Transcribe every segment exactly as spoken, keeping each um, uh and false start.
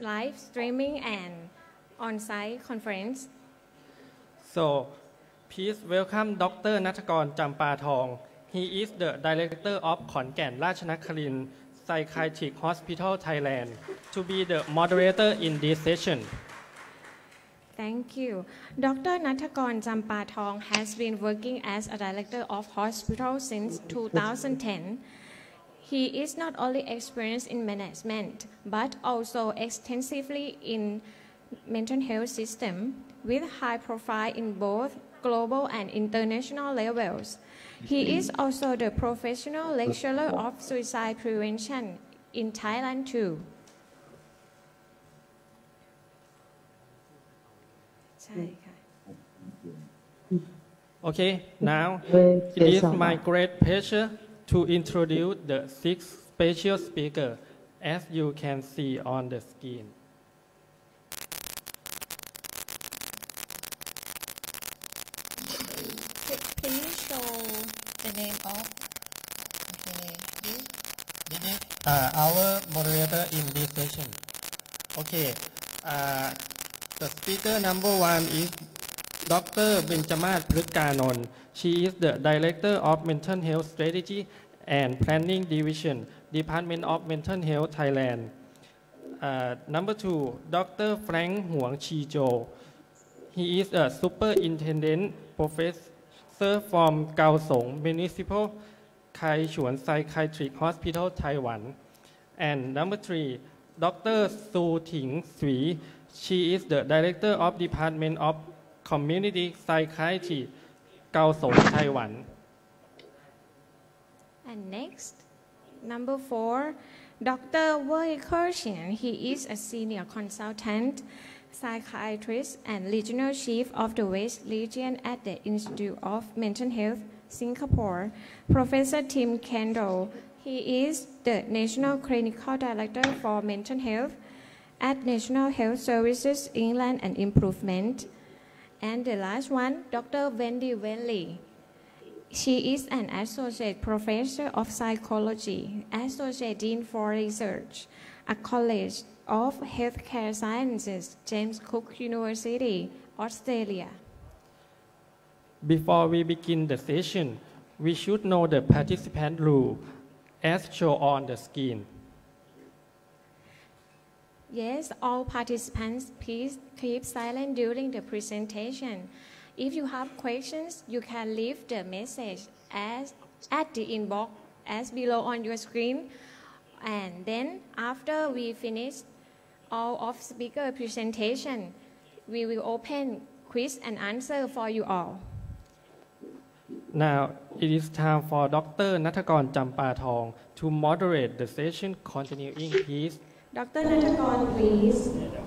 live streaming and on-site conference. So please welcome Doctor Nathakon Jampatong. He is the Director of Khon Kaen Rachanakharin Psychiatric Hospital Thailand to be the moderator in this session. Thank you. Doctor Nathakon Jampatong has been working as a director of hospital since two thousand ten. He is not only experienced in management but also extensively in mental health system with high profile in both global and international levels. He is also the professional lecturer of suicide prevention in Thailand too. Okay, now it is my great pleasure to introduce the sixth special speaker, as you can see on the screen. Please show the name of okay, this. This is uh, our moderator in this session. Okay, uh, the speaker number one is Doctor Benjamat Phrukanon. She is the Director of Mental Health Strategy and Planning Division, Department of Mental Health Thailand. Uh, number two, Doctor Frank Huang Chi-jo. He is a Superintendent Professor from Khao Song Municipal Khai Chuan Psychiatric Hospital, Taiwan. And number three, Doctor Su Ting Sui. She is the Director of Department of Community Psychiatry, Khao Song, Taiwan. And next, number four, Doctor Wei Kershin. He is a senior consultant, psychiatrist, and regional chief of the West Region at the Institute of Mental Health, Singapore. Professor Tim Kendall. He is the National Clinical Director for Mental Health at National Health Services, England and Improvement. And the last one, Doctor Wendy Wenley. She is an Associate Professor of Psychology, Associate Dean for Research at College of Healthcare Sciences, James Cook University, Australia. Before we begin the session, we should know the participant rule as shown on the screen. Yes, all participants, please keep silent during the presentation. If you have questions, you can leave the message as at the inbox as below on your screen. And then after we finish all of speaker presentation, we will open quiz and answer for you all. Now it is time for Doctor Nathakon Jampatong to moderate the session. Continuing, please. Doctor Nathakon, please.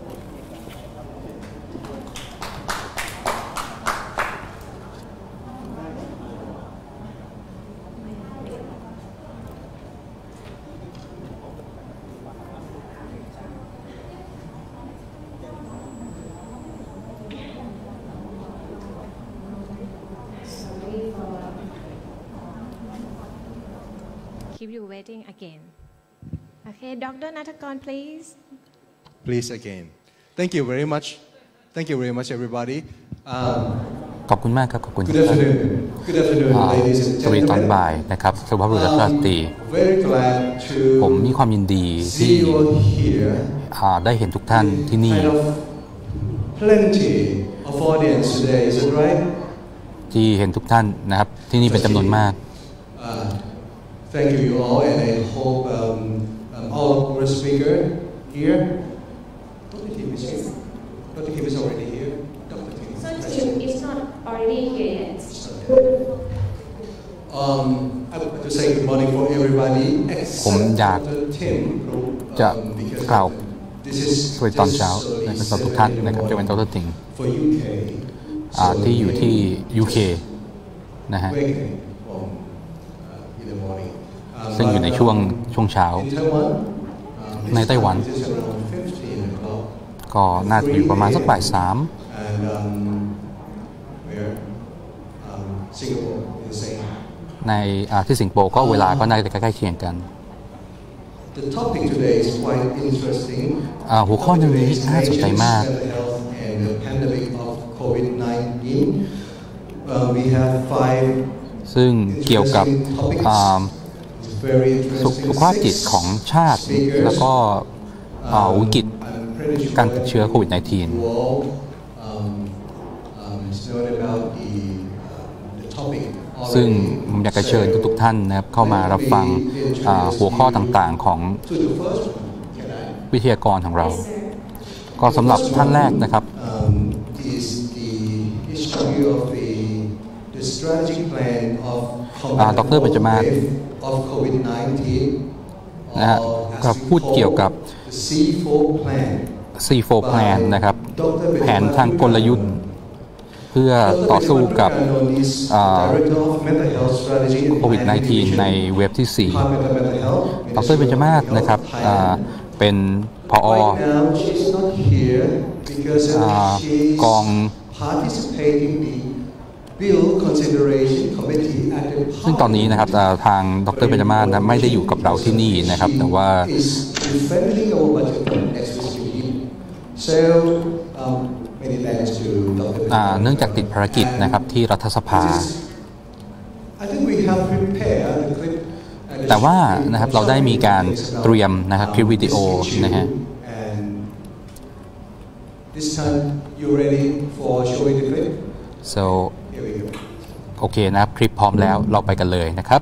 Keep you waiting again. Okay, Doctor Nathakon, please. Please again. Thank you very much. Thank you very much, everybody. Um, ขอบคุณมากครับขอบคุณทุก Good ท่าน afternoon. Good afternoon, ladies and สวัสดีตอน gentlemen. บ่ายนะครับสุภาพบุรุษและราตรี Very glad ผมมี to ความยินดีที่ see you all here. อ่าได้เห็นทุกท่านที่นี่ Kind of plenty of audience today, is it right? ที่เห็นทุกท่านนะครับที่นี่เป็นจำนวนมาก Uh, thank you all, and I hope um, um, all of our speaker here. Doctor Tim is here. Doctor Kim is already here. Doctor Tim. So Tim is not already here yet. Um, I would like to say good morning for everybody ผม except อยาก Doctor Tim. จะ um, because กล่าว this is สวัสดีตอนเช้า this นะ is สำหรับทุกท่านนะครับ uh, จะเป็นดรติง for ยู เคอ่า So ที่อยู่ที่ ยู เค just นะฮะ waking from, uh, in the morning. Um, ซึ่งอยู่ใน but, ช่วง um, ช่วงเช้า in Taiwan, um, ในไต้หวัน it is around fifteen o'clock. ก็น่าจะอยู่ประมาณสักบ่ายสาม And um, where um, Singapore is the same. ในอ่าที่สิงคโปร์ก็เวลาก็น่าจะใกล้ๆเคียงกัน The The topic today is quite interesting. อ่าหัวข้อในวันนี้น่าสนใจมาก Mental health and the pandemic of โควิด สิบเก้า uh, we have five ซึ่งเกี่ยวกับ interesting อ่า topics. Very สุ interesting. ขภาพจิตของชาติ แล้วก็อ่าวิกฤต I'm pretty sure การติดเชื้อโควิด สิบเก้า you all um, um, know about the, uh, the topic ซึ่ง already. ผมอยากจะเชิญทุกๆท่านนะครับเข้ามารับฟังอ่าหัวข้อต่างๆของ To the first one, can I? วิทยากรของเรา ก็สำหรับท่านแรกนะครับ Um, is the history of the the strategic plan of อ่า combat ดร. เบญจมาศ wave of โควิด สิบเก้านะฮะ or ก็ as we พูดเกี่ยวกับ call the ซี โฟร์ plan ซี โฟร์ Plan นะครับดร. แผนทางกลยุทธ์ เพื่อต่อสู้กับ อ่า Director of Mental Health Strategy and โควิด สิบเก้า ในเว็บที่ สี่ Department of Mental Health ดร. เบญจมาศนะครับอ่าเป็นผอ Right now she's not here because อ่า she's กอง participating the bill consideration committee at the ซึ่งตอนนี้นะครับอ่าทางดร. เบญจมาศนะไม่ได้อยู่กับเราที่นี่นะครับ แต่ว่า is defending our budget for next fiscal year. So um, many thanks to ดร. อ่าเนื่องจากติดภารกิจนะครับที่รัฐสภา This is- I think we have prepared the clip and the แต่ว่า short นะครับเราได้มีการเตรียมนะครับคลิปวิดีโอนะฮะ And this time you ready for showing the clip? so Here we go. โอเคนะครับคลิปพร้อมแล้วเราไปกันเลยนะครับ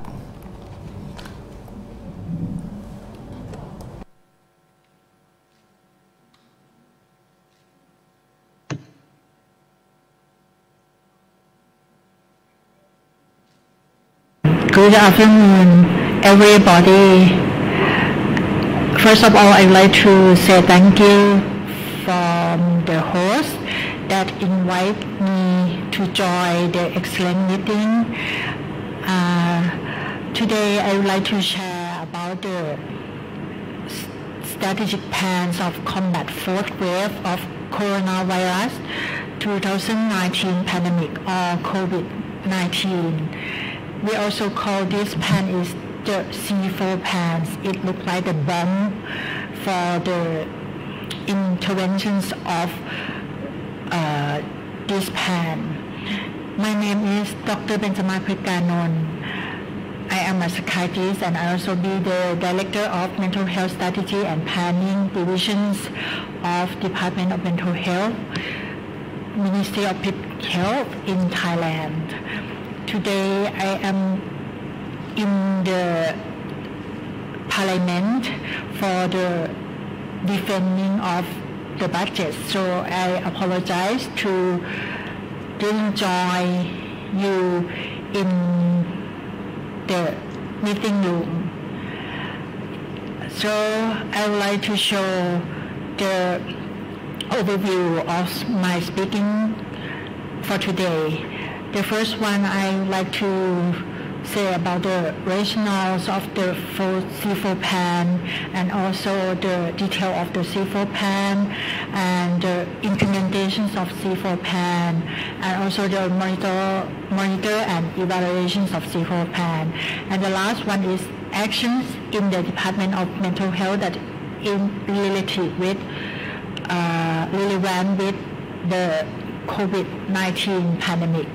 Good afternoon, everybody. First of all, I'd like to say thank you from the host that invite me to join the excellent meeting. Uh, today, I would like to share about the s- strategic plans of combat fourth wave of coronavirus twenty nineteen pandemic or COVID nineteen. We also call this plan is the C four plans. It looks like the bomb for the interventions of uh, this plan. My name is Doctor Benjamin Prikanon. I am a psychiatrist and I also be the Director of Mental Health Strategy and Planning Divisions of Department of Mental Health, Ministry of Public Health in Thailand. Today I am in the Parliament for the defending of the budget, so I apologize to didn't join you in the meeting room. So I would like to show the overview of my speaking for today. The first one I would like to say about the rationales of the C four plan and also the detail of the C four plan and the implementations of C four plan and also the monitor, monitor and evaluations of C four plan. And the last one is actions in the Department of Mental Health that in related with uh, relevant with the COVID nineteen pandemic.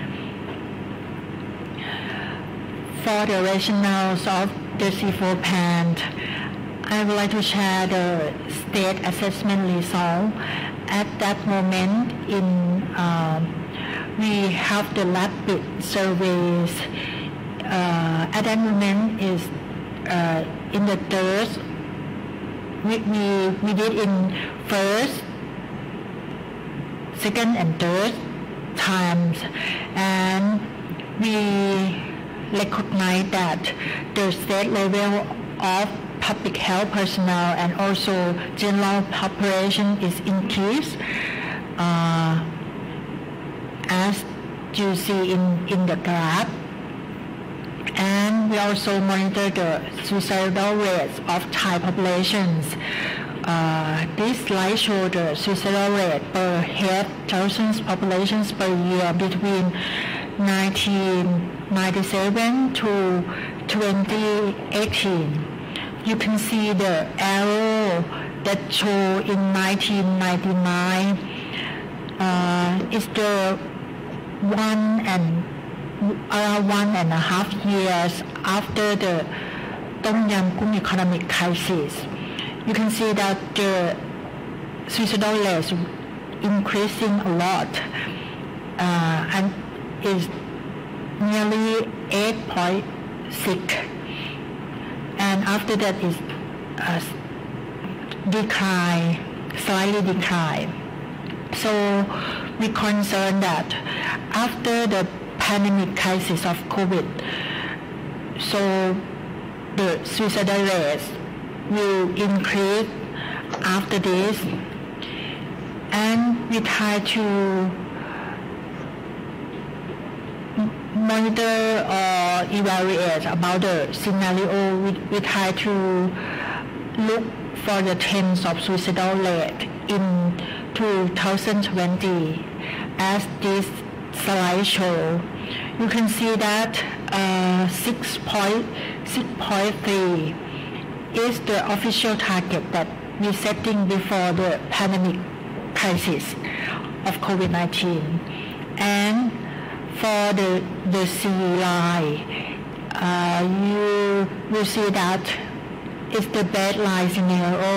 For the rationales of the C four plan, I would like to share the state assessment result. At that moment, in um, we have the rapid surveys. Uh, at that moment is uh, in the third. We, we we did in first, second, and third times, and we recognize that the state level of public health personnel and also general population is increased, uh, as you see in, in the graph. And we also monitor the suicidal rates of Thai populations. Uh, this slide shows the suicidal rate per head thousands populations per year between nineteen ninety-seven to twenty eighteen. you can see the arrow that show in nineteen ninety-nine uh, is the one and around one and a half years after the Tom Yam Goong economic crisis. You can see that the suicidal rate increasing a lot uh, and is nearly eight point six, and after that is uh, decline, slightly decline. So we concerned that after the pandemic crisis of COVID, so the suicidal rate will increase after this, and we try to monitor or evaluate about the scenario. We, we try to look for the trends of suicidal rate in two thousand twenty. As this slide show, you can see that uh, six point three is the official target that we setting before the pandemic crisis of COVID nineteen. And for the the C line, uh, you will see that it's the baseline scenario.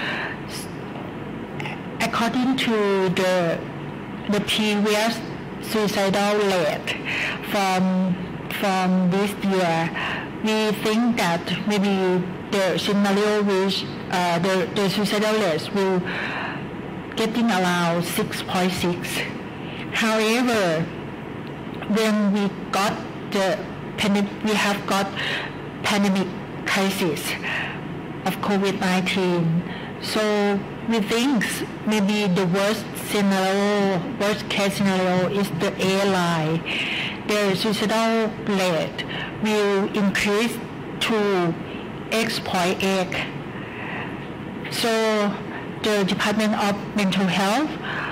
According to the the previous suicidal rate from from this year, we think that maybe the scenario which uh, the the suicidal rate will getting around six point six. However, when we got the we have got pandemic crisis of COVID nineteen, so we think maybe the worst scenario, worst case scenario is the A line. The suicidal rate will increase to X point eight. So the Department of Mental Health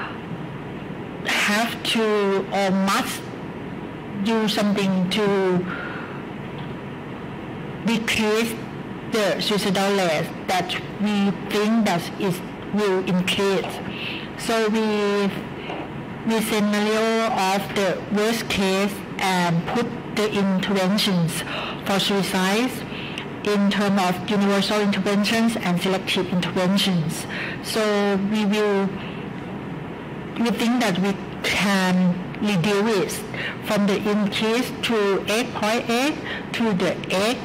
have to or must do something to decrease the suicidal rate that we think that is will increase. So we we scenario of the worst case and put the interventions for suicide in terms of universal interventions and selective interventions. So we will we think that we can reduce from the increase to eight point eight to the eight,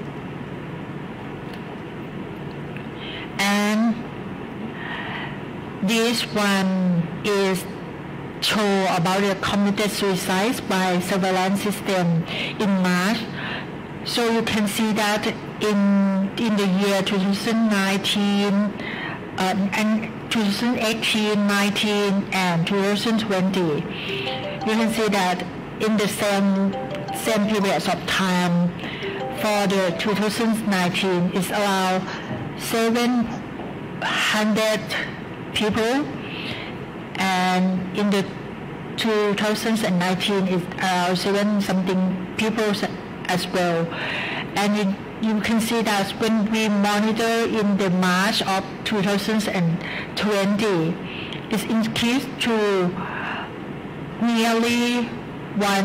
and this one is show about the committed suicides by surveillance system in March. So you can see that in in the year twenty nineteen uh, and twenty eighteen, nineteen, and twenty twenty, you can see that in the same same periods of time for the two thousand nineteen is around seven hundred people, and in the two thousand nineteen is around seven something people as well. And it, you can see that when we monitor in the March of two thousand twenty, it's increased to nearly one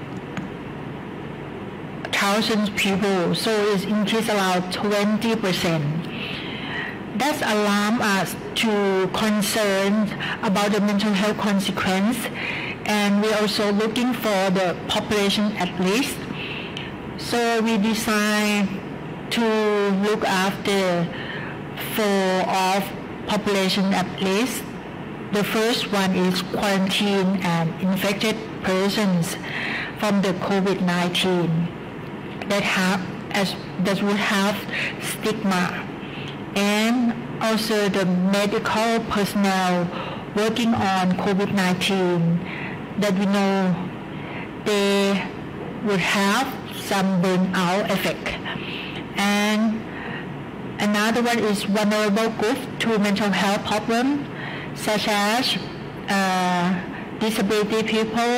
thousand people, so it's increased around twenty percent. That alarms us to concern about the mental health consequence, and we're also looking for the population at risk. So we decided to look after four of population at risk. The first one is quarantine and infected persons from the COVID nineteen that have as that would have stigma, and also the medical personnel working on COVID nineteen that we know they would have some burnout effect. And another one is vulnerable group to mental health problems, such as uh, disability people,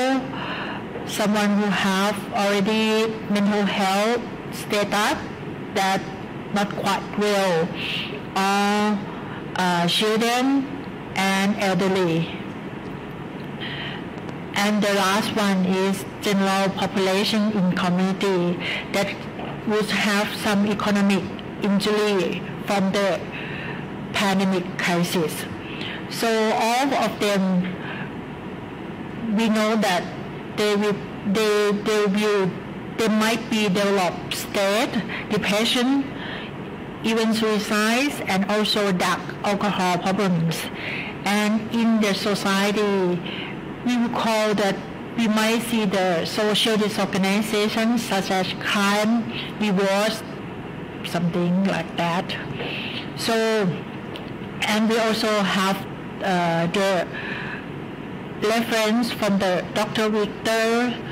someone who have already mental health status that not quite well, or uh, children and elderly. And the last one is general population in community that would have some economic injury from the pandemic crisis. So all of them, we know that they will, they, they will, they might be develop state, depression, even suicides, and also drug alcohol problems. And in the society, we will call that we might see the social disorganization such as crime, divorce, something like that. So, and we also have uh, the reference from the Doctor Victor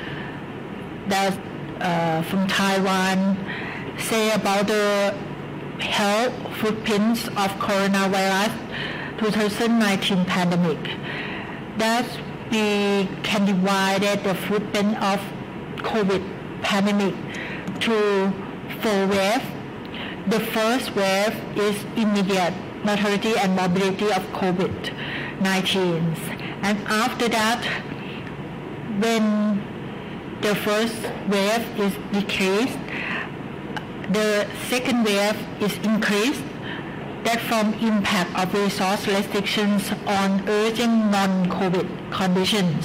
that uh, from Taiwan say about the health footprints of coronavirus twenty nineteen pandemic. That we can divide the footprint of COVID pandemic to four waves. The first wave is immediate mortality and morbidity of COVID nineteen. And after that, when the first wave is decreased, the second wave is increased. That from impact of resource restrictions on urgent non-COVID conditions.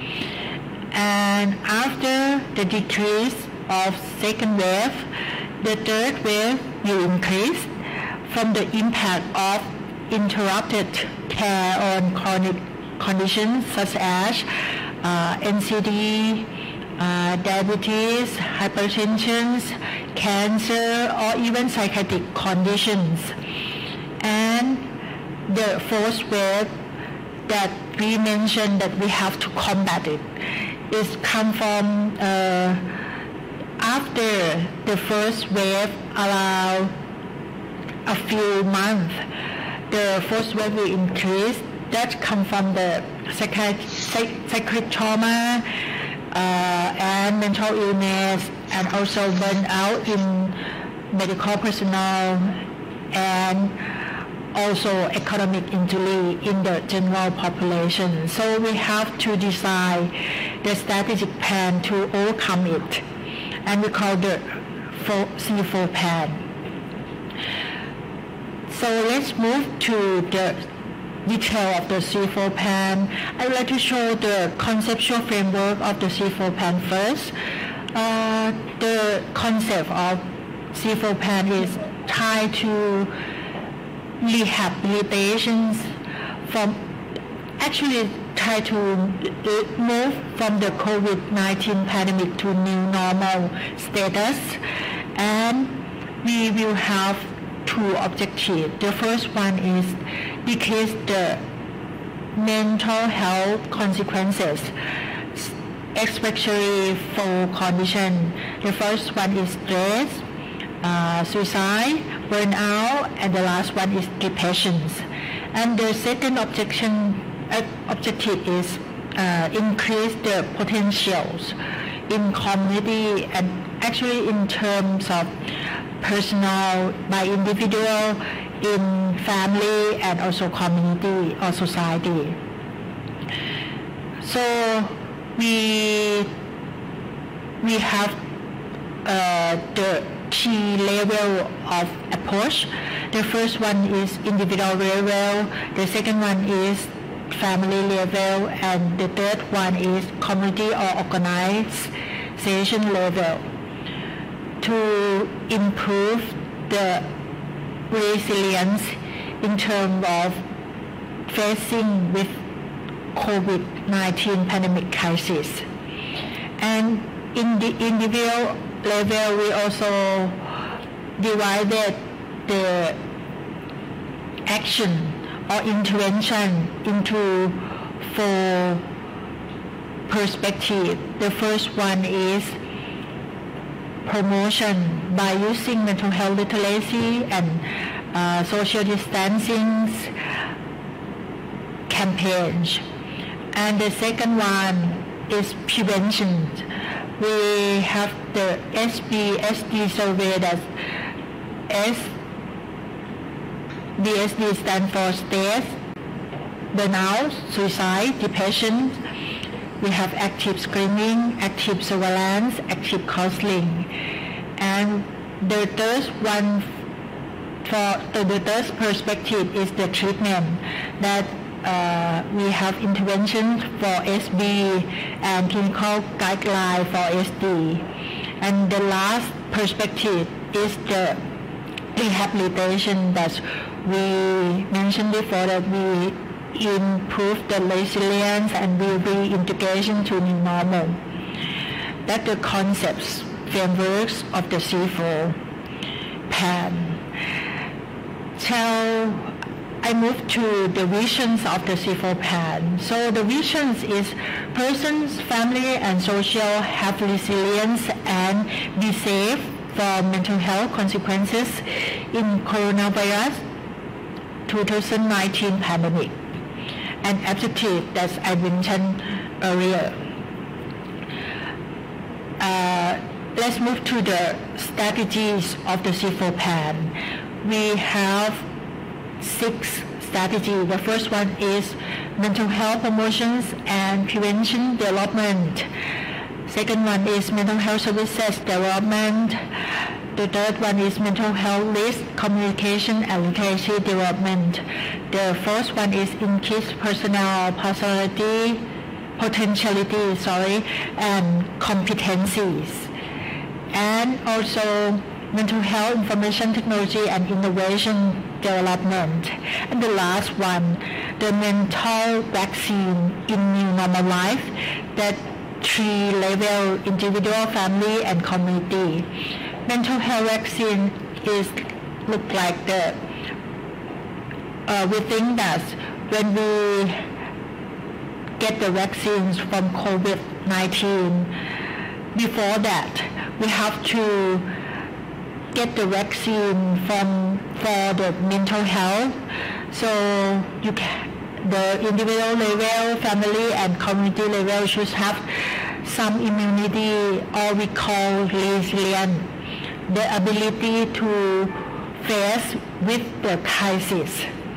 And after the decrease of second wave, the third wave will increase from the impact of interrupted care on chronic conditions such as uh, N C D, uh, diabetes, hypertension, cancer, or even psychiatric conditions. And the fourth wave that we mentioned that we have to combat it is come from uh, after the first wave around a few months. The first wave will increase. That come from the psychiatric trauma uh, and mental illness, and also burnout in medical personnel, and also economic injury in the general population. So we have to design the strategic plan to overcome it, and we call the C four plan. So let's move to the detail of the C four plan. I would like to show the conceptual framework of the C four plan first. Uh, the concept of C four plan is tied to rehabilitations from actually try to move from the COVID nineteen pandemic to new normal status, and we will have two objectives. The first one is decrease the mental health consequences, especially for condition. The first one is stress, uh, suicide, burnout, and the last one is depression. And the second objection, uh, objective is uh, increase the potentials in community, and actually in terms of personal, by individual, in family, and also community or society. So we we have uh, the key level of approach. The first one is individual level, the second one is family level, and the third one is community or organization level, to improve the resilience in terms of facing with COVID nineteen pandemic crisis. And in the individual level, we also divided the action or intervention into four perspectives. The first one is promotion by using mental health literacy and uh, social distancing campaigns. And the second one is prevention. We have the S B S D survey that S D S D stands for stress, burnout, suicide, depression. We have active screening, active surveillance, active counseling, and the third one for the third perspective is the treatment that uh, we have interventions for S B and clinical guideline for S D, and the last perspective is the rehabilitation that we mentioned before, that we improve the resilience and we reintegration to new normal. That's the concepts, frameworks of the C four plan. Shall I move to the visions of the C four plan? So the visions is persons, family, and social have resilience and be safe from mental health consequences in coronavirus twenty nineteen pandemic, and objective that I mentioned earlier. Uh, let's move to the strategies of the C four plan. We have six strategies. The first one is mental health promotions and prevention development. Second one is mental health services development. The third one is mental health risk communication and literacy development. The fourth one is increased personal potentiality, potentiality, sorry, and competencies, and also mental health information technology and innovation development. And the last one, the mental vaccine in new normal life, that three level individual, family, and community. Mental health vaccine is look like the uh, we think that when we get the vaccines from COVID nineteen, before that we have to get the vaccine from for the mental health. So you can, the individual level, family, and community level should have some immunity, or we call resilience, the ability to face with the crisis.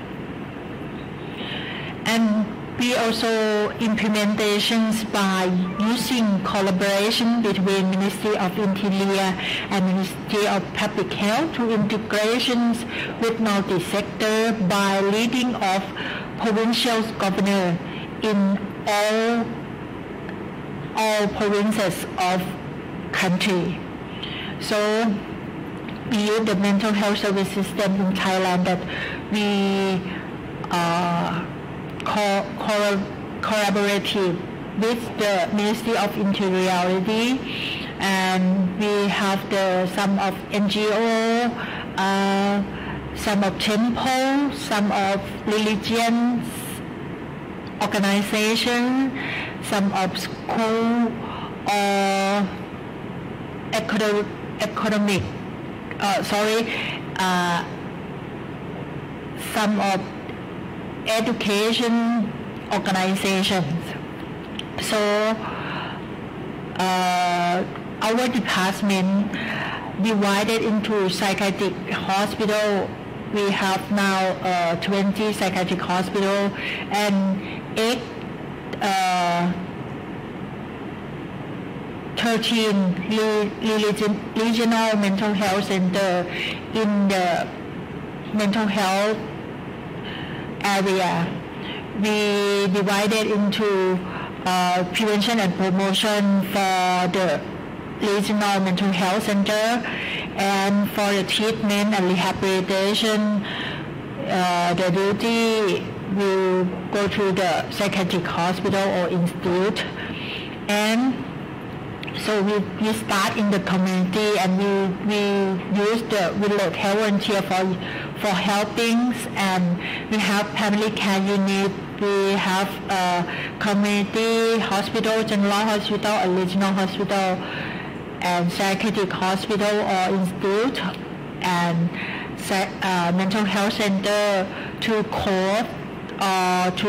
And we also implementations by using collaboration between Ministry of Interior and Ministry of Public Health to integrations with multi-sector by leading of provincial governor in all all provinces of country. So we use the mental health service system in Thailand that we uh, co- co- collaborative with the Ministry of Interiority, and we have the some of N G O, uh, some of temple, some of religions organization, some of school or economic, economic uh, sorry, uh, some of education organizations. So uh, our department divided into psychiatric hospital. We have now uh, twenty psychiatric hospital and eight, uh, thirteen religion, regional mental health center in the mental health area. We divided into uh, prevention and promotion for the regional mental health center, and for the treatment and rehabilitation, uh, the duty will go to the psychiatric hospital or institute. And so we, we start in the community, and we, we use the village health volunteer for, for helping, and we have family care unit, we have a community hospital, general hospital, a regional hospital, and psychiatric hospital or institute, and uh, mental health center to cope or to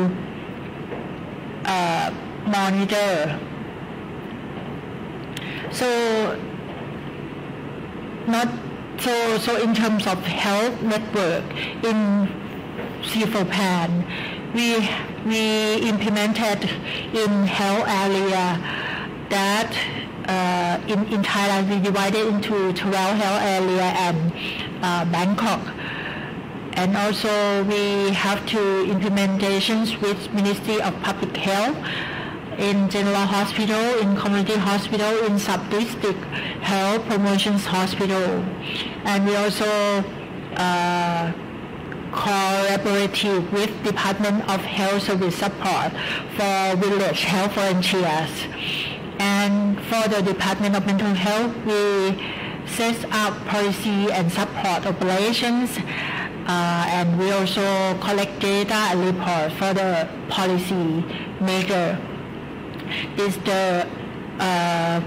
uh, monitor. So not So, so in terms of health network in C four P A N, we we implemented in health area that uh, in in Thailand we divided into twelve health area and uh, Bangkok, and also we have two implementations with Ministry of Public Health in General Hospital, in Community Hospital, in Sub-District Health Promotions Hospital, and we also uh, collaborative with Department of Health Service Support for Village Health Volunteers. And for the Department of Mental Health, we set up policy and support operations, uh, and we also collect data and report for the policy maker. This is the uh,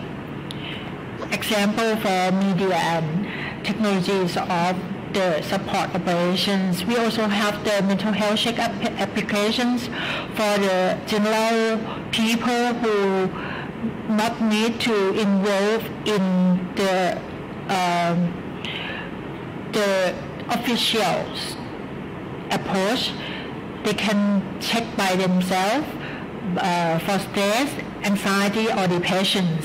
example for media and technologies of the support operations. We also have the mental health check-up applications for the general people who not need to involve in the um, the officials approach. They can check by themselves uh, for stress, anxiety, or depressions.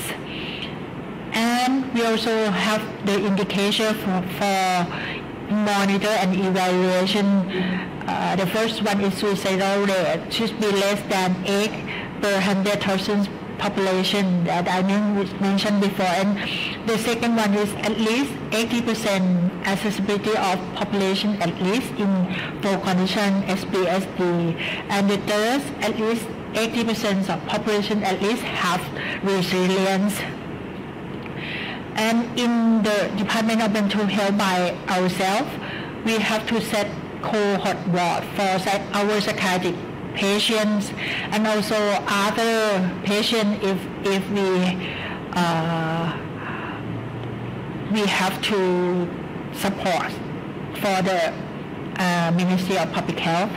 And we also have the indicator for, for monitor and evaluation. Uh, the first one is suicidal rate should be less than eight per one hundred thousand population that I mentioned before. And the second one is at least eighty percent accessibility of population at least in full condition S P S D. And the third, at least eighty percent of population at least have resilience. And in the Department of Mental Health by ourselves, we have to set cohort ward for our psychiatric patients and also other patients if if we uh, we have to support for the uh, Ministry of Public Health.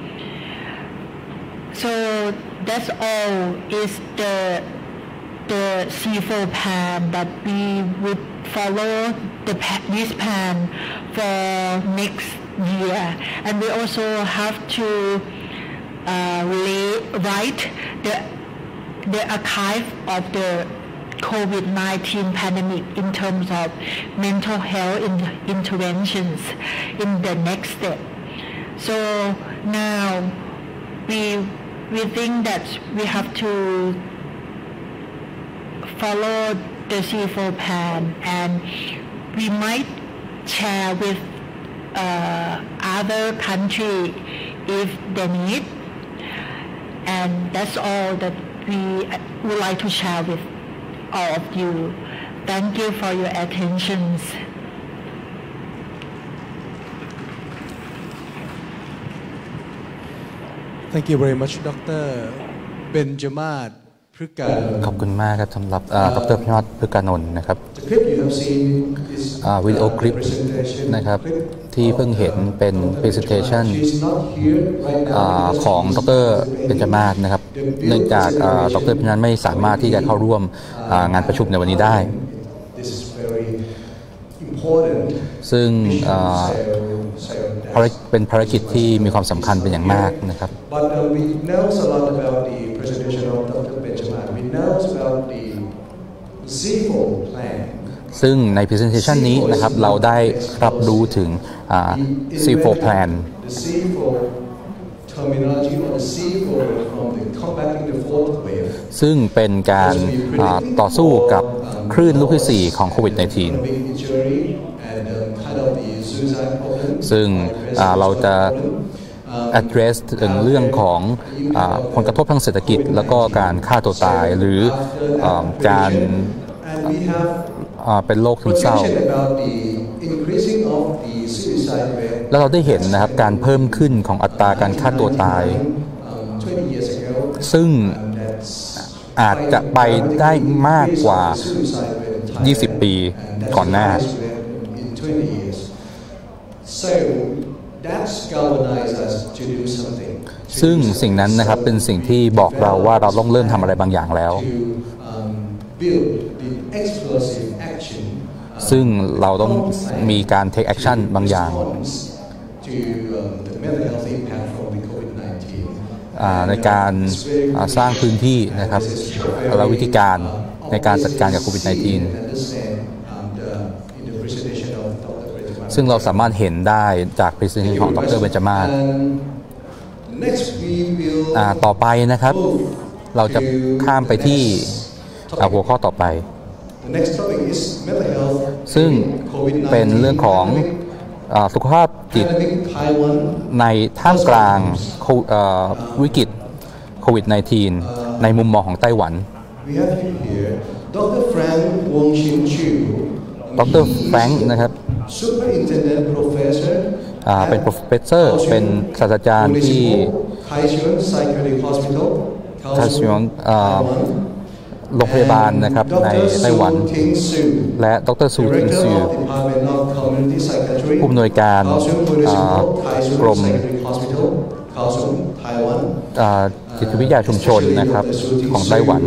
So that's all is the the C four P A N that we would follow the this plan for next year, and we also have to uh, write the the archive of the COVID nineteen pandemic in terms of mental health in, interventions in the next step. So now we we think that we have to follow the C four P A N, and we might share with uh, other country if they need. And that's all that we would like to share with all of you. Thank you for your attention. Thank you very much, Doctor Benjamat Phrukanont ขอบคุณมากครับสำหรับดรพิพัฒน์พฤกานนท์นะครับวิดีโอคลิปนะครับที่เพิ่งเห็นเป็น presentation ของดรเบญจมาศนะครับเนื่องจากดรพิพัฒน์ไม่สามารถที่จะเข้าร่วมงานประชุมในวันนี้ได้ซึ่งเป็นภารกิจที่มีความสำคัญเป็นอย่างมากนะครับซึ่งใน presentation นี้นะครับเราได้รับรู้ถึง ซี โฟร์ plan ซึ่งเป็นการต่อสู้กับคลื่นลูกที่สี่ของโควิด สิบเก้า ซึ่งเราจะ address ถึงเรื่องของผลกระทบทางเศรษฐกิจแล้วก็การฆ่าตัวตายหรือการเป็นโรคซึมเศร้าแล้วเราได้เห็นนะครับการเพิ่มขึ้นของอัตราการฆ่าตัวตายซึ่งอาจจะไปได้มากกว่ายี่สิบปีก่อนหน้าซึ่งสิ่งนั้นนะครับเป็นสิ่งที่บอกเราว่าเราต้องเริ่มทำอะไรบางอย่างแล้วซึ่งเราต้องมีการ take action บางอย่างในการสร้างพื้นที่นะครับและวิธีการในการจัดการกับโควิด สิบเก้า ซึ่งเราสามารถเห็นได้จาก presentation ของดรเบญจมาศต่อไปนะครับเราจะข้ามไปที่หัวข้อต่อไปซึ่งเป็นเรื่องของสุขภาพจิตในท่ามกลางวิกฤตโควิด สิบเก้า ในมุมมองของไต้หวันดรแฟรงค์นะครับเป็น professor เป็นศาสตราจารย์ที่ไทซิวอนโรงพยาบาลนะครับในไต้หวันและดรซูทิงซูผู้อำนวยการกรมจิตวิทยาชุมชนนะครับของไต้หวัน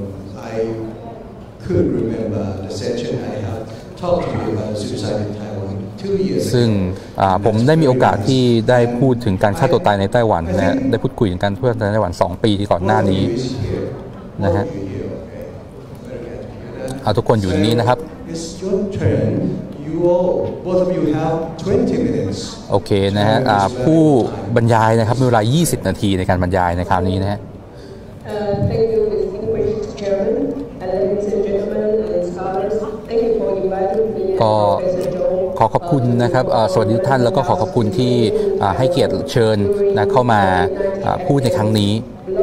ซึ่งผมได้มีโอกาสที่ได้พูดถึงการฆ่าตัวตายในไต้หวันนะได้พูดคุยถึงการฆ่าตัวตายในไต้หวันสองปีก่อนหน้านี้นะฮะเอาทุกคนอยู่นี้นะครับโอเคนะฮะผู้บรรยายนะครับมีเวลายี่สิบนาทีในการบรรยายในคราวนี้นะฮะก็ขอขอบคุณนะครับสวัสดีทุกท่านแล้วก็ขอขอบคุณที่ให้เกียรติเชิญนะเข้ามาพูดในครั้งนี้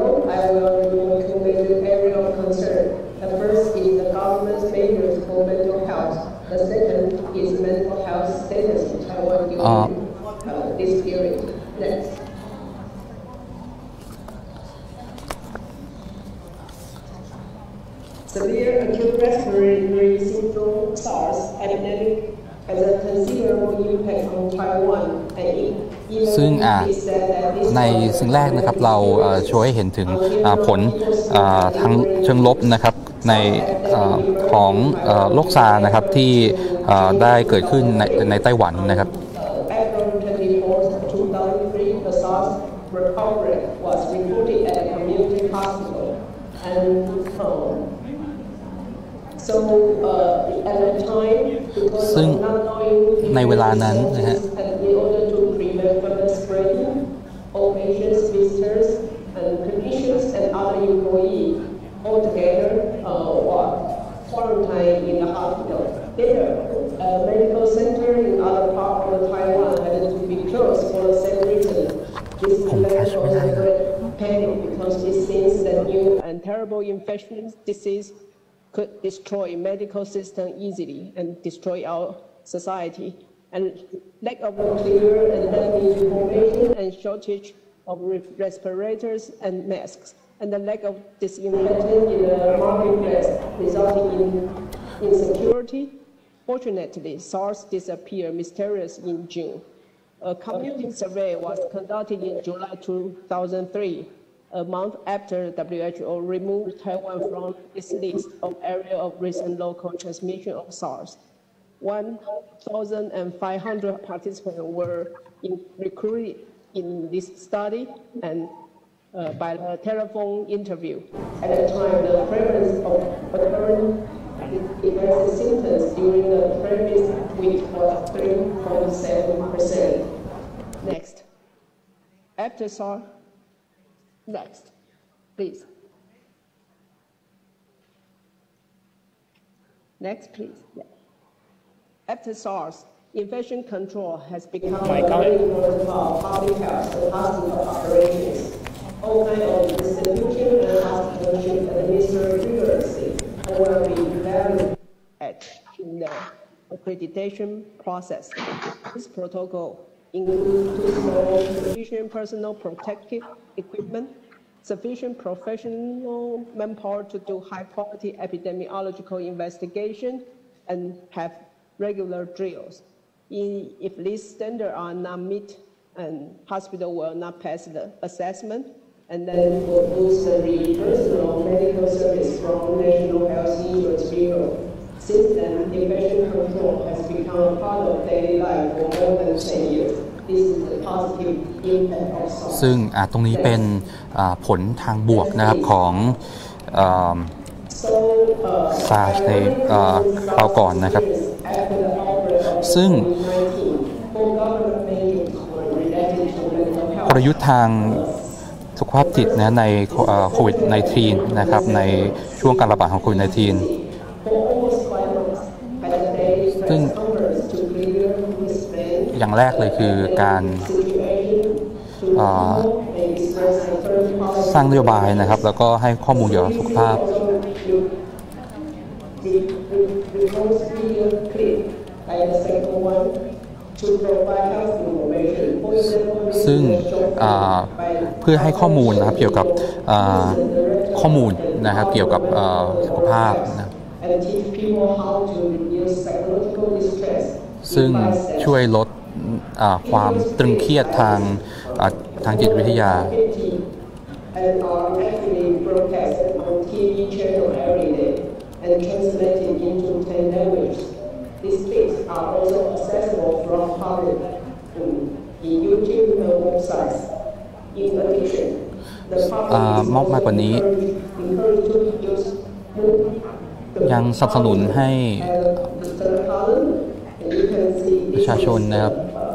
Severe acute respiratory syndrome SARS epidemic has a considerable impact on Taiwan and even ซึ่งในสิ่งแรกนะครับเราโชว์ให้เห็นถึงผลทางเชิงลบนะครับในของโรคซาร์นะครับที่ได้เกิดขึ้นในในไต้หวันนะครับซึ่งในเวลานั้นนะฮะ quarantine in the hospital. Later, a medical center in other parts of Taiwan had to be closed for the same reason. This led to great panic because it seems that new and terrible infectious disease could destroy medical system easily and destroy our society. And lack of clear and definite information and shortage of respirators and masks. And the lack of disinfectant in the marketplace resulting in insecurity. Fortunately, SARS disappeared mysteriously in June. A community survey was conducted in July two thousand three, a month after W H O removed Taiwan from its list of areas of recent local transmission of SARS. one thousand five hundred participants were in, recruited in this study and Uh, by the telephone interview. At the time, the prevalence of recurrent infectious symptoms during the previous week was three point seven percent. Next. After SARS, next, please. Next, please. Yeah. After SARS, infection control has become a very important part of public health and hospital operations. All kinds of distribution and hospital should administer rigorously and will be evaluated in the accreditation process. This protocol includes sufficient personal protective equipment, sufficient professional manpower to do high-quality epidemiological investigation, and have regular drills. If these standards are not met, and hospital will not pass the assessment, and then will lose the reimbursement of medical service from National Health Insurance Bureau. Since then, infection control has become a part of daily life for more than ten years. This is the positive impact of SARS. ซึ่งตรงนี้เป็นผลทางบวกนะครับของซาร์สในคราวก่อนนะครับซึ่งกลยุทธ์ทางสุขภาพจิตนะในโควิด สิบเก้า นะครับในช่วงการระบาดของโควิด สิบเก้า ซึ่งอย่างแรกเลยคือการสร้างนโยบายนะครับแล้วก็ให้ข้อมูลเกี่ยวกับสุขภาพซึ่งเพื่อให้ข้อมูลนะครับเกี่ยวกับข้อมูลนะครับเกี่ยวกับสุขภาพนะซึ่งช่วยลดความตึงเครียดทางทางจิตวิทยา These clips are also accessible from public in YouTube and websites. In addition, the public มากกว่านี้ยังสนับสนุนให้ประชาชนนะครับ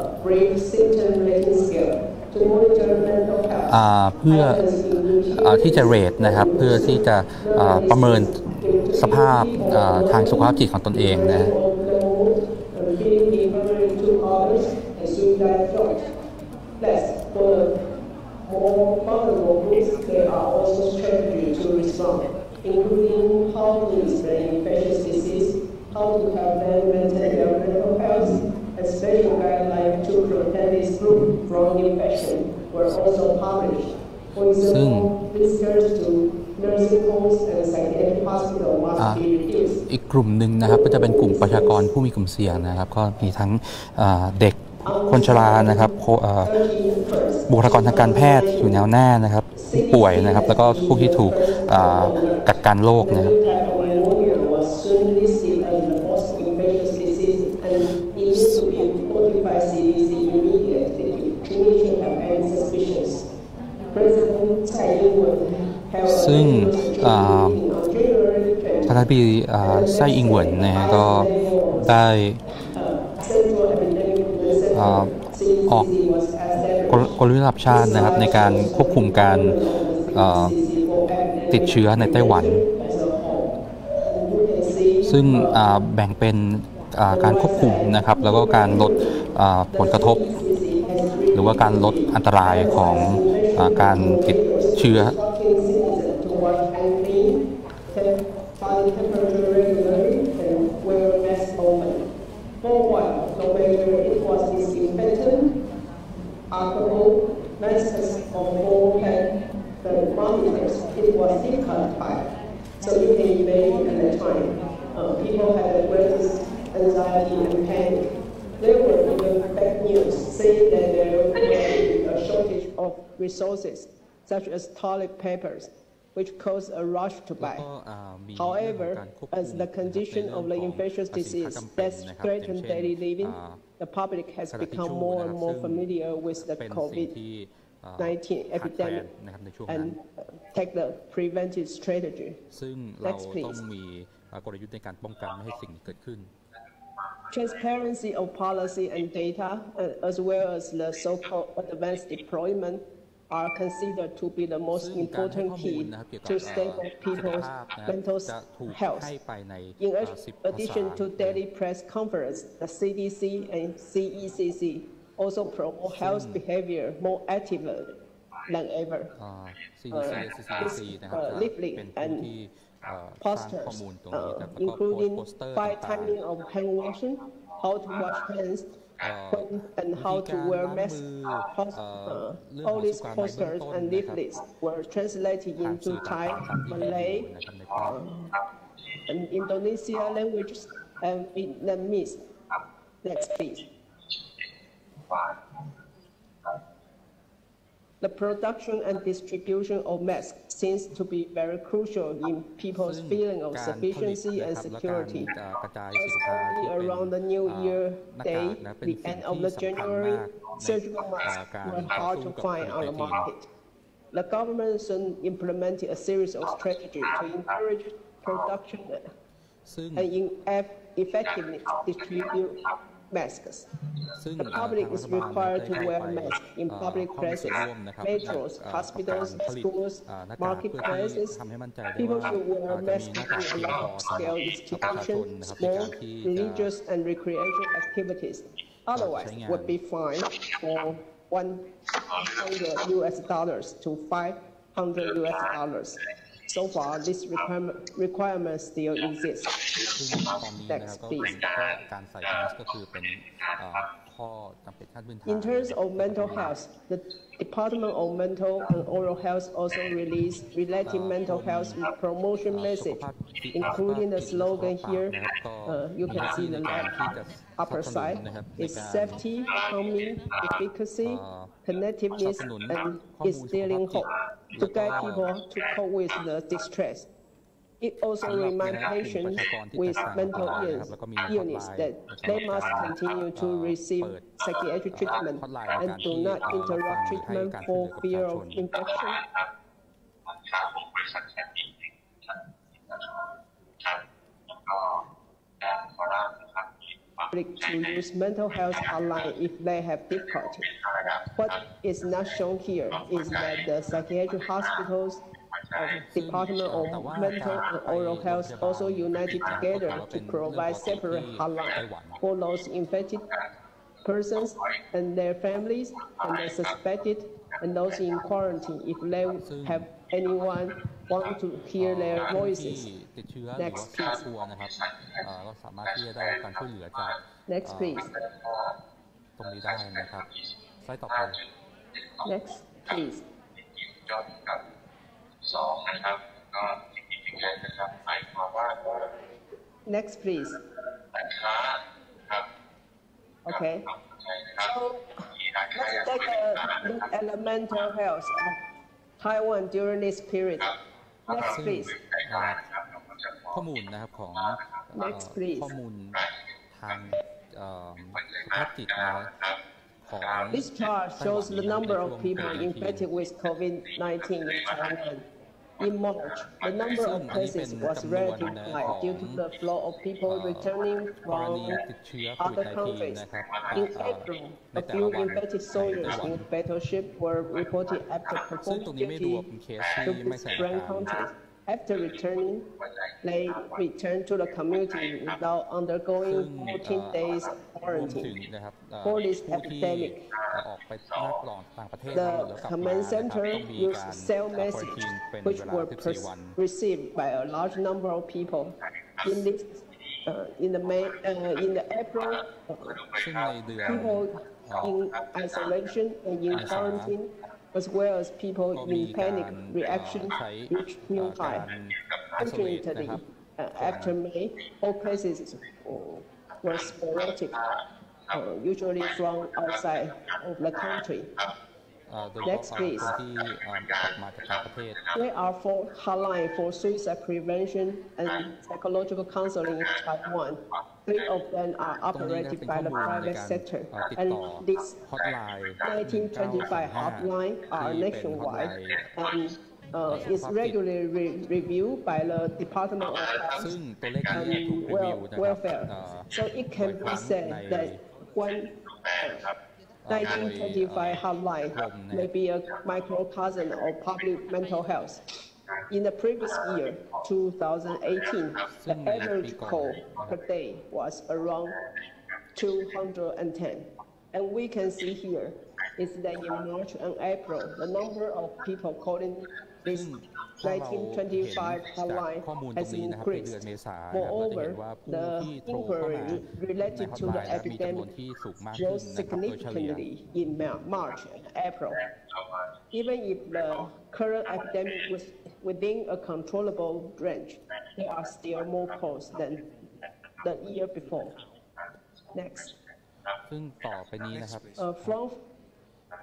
เพื่อที่จะเรทนะครับเพื่อที่จะประเมินสภาพทางสุขภาพจิตของตนเองนะ including how to explain infectious disease, how to help them maintain their mental health, and special guidelines to protect this group from infection were also published. For example, visitors to nursing homes and psychiatric hospitals must be reduced. อีกกลุ่มหนึ่งนะครับก็จะเป็นกลุ่มประชากรผู้มีกลุ่มเสี่ยงนะครับก็มีทั้งเด็กคนชรานะครับบุคลากรทางการแพทย์อยู่แนวหน้านะครับป่วยนะครับแล้วก็ผู้ที่ถูกกักกันโรคนะครับซึ่งท่านพี่ไส้อิงเหวินนะฮะก็ได้ออกกลยุทธ์ระดับชาตินะครับในการควบคุมการติดเชื้อในไต้หวันซึ่งแบ่งเป็นการควบคุมนะครับแล้วก็การลดผลกระทบหรือว่าการลดอันตรายของการติดเชื้อ alcohol, masks of all had the monitors, it was declassified. So you can imagine at the time, uh, people had the greatest anxiety and panic. There were even bad news saying that there would be a shortage of resources, such as toilet papers, which caused a rush to buy. However, as the condition of the infectious disease that threatened daily living, the public has become more and more familiar with the COVID nineteen epidemic and take the preventive strategy. ซึ่งเราต้องมีกลยุทธ์ในการป้องกันไม่ให้สิ่งเกิดขึ้น Transparency of policy and data, as well as the so-called advanced deployment, are considered to be the most important key to stable people's mental health. In addition to daily press conference, the C D C and C E C C also promote health behavior more actively than ever. Uh, leaflet and posters, uh, including five timing of hand washing, how to wash hands, when and how to wear masks. Uh, all these posters and leaflets were translated into Thai, Malay, uh, and Indonesia languages and Vietnamese. Next, please. The production and distribution of masks seems to be very crucial in people's feeling of sufficiency and security. Especially around the New Year Day, the end of the January, surgical masks were hard to find on the market. The government soon implemented a series of strategies to encourage production and effectively distribute masks. The public is required to wear masks in public places, metros, hospitals, schools, marketplaces. People should wear masks in large-scale institutions, small, religious, and recreational activities. Otherwise, would be fined for one hundred U S dollars to five hundred U S dollars. So far, this requirement still exists. Next, please. In terms of mental health, the Department of Mental and Oral Health also released related mental health promotion message, including the slogan here. Uh, you can see the left upper side is safety, calming, efficacy, connectiveness, and instilling hope to guide people to cope with the distress. It also reminds patients with mental illness that they must continue to receive psychiatric treatment and do not interrupt treatment for fear of infection. To use mental health hotline if they have difficulty. What is not shown here is that the psychiatric hospitals of Department of Mental and Oral Health also united together to provide separate hotline for those infected persons and their families and the suspected and those in quarantine if they have anyone want to hear their voices. Next, please. Next, please. Next, please. Next, please. Okay. So let's take a look at the mental health of Taiwan during this period. Next, please. ข้อมูลนะครับของ Next, please. ข้อมูลทางสุขภาพจิตนะครับของ This chart shows the number of people infected with COVID nineteen in Taiwan. In March, the number of cases was relatively high due to the flow of people returning from other countries. In April, a few infected soldiers in battleship were reported after performing duty to different countries. After returning, they returned to the community without undergoing fourteen days quarantine. For this epidemic, the command center used cell messages, which were received by a large number of people. In this, uh, in the May, uh, in the April, uh, people in isolation and in quarantine, as well as people in panic reaction, reached new high. Unfortunately, uh, after May, all cases uh, were sporadic, uh, usually from outside of the country. Next, please. There are four hotlines for suicide prevention and psychological counseling in Taiwan. Three of them are operated by the private sector, and these nineteen twenty-five hotlines are nationwide and uh, is regularly re reviewed by the Department of Health and well Welfare. So it can be said that one uh, nineteen twenty-five hotline may be a microcosm of public mental health. In the previous year, two thousand eighteen, the average call per day was around two hundred ten. And we can see here is that in March and April, the number of people calling this nineteen twenty-five hotline has increased. Moreover, the inquiry related to the epidemic rose significantly in March and April. Even if the current epidemic was within a controllable range, there are still more calls than the year before. Next. ซึ่งต่อไปนี้นะครับ Uh, from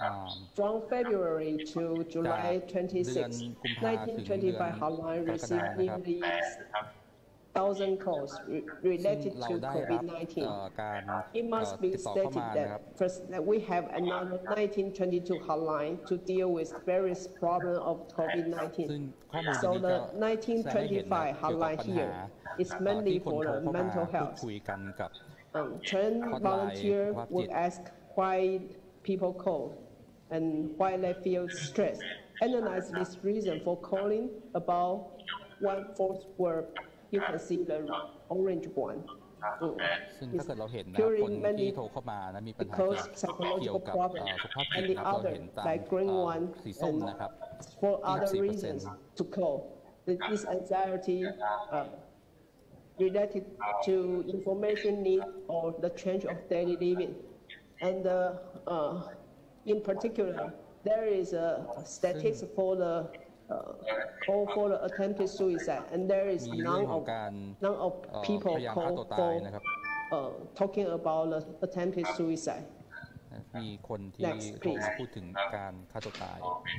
From February to July twenty-sixth, nineteen twenty-five hotline received nearly thousand calls related to COVID nineteen. It must be stated that first that we have another nineteen twenty-two hotline to deal with various problems of COVID nineteen. So the nineteen twenty-five hotline here is mainly for the mental health. Um, trained volunteer will ask why people call and why they feel stressed. Analyze this reason for calling. About one fourth were you can see the orange one. ซึ่งถ้าเกิดเราเห็นนะคนที่โทรเข้ามานะมีปัญหาเกี่ยวกับสุขภาพจิตนะครับเราเห็นตามสีส้มนะครับ for other reasons to call. This anxiety uh, related to information need or the change of daily living, and uh, uh, in particular, there is a statistics for the uh, call for the attempted suicide, and there is none of none of people call for uh, talking about the attempted suicide. มีคนที่โทรมาพูดถึงการฆ่าตัวตาย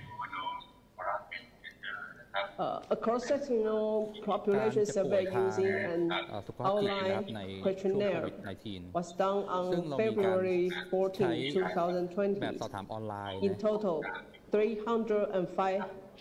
Uh, a cross-sectional population survey using an online questionnaire was done on February fourteenth, two thousand twenty. In total, three hundred five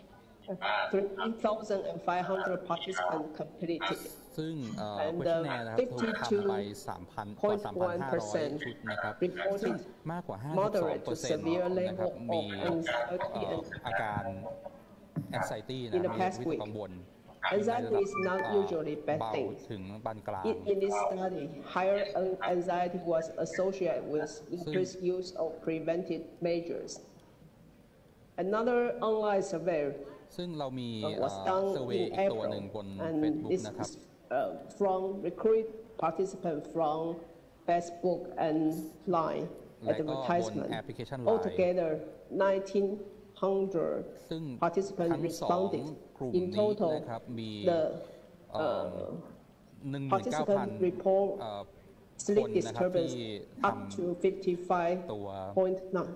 thousand five hundred participants completed. ซึ่ง questionnaire นะครับถูกทำไป สามพัน กว่า สามพันห้าร้อย ชุดนะครับซึ่งมากกว่า ห้าสิบสองเปอร์เซ็นต์ นะครับมีอาการanxiety นะมีวิตกกังวล Anxiety is not usually bad thing. ถึงปานกลาง In this study, higher anxiety was associated with increased use of preventive measures. Another online survey ซึ่งเรามี was done in April, and this is uh, from recruit participants from Facebook and Line advertisement. Altogether, nineteen hundred participants responded. In total, the uh, participants report sleep disturbance up to fifty-five point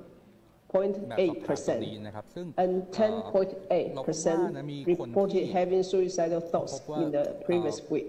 eight percent, and ten point eight percent reported having suicidal thoughts in the previous week.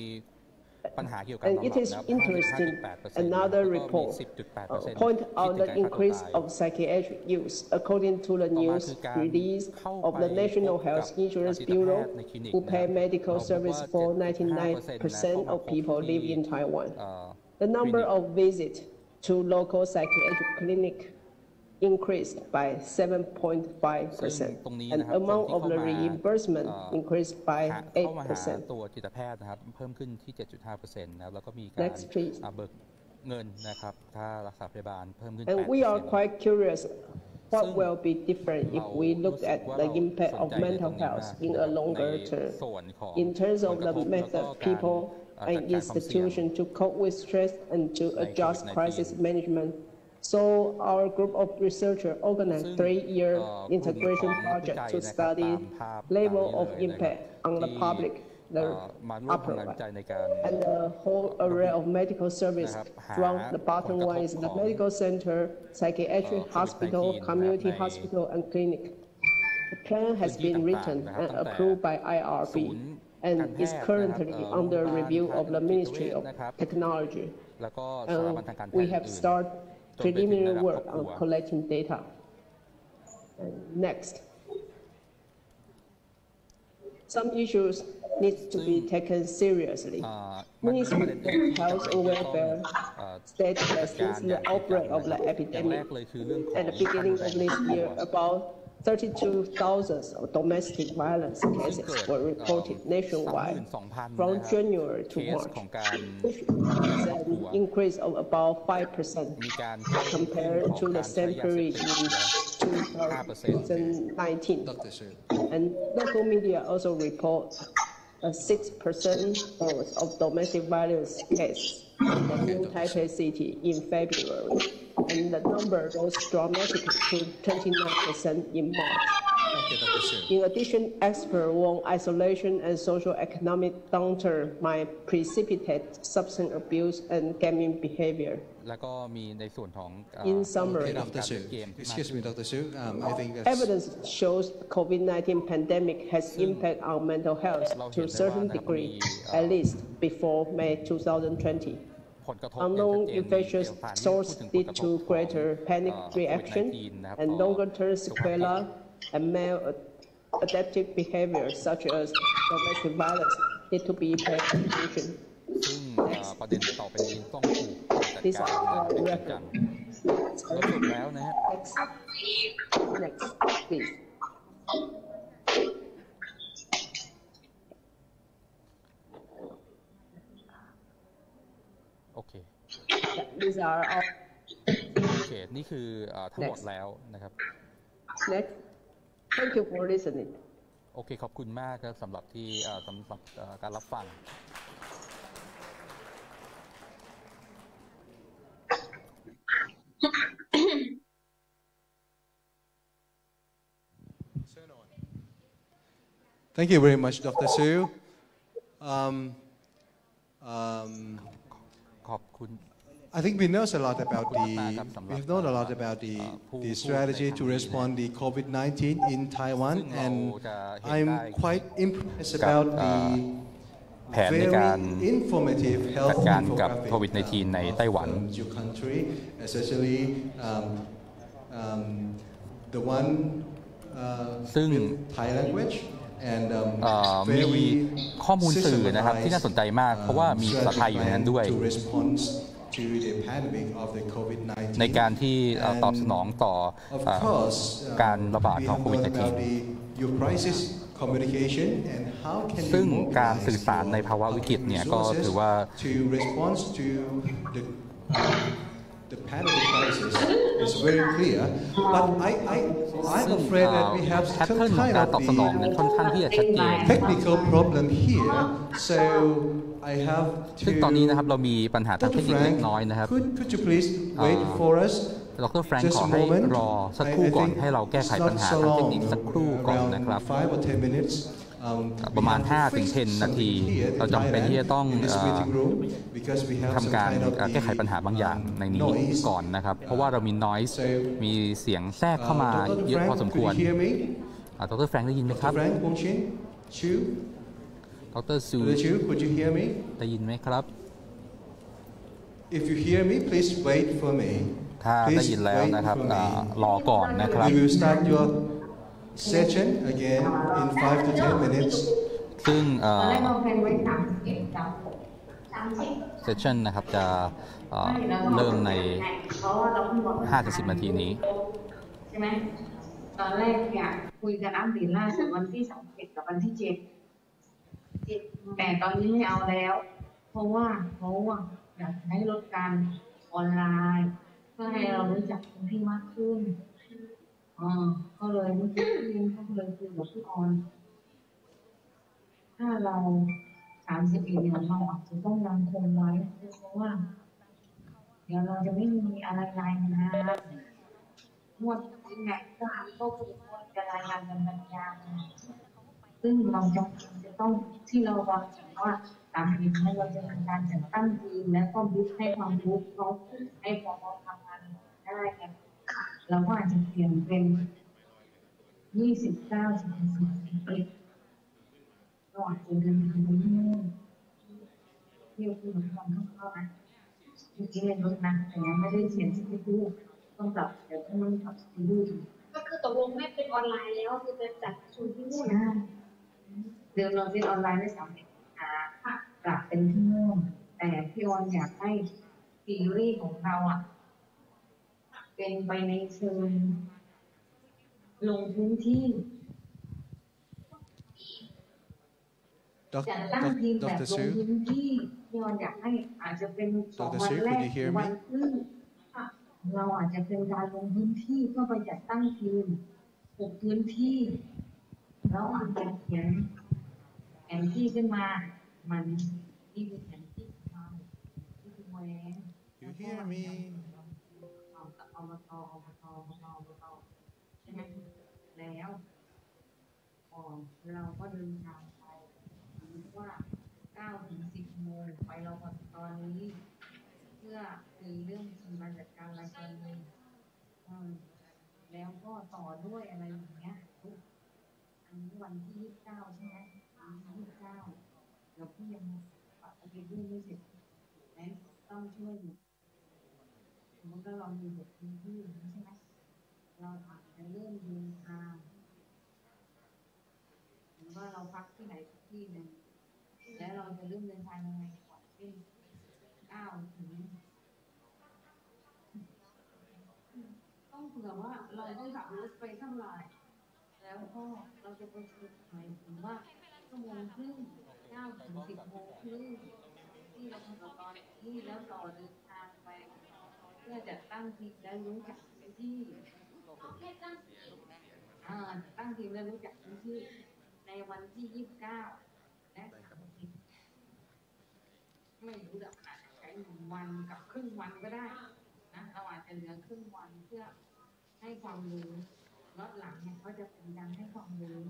And it is interesting, another report uh, point out the increase of psychiatric use. According to the news release of the National Health Insurance Bureau, who pay medical service for ninety-nine percent of people live in Taiwan. The number of visits to local psychiatric clinic increased by seven point five percent, and amount of the reimbursement increased by eight percent. ตัวจิตแพทย์นะครับเพิ่มขึ้นที่ เจ็ดจุดห้าเปอร์เซ็นต์ นะแล้วก็มีการเบิกเงินนะครับค่ารักษาพยาบาลเพิ่มขึ้น And we are quite curious what will be different if we look at the impact of mental health in a longer term in terms of the method people and institutions to cope with stress and to adjust crisis management. So our group of researchers organized three-year integration project to study level of impact on the public, the upper one, and the whole array of medical service. From the bottom one is the medical center, psychiatric hospital, community hospital, and clinic. The plan has been written and approved by I R B and is currently under review of the Ministry of Technology. And we have started preliminary work on collecting data. And next, some issues need to be taken seriously. Ministry of Health and Welfare stated that since the outbreak of the epidemic at the beginning of this year, about thirty-two thousand domestic violence cases were reported nationwide from January to March, which is an increase of about five percent compared to the same period in two thousand nineteen. And local media also report a six percent growth of domestic violence cases in the new Taipei city in February, and the number rose dramatically to twenty-nine percent in March. Okay, Doctor Su. In addition, experts warn isolation and social economic downturn might precipitate substance abuse and gaming behavior. แล้วก็มีในส่วนของ In summary, Okay, Doctor Su. Excuse me, Doctor Su. Um, I think that's... Evidence shows COVID nineteen pandemic has impact on mental health to a certain degree, at least before May twenty twenty. Unknown infectious source lead to greater panic reaction and longer-term sequelae and maladaptive behavior such as domestic violence need to be paid attention. ซึ่งประเด็นต่อไปนี้ต้องถูกจัดการจริงจังแล้วจบแล้วนะฮะ Next, next, please. โอเค These are all. โอเค นี่คือทั้งหมดแล้วนะครับ Next, thank you for listening. โอเค ขอบคุณมากครับสำหรับที่สำหรับการรับฟัง Thank you very much, Doctor Su. Um, um, I think we know a lot about the we have known a lot about the the strategy to respond to COVID nineteen in Taiwan, and I'm quite impressed about the แผนในการ very informative จั health ดการกับ infographic โควิด สิบเก้า ในไต้หวัน from your country, especially um, um, the one uh, ซึ่ง with Thai language and um, มี very ข้อมูลสื่อนะครับที่น่าสนใจมากเพราะว่ามีภาษาไทยอยู่ในนั้นด้วย to respond to the pandemic of the COVID nineteen ในการที่ตอบสนองต่อ Of course, uh, การระบาด we ของ have โควิด known สิบเก้า about the your crisis communication and how can ซึ่ง you การ mobilize สื่อสารในภาวะวิกฤตเนี่ยก็ถือว่า to respond to the uh, the pandemic crisis is very clear, but I I I'm afraid that we have แพท some เทิร์นของ kind การ of ตอบสนองนั้นค่อนข้างที่จะชัดเจน the technical problem here, so I have ซึ่งตอนนี้นะครับเรามีปัญหาทางเทค Doctor นิคเล็ก Frank, น้อยนะครับ could could you please wait for us? ดรแฟรงค์ Just ขอ a ให้ moment. รอสักครู่ I- I ก่อน think ให้เราแก้ไข it's ปัญ not หา so ทางเทค long, นิคสักครู่ก่อน around นะครับ five or ten minutes. Um, ประมาณ we have to ห้าถึง fix เจ็ด นาที something here in เราจำเป็นที่จะต้อง Thailand, in this เอ่อ meeting room, because we have ทำ some การ kind of แก้ไขปัญหาบางอย่าง the, ใน um, นี้ noise. ก่อนนะครับ เพราะว่าเรามี noise So, มีเสียงแทรกเข้ามา Uh, Doctor เยอะ Frank, พอสมควร could you hear me? ดรแฟรงค์ได้ยินไหมครับ Doctor Frank, Wong Chin, Chu, ดรซู Doctor Chu, could you hear me? ได้ยินไหมครับ If you hear me, please wait for me. ถ้าได้ Please ยินแล้ว wait นะครับ for อ่า me. รอก่อนนะครับ We will start your session again in five to ten minutes. ซึ่งเอ่อตอนแรกเราแพลนไว้สามสิบเอ็ดกับสามสิบเซสชั่นนะครับจะเอ่อเริ่มในเพราะว่าเราเพิ่งบอกห้าถึงสิบ นาทีนี้ใช่ไหมตอนแรกเนี่ยคุยกันอัปเดตล่าสุดวันที่สามสิบเอ็ดกับวันที่เจ็ดแต่ตอนนี้ไม่เอาแล้ว เพราะว่าเขาอะอยากให้ลดการออนไลน์เพื่อให้เรารู้จักคนที่มากขึ้นอ๋อก็เลยเมื่อกี้พี่ลิงก็เลยคุยกับพี่ออน ถ้าเราสามสิบเอ็ดเนี่ยเราอาจจะต้องยังคงไว้เพราะว่าเดี๋ยวเราจะไม่มีอะไรรายงานหมดเนี่ยก็ก็คือควรจะรายงานกันบรรยายซึ่งเราจะจะต้องที่เราวางแผนว่าตามนี้เราจะทำการจัดตั้งทีมและก็บุ๊กให้ความรู้เขาให้พอเราทำงานได้กันเราก็อาจจะเปลี่ยนเป็นยี่สิบเก้าถึงสี่สิบเอ็ดเราอาจจะเดินทางไปที่นู่นเที่ยวคือมันความเข้าๆนะจริงๆในรถนะแต่ยังไม่ได้เขียนสคริปต์ต้องปรับเดี๋ยวต้องมันปรับสคริปต์ก็คือตกลงไม่เป็นออนไลน์แล้วคือจะจัดประชุมที่นู่นนะเดิมเราเป็นออนไลน์ได้สามสิบค่ะปรับเป็นที่นู่นแต่พี่ออนอยากให้ซีรีส์ของเราอ่ะเป็นไปในเชิงลงพื้นที่จัดตั้งทีมแบบลงพื้นที่พี่ออนอยากให้อาจจะเป็นสองวันแรกวันครึ่งเราอาจจะเป็นการลงพื้นที่เพื่อไปจัดตั้งทีมปลูกพื้นที่แล้วอาจจะเขียนแผนที่ขึ้นมามันนี่คือแผนที่มาที่คือแหวน You hear me? เอาเอามาต่อเอามาต่อเอามาต่อเอามาต่อใช่ไหมแล้วเราก็เดินทางไปหรือว่าเก้าถึงสิบโมงไปเราตอนนี้เพื่อคือเรื่องมาจัดการรายการนี้แล้วก็ต่อด้วยอะไรอย่างเงี้ยทุกอันนี้วันที่ยี่สิบเก้าใช่ไหมวันที่ยี่สิบเก้าเราพี่ยังปฏิบัติไม่เสร็จนั้นต้องช่วยอยู่สมมติว่าเรามีเด็กพื้นที่ใช่ไหมเราอาจจะเริ่มเดินทางหรือว่าเราพักที่ไหนที่หนึ่งแล้วเราจะเริ่มเดินทางยังไงก่อนเช่นเก้าถึงต้องเผื่อว่าเราต้องขับรถไปเท่าไหร่แล้วก็เราจะไปถึงไหนถึงว่าชั่วโมงครึ่งเก้าถึงสิบโมงครึ่งที่เราทำตอนนี้แล้วต่อเดินทางไปเพื่อจะตั้งทีมและรู้จักพื้นที่อ่าตั้งทีมและรู้จักพื้นที่ในวันที่ยี่สิบเก้าและสามสิบไม่รู้จะอาจจะใช้หนึ่งวันกับครึ่งวันก็ได้นะเราอาจจะเหลือครึ่งวันเพื่อให้ความรู้รอบหลังเนี่ยก็จะเป็นการให้ความรู้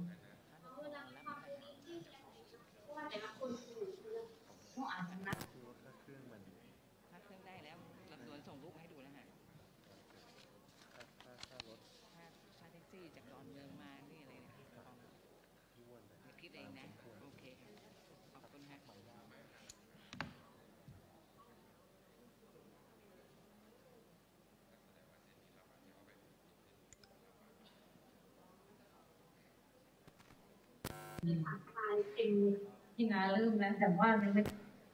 ว่าแต่ละคนก็อาจจะนับถ้าเครื่องมันถ้าเครื่องได้แล้วลำดวนส่งรูปให้ดูแล้วฮะถ้าถ้ารถถ้าถ้าแท็กซี่จากดอนเมืองมานี่อะไรเนี่ยเดี๋ยวคิดเองนะโอเคขอบคุณฮะจริงที่งานเริ่มแล้วแต่ว่ายังไม่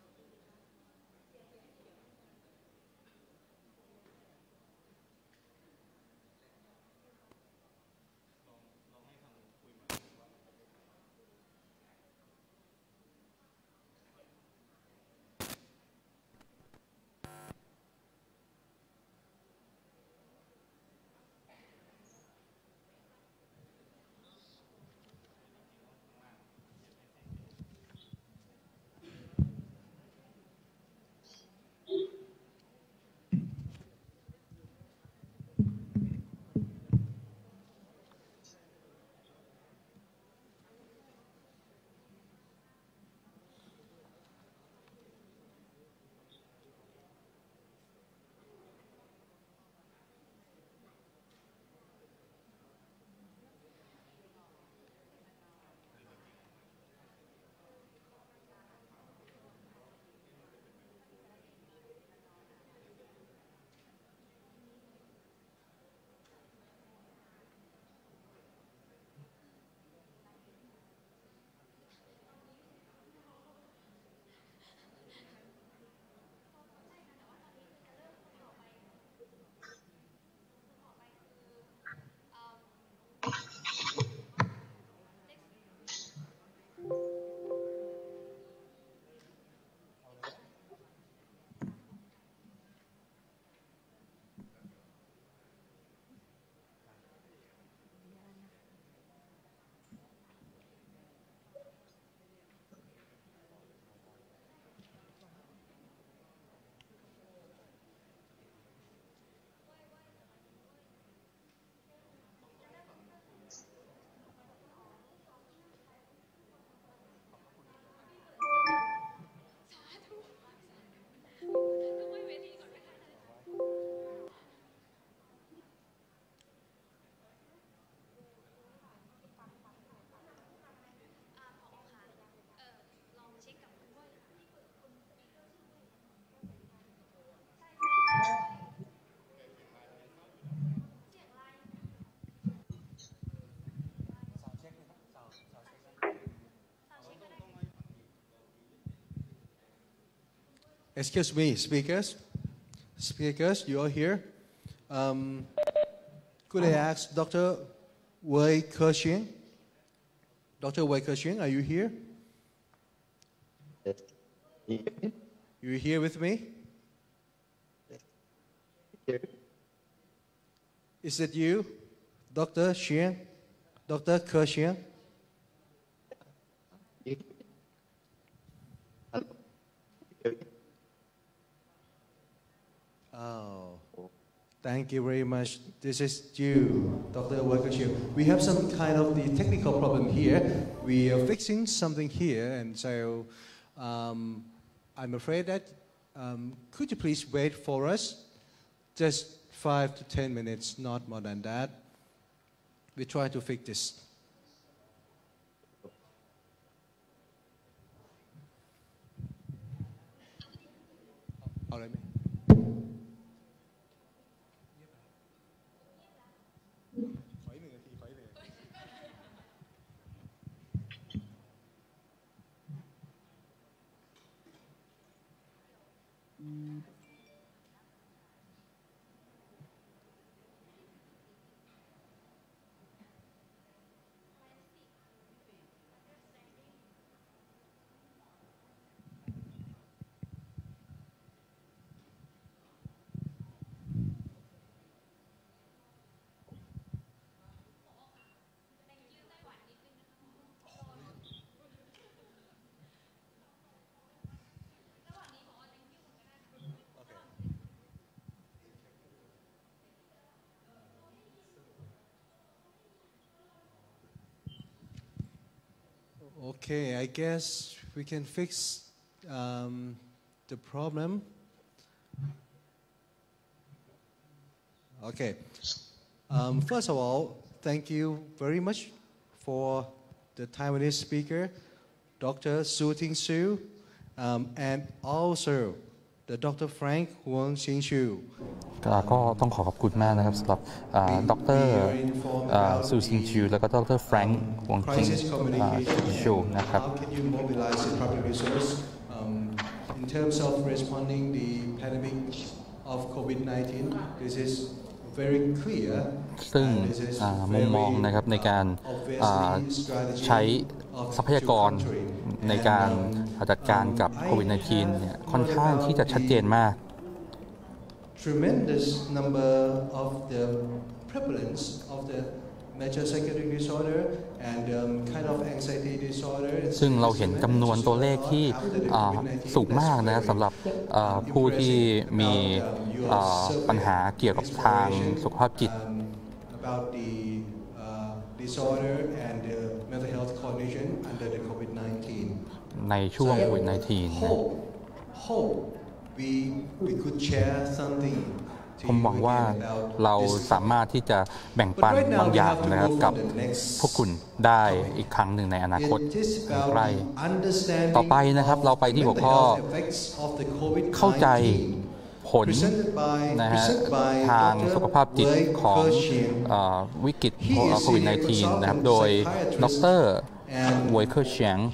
Excuse me, speakers. Speakers, you are here. Um, could I ask Doctor Wei Kershin? Doctor Wei Kershin, are you here? You here with me? Is it you, Doctor Xian? Doctor Kershin? Oh, thank you very much. This is you, Doctor Wei Kershin. We have some kind of the technical problem here. here. We are fixing something here, and so um, I'm afraid that um, could you please wait for us? Just five to ten minutes, not more than that. We try to fix this. All right. Okay, I guess we can fix um, the problem. Okay. Um, first of all, thank you very much for the Taiwanese speaker, Doctor Su Ting Su, um, and also the Doctor Frank Huang Xin Shu. ก็ต้องขอขอบคุณมากนะครับสำหรับดรซูซิงชูแล้วก็ดรแฟรงค์ฮวงชิงชูนะครับ How can you mobilize the public resource um, in terms of responding the pandemic of COVID nineteen? This is very clear. ซึ่งมุมมองนะครับในการใช้ทรัพยากรในการจัดการกับโควิด สิบเก้า เนี่ยค่อนข้างที่จะชัดเจนมาก Tremendous number of the prevalence of the major psychiatric disorder and um, kind of anxiety disorder ซึ่งเราเห็นจำนวนตัวเลขที่สูงมากนะสำหรับผู้ที่มีปัญหาเกี่ยวกับทางสุขภาพจิต about the uh, disorder and the mental health condition under the COVID nineteen ในช่วงโควิด สิบเก้า นะ hope we we could share something ผมหวังว่าเราสามารถที่จะแบ่งปันบางอย่างนะครับกับพวกคุณได้อีกครั้งหนึ่งในอนาคตใกล้ต่อไปนะครับเราไปที่หัวข้อเข้าใจผลนะฮะทางสุขภาพจิตของวิกฤตโควิด สิบเก้า นะครับโดยดรเวยเคอร์เฉียง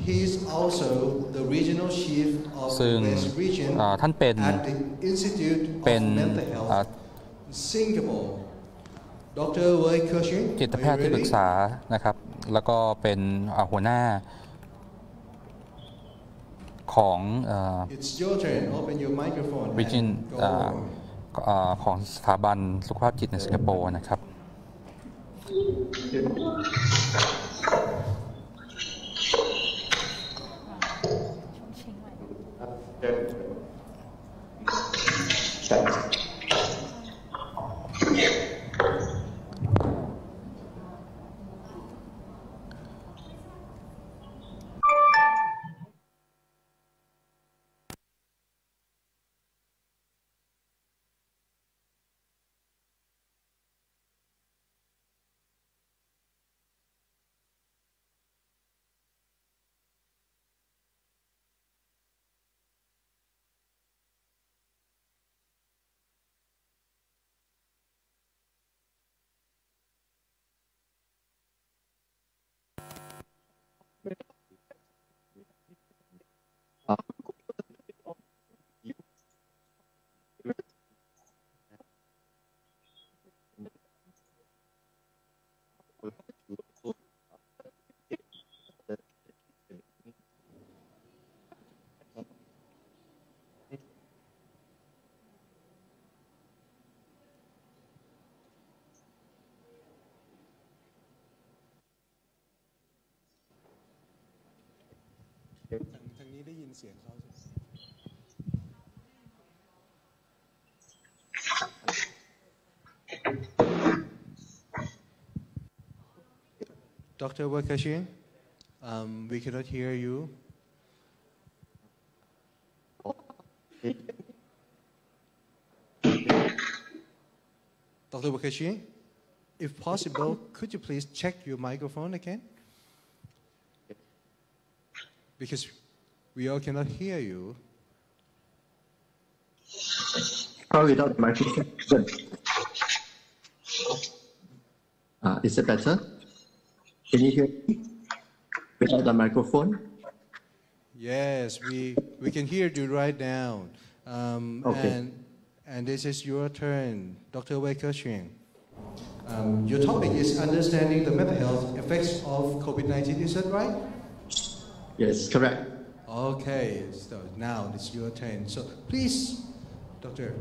ซึ่งท่านเป็นเป็นจิตแพทย์ที่ปรึกษานะครับแล้วก็เป็นหัวหน้าของวิจินของสถาบันสุขภาพจิตในสิงคโปร์นะครับทางนี้ได้ยินเสียงเขา Doctor Wei Ke-sheng Um, we cannot hear you. Doctor Wei-Ke-Hsien, if possible, could you please check your microphone again? Because we all cannot hear you. How without the microphone? Uh, is it better? Can you hear me without the microphone? Yes, we we can hear you right now. Um, Okay. And and this is your turn, Doctor Wei-Ke-Hsien. Um, your topic is understanding the mental health effects of COVID nineteen. Is that right? Yes, correct. Okay. So now it's your turn. So please, Doctor.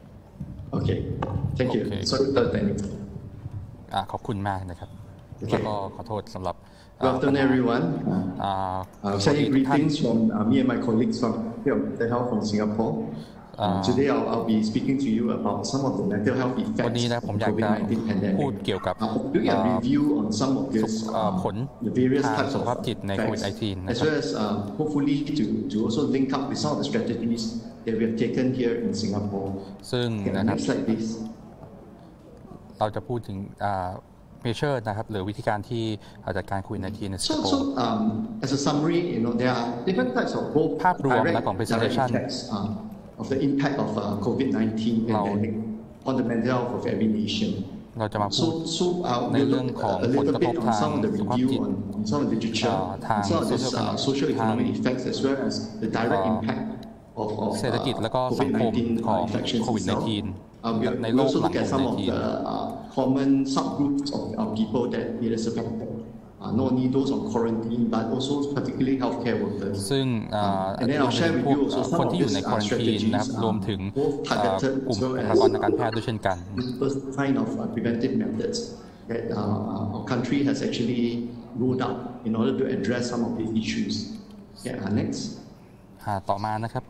Okay. Thank you. Okay. Sorry for the อ่าขอบคุณมากนะครับโอเคแล้วก็ขอโทษสำหรับ Good afternoon, everyone. อ่า Uh, สวัสดี sending ทุกท่าน greetings from uh, me and my colleagues from here of Mental Health from Singapore. Uh, Uh, today, I'll, I'll be speaking to you about some of the mental health วันนี้ effects นะ of ผม the อยากจะ COVID nineteen พูด pandemic. เกี่ยวกับ Uh, doing a อ่า review on some of สุข this, เอ่อ uh, ผล the various ทาง types สุ of ขภาพจิตในโควิด effects, สิบเก้า นะ as ครับ well as uh, hopefully to, to also link up with some of the strategies that we have taken here in Singapore. ซึ่ง Okay, นะครับ next slide, please. เราจะพูดถึงเมเชอร์นะครับหรือวิธีการที่จัดการโควิดสิบเก้า ในสิงค So, โปร์ so um, as a summary, you know, there are different types of both ภาพรวม direct, และของ direct presentation effects um, of the impact of uh, COVID nineteen เรา pandemic on the mental health of every nation. เราจะมาพู So, ด so uh, ใน we'll เรื่อง look ของ uh, a ผล little กระท bit บ on ทาง some of the สุขภาพ review จิต on, on some of the literature, อ่าทาง some of this social uh, social economic ทาง effects as well as the direct อ่า impact of, of เศรษฐกิจ uh, และก็สัง COVID คม nineteen ของ infections โควิด itself. สิบเก้า Uh, we ใน we โลก also หลัง look โค at วิด some of สิบเก้า the uh, common subgroups of uh, people that it is affected. Uh, not only those on quarantine, but also particularly healthcare workers. ซึ่งอ่า And then I'll share with พวก you also คน some of ที่อยู่ these ใน uh, ควอรันทีน strategies นะครับรวมถึง both อ่า targeted กลุ่ม as well บุคลากร as ทางการแพทย์ด้วยเช่นกัน first kind of uh, preventive methods that uh, our country has actually rolled out in order to address some of these issues. Yeah, uh, next. อ่าต่อมานะครับ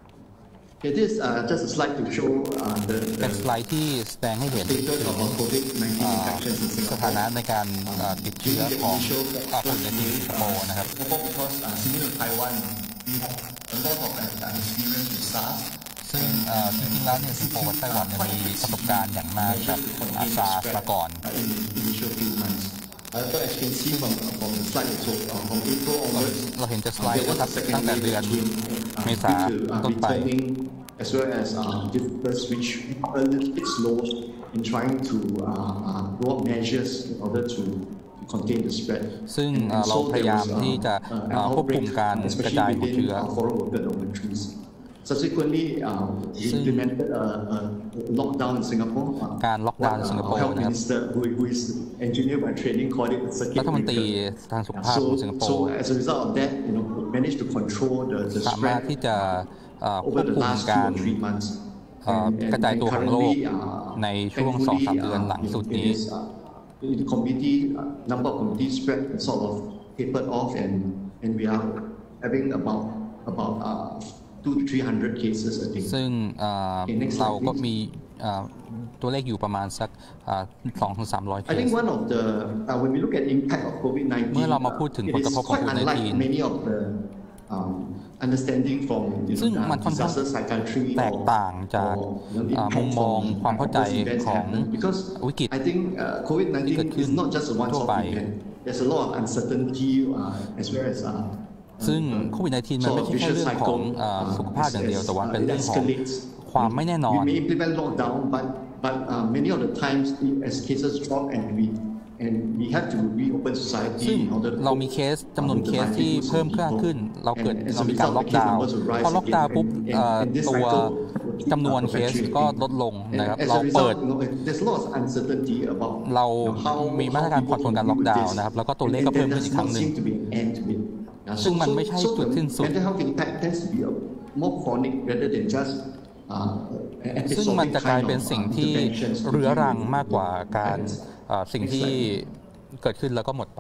Okay, this is uh, just a slide to show uh, the, เป็น the สไลด์ที่แสดงให้เห็น status of our COVID nineteen อ่า infections in สถานะ Singapore. ในการอ่าติดเชื้อ During the ของ initial อ่าโควิดสิบเก้า ในสิงคโปร์นะครับ Singapore, because uh, similar to Taiwan, we have a lot of uh, experience with SARS. ซึ่งอ่าจริงๆแล้วเนี่ยสิงคโปร์กับไต้หวันเนี่ยมีประสบการณ์อย่างมากกับอาซาร์มาก่อน uh, in the initial few months. However, as you can see from, from the slide also, uh, from April onwards, เราเห็นจากส uh, ไลด์ there นะ was ครับ a second ตั้งแต่ wave เดือน that came, uh, เมษา due to uh, ต้นไป returning as well as uh, difficulties which were a little bit slow in trying to uh, uh, roll out measures in order to, to contain the spread. ซึ่ง And- อ่า and เรา so พยา there ยาม was, uh, ที่จะ uh, an อ่าควบคุม outbreak, การกระ especially จายของ within เชื้อ our foreign worker dormitories. Subsequently, uh, we ซึ่ง implemented a, a lockdown in Singapore. Uh, การล็อกดาวน์ใน what, สิงค uh, โป our ร์ health นะครับ minister, who, who is engineer by training, called it a รั circuit ฐมนตรี breaker. ทางสุข Yeah, ภาพของสิงค so, โปร์ so as a result of that, you know, we managed to control the, the สามารถ spread ที่จะอ่าคว over บ the คุม last two การ or three months. อ่า And, กระ and, จาย and ตัวของโรค currently, uh, ในช่วง สองถึงสาม thankfully, เดือนหลัง uh, สุด it นี้ is, uh, the community uh, number of community spread sort of tapered off, and and we are having about about uh, two to three hundred cases a day. ซึ่งอ่า Okay, next slide, เราก็ please. มีอ่าตัวเลขอยู่ประมาณสักสองถึงสามร้อยเค I ส think one of the uh, when we look at impact of COVID nineteen, เมื่อเรามาพูดถึง it ผลก is ระทบของ quite โควิด unlike สิบเก้า many of the um, understanding from you ซึ่ง know มัน uh, ค่อนข้าง disaster psychiatry แตก or ต่างจาก or, you know, อ่า impact มุมมอง from ความเข้าใจ adverse events ของ happen. Because วิกฤต I think uh, COVID ที่เกิด nineteen ขึ้น is not just a ทั่ว one-off ไป event. There's a lot of uncertainty uh, as well as uh, ซึ่ง uh, โควิดสิบเก้า มัน sort ไม่ of ใช่แค่ vicious เรื่องของ cycle อ่า uh, สุขภาพ as- อย่างเดียว as, แต่ว่า uh, เป็น it เรื่องของ escalates. ความไม่แน่นอน We may implement lockdown, but but uh, many of the times as cases drop and we and we have to reopen ซึ่ง society in order to เรามีเคสจำนวน with เค the สที่ livelihoods of เพิ่มขึ้น people. ขึ้น เราเกิด And as เรา a มีการ result, ล็อก the case ดาวน์ numbers will rise พอล็อกดาวน์ again, ปุ๊บ and- เอ่อ and this ตัว cycle will keep จำนวนเคส perpetuating. ก็ลดลง And นะครับ as เรา a เปิด result, you know, there's a lot of uncertainty about เรา you know, how มีมาตรการ how ผ่อนปลนการ people ล็อก deal ดาว with น์ this. นะครับ แล้วก็ตัวเลข And ก็เพิ่ม there ขึ้น does อีกครั้ง not หนึ่ง seem to be an end to it. Uh, ซึ่ so งมัน so ไม่ใช่ so จุด the สิ้นสุด mental health impact tends to be a more chronic rather than just uh, ซึ่งมัน episodic จะกลาย kind เป็น of สิ่ง uh, ที่ interventions to เรื้อ deal รัง with มากกว่าการ impacts. เอ่อสิ่ง Next ที่ slide. เกิดขึ้นแล้วก็หมดไป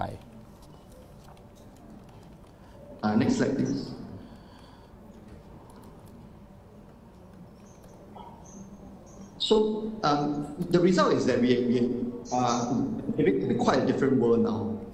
Uh, next slide, please. So um, the result is that we, we are living in quite a different world now.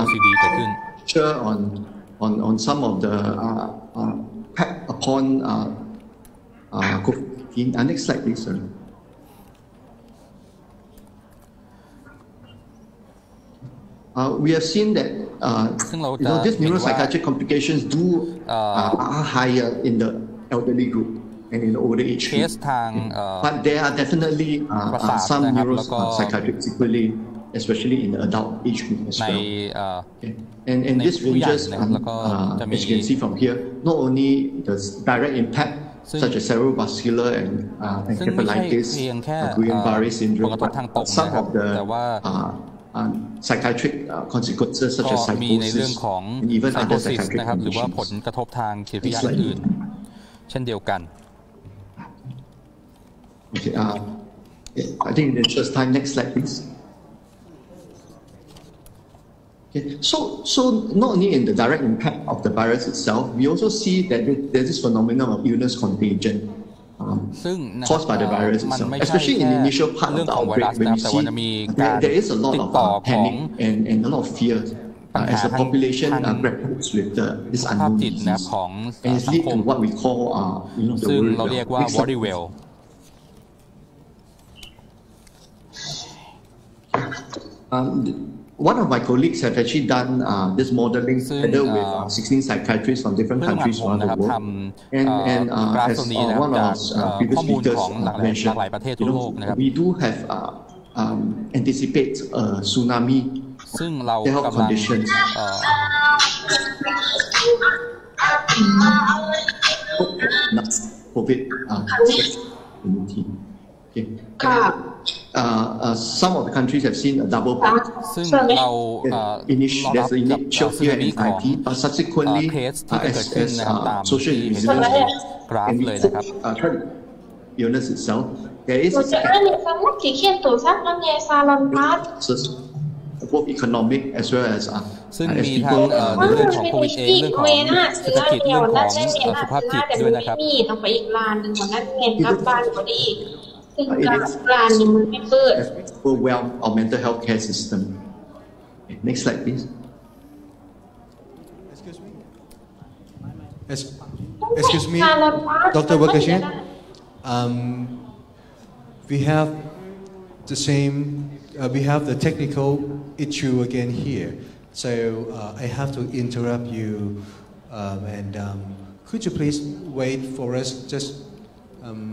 โอ ซี ดี เกิดขึ้น Sure on on on some of the uh, uh, pack upon uh, uh, COVID nineteen. Uh, next slide, please, sir. Uh, we have seen that uh, ซึ่งเรา you จะ know, these เห็นว่า neuropsychiatric complications do uh, are higher in the elderly group and in the older age เค group. สทางเอ่อ But there are definitely ประ uh, สา uh, ท some นะครับแล้วก็ neuropsychiatric sequelae, especially in the adult age group as ใน well. เอ่อ Okay. And, and ใน this ผู้ใหญ่ ranges, นะครับ um, แล้วก็ uh, จะมี as you can see from here, not only the direct impact ซึ่ง such as cerebrovascular and, uh, and ซึ่งไม่ใช่ capsulitis, เพียงแค่ uh, Guillain-Barré ผล syndrome, กระทบ but ทางตรง some นะครับ of the แต่ว่า uh, um, psychiatric uh, consequences such ก็ as มีในเรื่อง psychosis ของ and even other psychosis psychiatric นะครับหรือว่าผล conditions. กระทบทางจิตวิทยาอื่นๆเช่นเดียวกัน Okay, uh, I think in the interest of time, next slide, please. Okay, so, so not only in the direct impact of the virus itself, we also see that there's this phenomenon of illness contagion um, ซึ่ง caused by the virus มัน itself, ไม่ใช่ especially in แค่ the initial part เรื่อ of ง the ของไว outbreak รัส when นะ we แต่ว่า see จะมีกา there, ร there is a lot ติด of ต่อ uh, ของ panic and, and a lot of fear ปัญ uh, หา as the ทาง population ทาง uh, grapples with the, this ภาพ unknown จิตนะ disease. ของ And it's สัง lead ค to ม what we call uh, you know, the ซึ่ง worry เรา well. เรียกว่า Next slide, worry please. well Um, one of my colleagues have actually done uh, this modeling ซึ่ง together with เอ่อ uh, sixteen psychiatrists from different เพื่อนร่วมงาน countries ผม around นะ the ครับ world. ท And, ำ and กราฟ uh, ตร as งนี้ uh, นะครับ one of จาก our uh, previous ข้อมูล speakers ของ uh, หลากหลาย mentioned, หลากหลายประเทศ you ทั่ว know, โลกนะครับ we do have uh, um, anticipate a tsunami ซึ่งเรา health กำลัง conditions. เอ่อ Not COVID uh, nineteen. Okay. Uh, uh, some of the countries have seen a double peak. ซึ่งเราเอ่อ Initial, รองรับ there's กับ initial สึ fear นามิ and ของ anxiety, but subsequently, เคสที่ uh, จะเกิด as, ขึ้น as นะครับ uh, ตาม social ที่เห็น resilience ใน goes, กราฟ and เลย we นะครับ uh, try to illness itself, there is Tôi sẽ để xong lúc chỉ khiên tổ sắc nó nghe xa lần phát. both economic as well as uh, ซึ่ง as มีทั้ง people เอ่อ uh, ในเรื่องของโควิดเองเรื่องของเศรษฐกิจเรื่องของเอ่อสุขภาพจิตด้วยนะครับมีต้องไปอีกร้านหนึ่งวันนั้นเงินกลับบ้านพอดีซึ่งร้านนี้มันไม่เปิด overwhelm our mental health care system. Okay, next slide, please. Excuse me. Es- Excuse me, Doctor Wakashian. Um, we have the same. Uh, we have the technical issue again here, so uh, I have to interrupt you. Um, and um, could you please wait for us? Just. Um,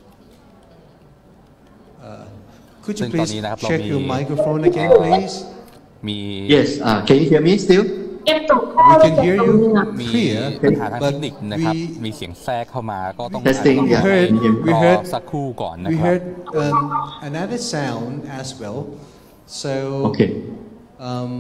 uh, could you ซึ่งตอน please นี้นะครับเรา check มี your microphone again, please? มี Yes, uh, can you hear me still? เก็บตกข้อ We เลย can ตก hear ตรง you นี้นะมี clear, ปัญหาทางเท but คนิคนะครับ we มีเสียงแทรกเข้ามาก็ต้อง Testing, อาจ yeah. จะ heard ต้อง we รอ heard สักครู่ก่อนนะ we ครับ heard um, another sound as well. So Okay. um,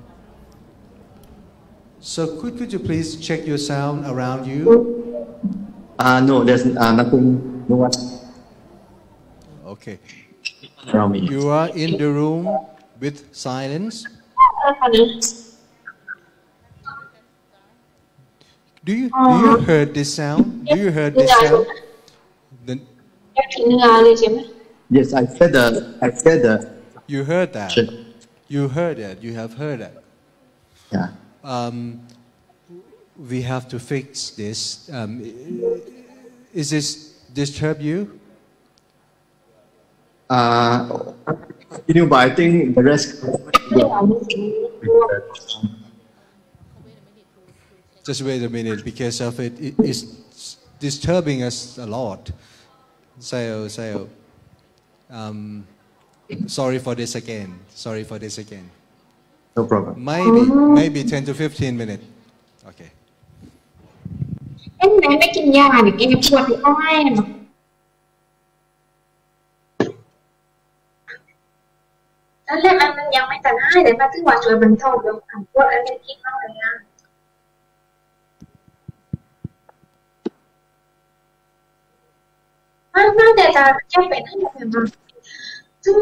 so could could you please check your sound around you? Uh, no, there's uh, nothing, no one Okay. around me. You are in the room with silence. เออค่ะนี่ Do you do you heard this sound? Do you heard this sound? Then แค่ถึงเนื้อเลยใช่ไหม Yes, I said the, I said the, you heard that. Sure. You heard it. You have heard it. yeah. Um, we have to fix this. Um, is this disturb you? Uh, you know, but I think the rest. Just wait a minute, because of it, it is disturbing us a lot. So, so, um, sorry for this again. Sorry for this again. No problem. Maybe, maybe ten to fifteen minutes. Okay. เอ้ยไหนไม่กินยาเนี่ยแกปวดท้องให้เนาะอันแรกอันมันยังไม่ตัดให้เดี๋ยวมาถึงว่าช่วยบรรเทาเรื่องของปวดอันนี้คิดมากเลยนะไม่ไม่แต่จะแค่เป็นให้แบบนั้นซึ่ง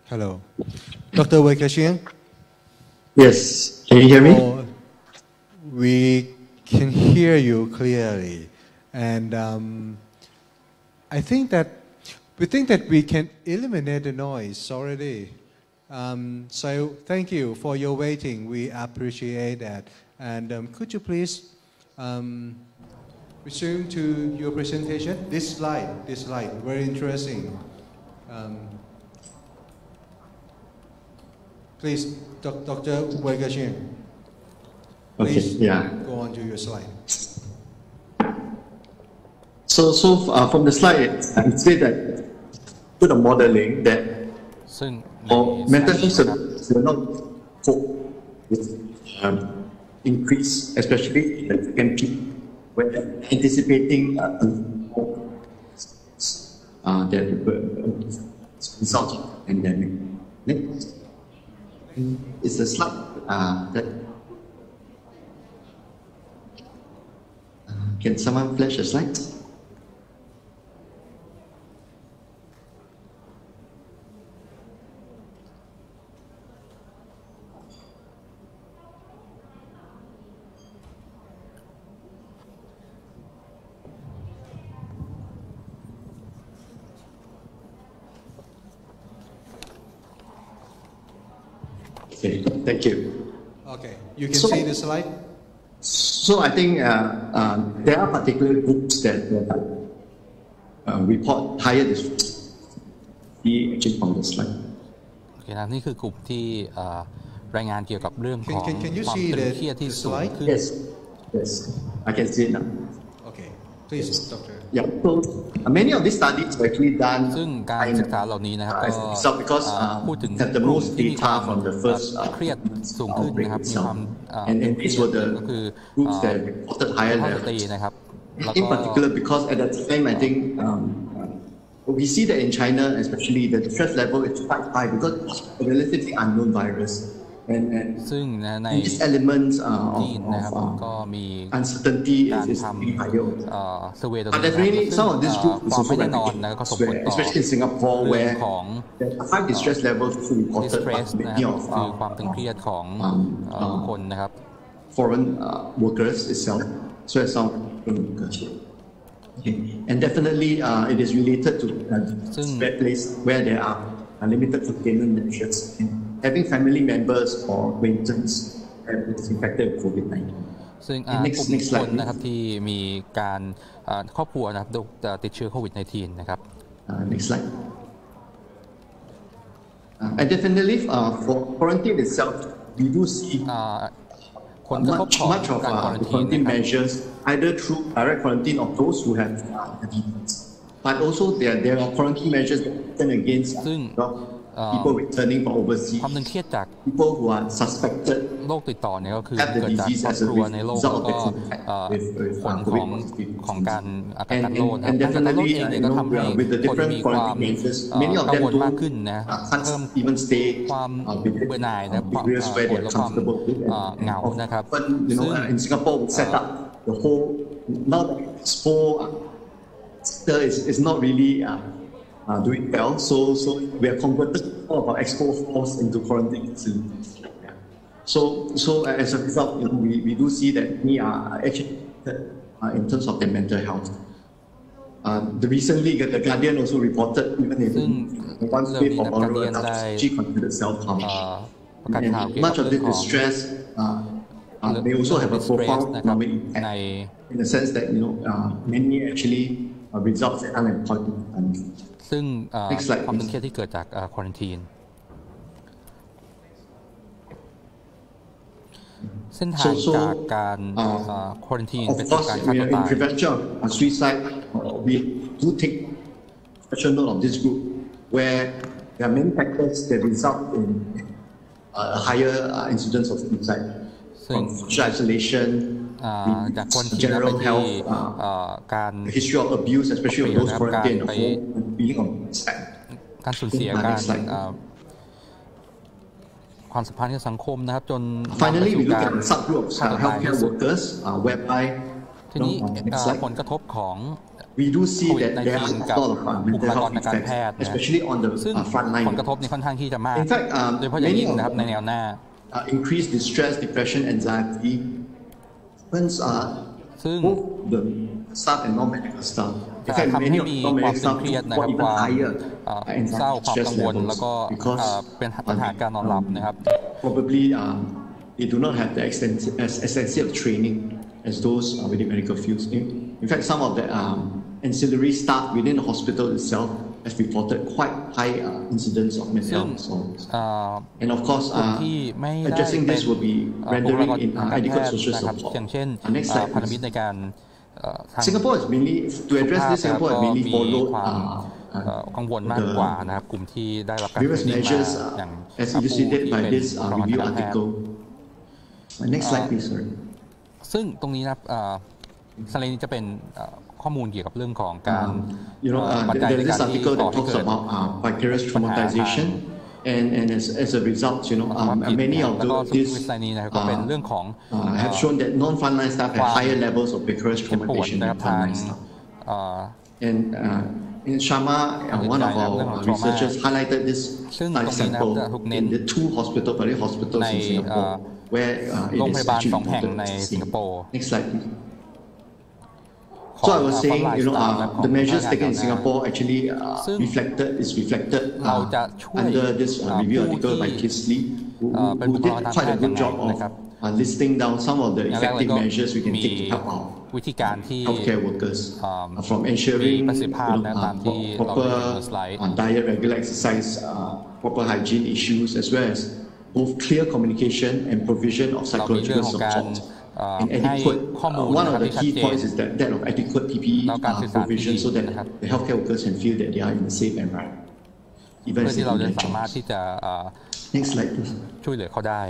Hello. Doctor Wei Ke-sheng? Yes. Can you hear me? Oh, we can hear you clearly. And um, I think that we think that we can eliminate the noise already. Um, so thank you for your waiting. We appreciate that. And um, could you please um, resume to your presentation? This slide, this slide, very interesting. Um, please, Doctor Wei Ke-sheng. Please okay, yeah. go on to your slide. So, so uh, from the slide, it said that to the modeling that or mental health will not cope with um, increase, especially in the second peak, when anticipating uh, uh, that uh, result of the pandemic. Next is the slide uh, that uh, can someone flash a slide? Okay, thank you. Okay, you can so, see the slide? So I think uh, uh, there are particular groups that uh, uh, report higher distress. The actually from the slide. โอเคนะนี่คือกลุ่มที่รายงานเกี่ยวกับเรื่องของ Can, can you ความ see ตึง the, เครียดที่ the สูง slide? ขึ้น Yes, yes, I can see it now. Okay, please, Doctor. Yeah, so uh, many of these studies were actually done ซึ่งการศึกษาเหล่านี้นะครับก็ as a result because พูดถึง have the กลุ่ม most ที่มีควา data ม from the first เครียดสูงขึ้นนะครับมีความ and ตึง and เครี these ย were ด the ก็คือ groups that reported higher ข้อสตรี levels. นะครับแล้ว In ก็ particular, because at that time, I think um, we see that in China, especially, the stress level is quite high because it's a relatively unknown virus. And, and, ซึ่งใน and these elements uh, จีน of, นะครับ of ก็ uh, มี uncertainty การ is, is ทำ pretty higher. เซอร์เวย์ตัว But นี้นะครับ definitely, ซึ่ง some of this group is ความ also ไม่แน่นอน rapid, นะก็ส่งผล where, ต่อ especially in Singapore, เรื่อง where ของ the high distress levels also reported distress by นะค many รับ of คือ uh, ความตึงเครียดของ um, คนนะครับ foreign uh, workers itself, as well as some workers. Okay. And definitely, uh, it is related to uh, bad place where there are unlimited containment measures and having family members or acquaintance have been infected with COVID nineteen. ซึ่งกลุ่มคนนะครับที่มีการครอบครัวนะครับติดเชื้อโควิด สิบเก้า นะครับ Next slide. Uh, and definitely, uh, for quarantine itself, we do see uh, much, much of uh, the quarantine measures, either through direct quarantine of those who have uh, disease, but also there there are quarantine measures taken against uh, people returning from overseas, ความตึงเครียดจาก people who are suspected โรคติดต่อเนี่ยก็คือ have the เกิดจาก disease ครอบ as ค a รัวในโรคแล้ว result of ก็ the contact with, with ผล uh, ของ COVID ของการกัก and, กันโรค and, นะครับ and การกักกันโรค definitely, เอง uh, เนี่ย you ก็ know, ทำให้ with the คน different มีความ quarantine measures, many of กัง them วล don't มากขึ้นนะ uh, เพิ่ม can't even stay ความ uh, with เบื่อหน่ายนะ uh, ความ areas where ปว they ด are และความ comfortable with เหงานะครับ But you know, uh, in Singapore, we set up the whole now that this whole sector is, is not really uh, uh, doing well. So so we have converted all of our expo halls into quarantine facilities. Yeah. So so as a result, you know, we, we do see that we are actually uh, in terms of their mental health. Uh, the recently, the Guardian also reported even in one wave of oral attacks, she considered self-harm. And much of this distress uh, uh, may also have a profound economic impact in the sense that you know uh, many actually uh, results in unemployment. ซึ่งความตึงเครียดที่เกิดจากควอรันทีนเส้นทางจากการควอรันทีนเป็นการฆ่าตัวตาย prevention of suicide we do take special note of this group where there are many factors that result in a higher incidence of suicide from social isolation จากควอรันทีน general ไปที่ health การ history of abuse especially of those quarantined at home being on site การสูญเสียการความสัมพันธ์กับสังคมนะครับจน Finally we look at the subgroup of healthcare workers uh, whereby ทีนี้ผลกระทบของ we do see โควิด that there are สิบเก้า a lot of บุค mental ลากร health ทางการแพ effects, ทย์นะ especially on the ซึ่ง uh, front ผล line. กระทบนี้ค่อนข้างที่จะมาก In fact, um, โดยเฉพาะอย่าง many ยิ่ง of นะครับในแนวหน้า uh, increased distress, depression, anxiety, happens uh, ซึ่ง both the staff and non-medical staff. In จะ fact, ทำ many ให้ of มี non-medical ความตึง staff เครียดนะ got ครับ even ความ higher เอ่อ uh, เศร้า anxiety, ความ stress กังวล แล้วก็ levels because เอ่อเป็นปัญหาการนอนหลับนะครับ probably um, they do not have the extensive, as extensive training as those uh, within medical fields. In, in fact, some of the um, ancillary staff within the hospital itself has reported quite high uh, incidence of mental health disorders. And of course, uh, addressing this will be rendering in uh, adequate social support. อย่างเช่น Uh, next slide, พันธมิต please. รในการเอ่อทาง Singapore has mainly, to address this, สุขภาพ Singapore has ก็ mainly มี followed ความ uh, เอ่อกังวลมากกว่านะครับกลุ่มที่ได้รับการ various เทรนนิ่งมา measures อย่าง uh, as ผู้ที่ elucidated เป็ by น this บุ uh, คลากร review ทางการแพทย์ article. Uh, next slide, please, sir. ซึ่งตรงนี้นะครับสไลด์นี้จะเป็นเอ่อข้อมูลเกี่ยวกับเรื่องของการ Um, you know, เอ่อ uh, ปัจจัย there ใน is การ this ที่ article ก่อ that ให้ talks เกิด about uh, vicarious ปัญหาทาง traumatization, and, and as, as a result, you know, สุขภาพ um, จิต many นะ of แล้วก็ the, ส these ไลด์นี้นะครับก็เป็นเรื่องของ uh, uh, have shown that non-frontline staff have ความ higher levels of vicarious เจ็บปวด traumatization นะครั than บทาง frontline staff. เอ่อ And uh, in Sharma, uh, one of our uh, researchers highlighted this like sample in the two hospital, public hospitals in Singapore, where uh, it is actually reported the same. Next slide, please. So I was saying, you know, uh, the measures taken in Singapore actually uh, reflected is reflected uh, under this uh, review article by Kisley, who, who, who did quite a good job of uh, listing down some of the effective measures we can take to help our วิธีการที่ healthcare workers uh, from มี ensuring ประสิทธิภาพ you นะ know, ตามที่ uh, เรา proper เห็นบนสไลด์ uh, diet, regular exercise, uh, proper hygiene issues, as well as both clear communication and provision of เรามีเรื่อ psychological งของการ support. เอ่อ And ให้ adequate, ข้อมูล uh, one นะ of ครับ the ที่ชัด key เจน points is that, that of adequate P P E แล้วการ uh, สื่อสารที่ provision ดี so that นะครับ the healthcare workers can feel that they are in a safe environment, even เพื่อ as ที่ they เรา do จะ their สามารถ jobs. ที่จะเอ่อ Next slide, please. ช่วยเหลือเขาได้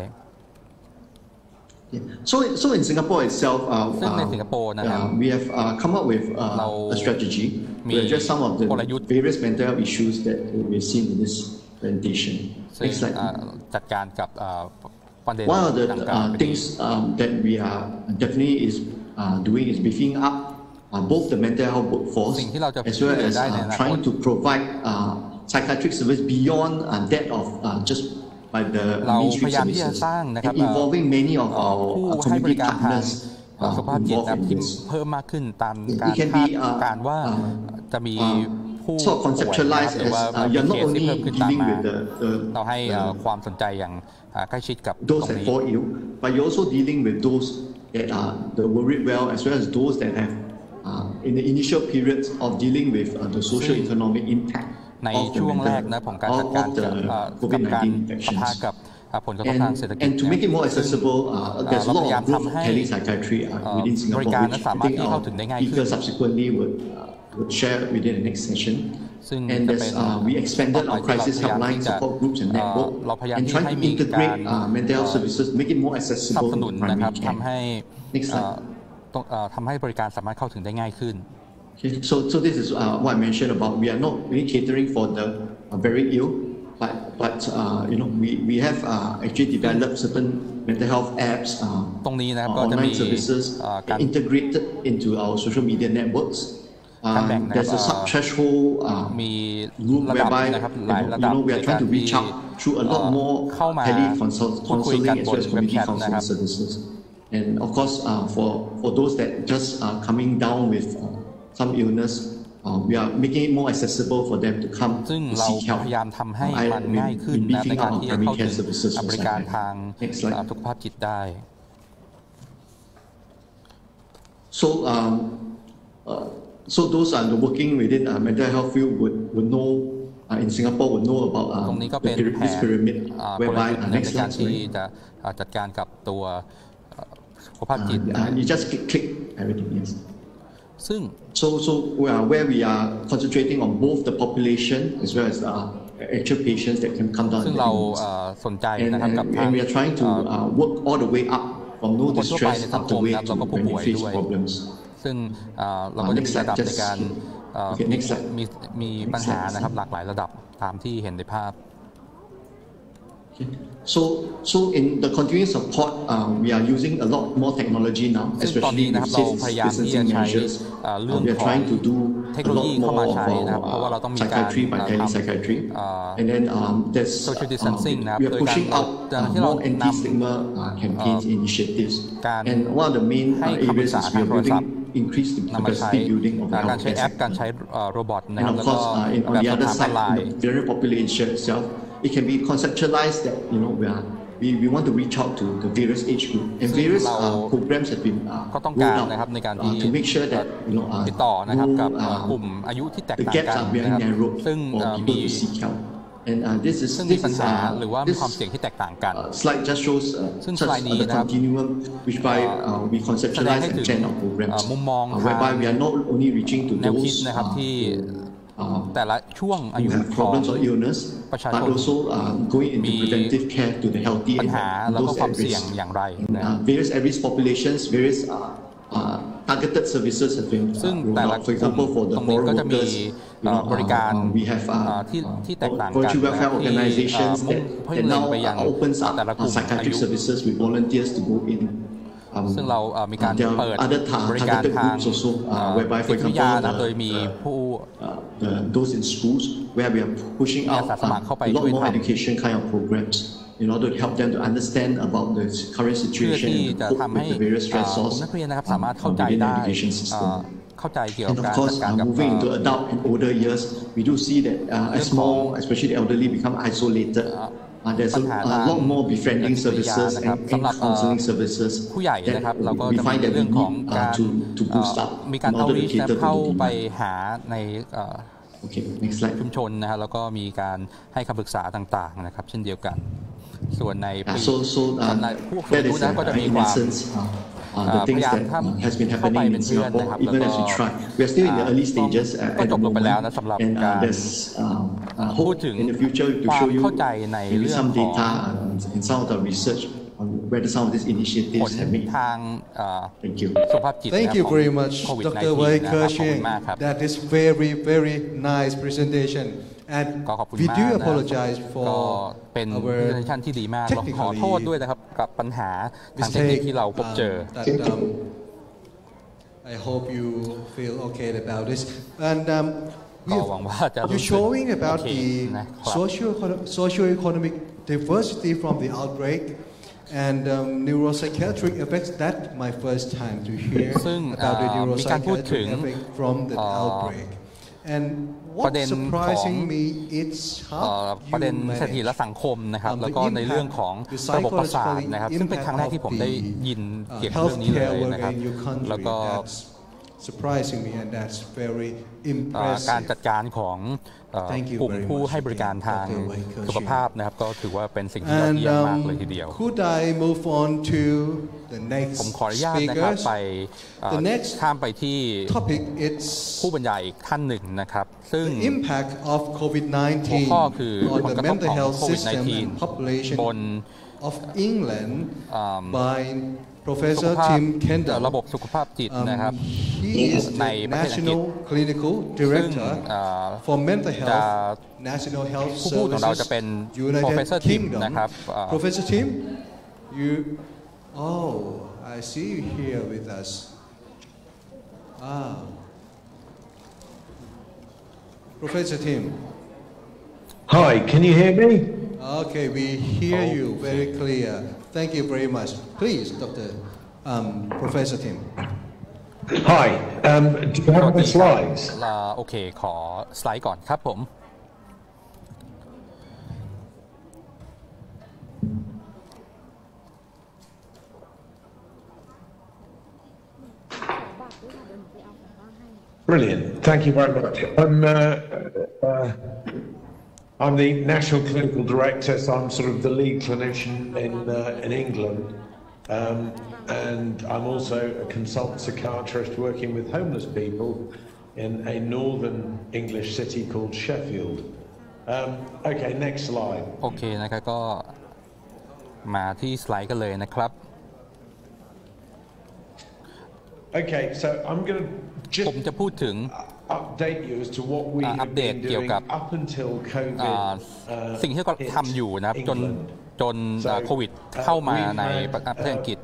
Yeah. So, so in Singapore itself, uh, ซึ่งในสิงคโปร์นะครับ uh, we have uh, come up with uh, a strategy to address some of the various mental health issues that we've seen in this presentation. ซึ่ง Next slide. เอ่อจัดการกับเอ่อประเด็น One of the ต่าง uh, things um, that we are definitely is uh, doing is beefing up uh, both the mental health workforce สิ่งที่เราจะ as well ช่วยเหลือ as ได้ในอ uh, นาคต trying to provide uh, psychiatric service beyond uh, that of uh, just by the เรา mainstream พยายามที่จะ services สร้างนะครับ and involving many of เอ่อ our ผู้ uh, ให้บริ community การทาง partners เอ่อ uh, สุขภาพจิต involved นะ in ที่ this. เพิ่มมากขึ้นตามการ It can คา be ด uh, การณ์ว่า uh, จะมี uh, ผู้ so ป่วยนะ conceptualized หรือ as ว่า uh, มี you're เค not สที่ only เพิ่มขึ้นตาม dealing มา with the, the, เราให้เอ่อ the ความสนใจอย่างอ่าใกล้ชิดกับต those รง that นี้ fall ill, but you're also dealing with those that are the worried well, as well as those that have, uh, in the initial periods of dealing with uh, the social economic impact ใน of the ช่วงแรก mental, นะของการจัดการ of กับ the เอ่อกับ COVID การ nineteen ปะทะ infections. กับอ่าผลกระทบทางเศรษฐ And, กิจ and to นะ make it more ซึ่ง accessible, uh, เอ่อ there's เรา a พ lot ยายาม of growth ทำ of ให้ telepsychiatry uh, เอ่อ within บริ Singapore, การ which นั้น I สามารถ think ที่เข้า our ถึงได้ง่ายขึ้น speaker subsequently would, uh, would share within the next session. ซึ่ง And จะ there's, เป็น uh, we expanded ต่อ our ไปที่ crisis เราพยายาม helpline ที่จะ support groups and เอ่อ network เราพยายาม and ที่ trying ให้ to มีการ integrate uh, mental health services, make it more สนับ accessible สนุน in นะครับ primary ทำ care. ให้ Next เอ่อ slide. ต้องเอ่อทำให้บริการสามารถเข้าถึงได้ง่ายขึ้น Okay, so, so this is uh, what I mentioned about we are not really catering for the uh, very ill, but but uh, you know we, we have uh, actually developed certain mental health apps, uh, ตรงนี้นะครับ uh, ก็จะมี online services เอ่อการ integrated into our social media networks. การแบ่ง Uh, นะครับ there's a เอ่อ sub threshold uh, มี group ระดับ whereby นะครับ you หลาย know, ระ you ดับ know we ใน are การ trying to ที่ reach out through a เอ่ lot อ more เข้ามา tele พูดคุย counseling กัน as บ well น as เว็บ community แชทนะครั counseling บ services. And of course, uh, for for those that just are coming down with uh, some illness, uh, we are making it more accessible for them to come ซึ่ง to เรา seek help. พยายามทำให้ I- มัน we- ง่ายขึ้น we นะใน beefing การ up ที่ our จะเข้า primary ถึ care ง services บริการ for ทาง Next slide. เอ่อสุขภาพจิตได้ So, um, uh, so those are the working within uh, mental health field would, would know uh, in Singapore would know about ตรง um, นี้ก็ the เป็น pyra- แผ this น pyramid อ่ากล whereby ยุท uh, ธ์ใน next การ slide, ที่ sorry. จะอ่าจัดการกับตัวเอ่อสุขภาพจิต Uh, uh, you just click, click everything, yes. ซึ่ง So, so we are, where we are concentrating on both the population as well as uh, actual patients that can come down ซึ่ง and เรา diagnose. เอ่อสนใจ And, นะครับ and, กับทาง and we are trying to เอ่อ uh, work all the way up from no คนทั่วไป distress ในสัง up ค the ม way นะครับ to แล้วก็ผู้ when ป่ you วย face ด้วย problems. ซึ่งเอ่อเราก็จะมีระดับในการเอ่อ Okay, next slide. มีมีปัญหานะครับหลากหลายระดับตามที่เห็นในภาพ So, so in the continuing support, uh, we are using a lot more technology now, especially with safe distancing measures. Uh, we are trying to do a lot more of our uh, psychiatry by telepsychiatry. And then um, there's uh, we are pushing out uh, more anti-stigma uh, campaigns initiatives. And one of the main uh, areas is we are building increase the capacity building of the healthcare sector. And of course, uh, in, on the other side, the general population itself, it can be conceptualized that you know we are we, we want to reach out to the various age group and various uh, programs have been uh, rolled out uh, to make sure that you know uh, no, uh, the gaps are being narrowed for people to seek help. And uh, this is this is uh, this uh, slide just shows uh, just uh, the continuum which by uh, we conceptualize and plan our programs, uh, whereby we are not only reaching to those uh, Uh, แต่ละช่วงอายุ have problems or illness, but also uh, going into preventive care to the healthy and those at risk. Uh, various at-risk populations, various uh, uh, targeted services have been uh, rolled out. For example, for the foreign workers, you know, uh, we have uh, uh, voluntary welfare organizations that, that now uh, opens up uh, psychiatric services with volunteers to go in. ซึ่งเรามีการเปิดบริการทางจิตวิทยาโดยมีผู้ those in schools where we are pushing out a lot more education kind of programs in order to help them to understand about the current situation and cope with the various stressors within the education system. And of course, uh, moving into adult and older years, we do see that uh, as more, especially the elderly, become isolated. Uh, there's a, a lot more befriending services and, and counseling services that we find that we need uh, to, to boost up in order to cater to the demand. Okay, next slide. ชุมชนนะฮะแล้วก็มีการให้คำปรึกษาต่างๆนะครับเช่นเดียวกันส่วนในปีในผู้สูงอายุนั้นก็จะมีความ Uh, the things that uh, has been happening in Singapore, even as we try. We are still in the early stages uh, at the moment, and uh, there's uh, uh, hope in the future to show you maybe some data uh, in some of the research on whether some of these initiatives have made. Thank you. Thank you very much, Doctor Wei Ke-shing. That is very, very nice presentation. And we do apologize for เป็น presentation ที่ดีมากเราขอโทษด้วยนะครับกับปัญหาทางเทคนิคที่เราพบเจอ I hope you feel okay about this. And um, you're showing about the socio socio-economic diversity from the outbreak and um, neuropsychiatric effects. That's my first time to hear about the neuropsychiatric effect from the outbreak. And what's surprising me it's how ประเด็นเศรษฐกิจและสังคมนะครับแล้วก็ในเรื่องของระบบประสาทนะครับซึ่งเป็นครั้งแรกที่ผมได้ยินเกี่ยวกับเรื่องนี้เลยนะครับแล้วก็ surprising me and that's very impressive การจัดการของกลุ่มผู้ให้บริการทางสุขภาพนะครับก็ถือว่าเป็นสิ่งที่ยอดเยี่ยมมากเลยทีเดียว Could I move on to the next ผมขออนุญาตนะครับไปข้ามไปที่ผู้บรรยายอีกท่านหนึ่งนะครับซึ่ง The impact of โควิด สิบเก้าหัวข้อคือผลกระทบของโควิด สิบเก้า บน of England by Professor Tim Kendall ระบบสุขภาพจิตนะครับ He is the National Clinical Director for Mental Health National Health Services United Kingdom Professor Tim you oh I see you here with us ah Professor Tim Hi can you hear me Okay, we hear oh, you very clear. Thank you very much. Please, Doctor Um, Professor Tim. Hi. Um, do you have the slides? โอเคขอสไลด์ก่อนครับผม Brilliant. Thank you very much. I'm uh, uh, I'm the National Clinical Director, so I'm sort of the lead clinician in uh, in England, um, and I'm also a consultant psychiatrist working with homeless people in a northern English city called Sheffield. Um, okay, next slide. โอเคนะครับก็มาที่สไลด์กันเลยนะครับ Okay, so I'm going to just ผมจะพูดถึง update you as to what we have been doing up until COVID สิ่งที่เราทำอยู่นะครับจนจนโควิดเข้ามาในประเทศอังกฤษ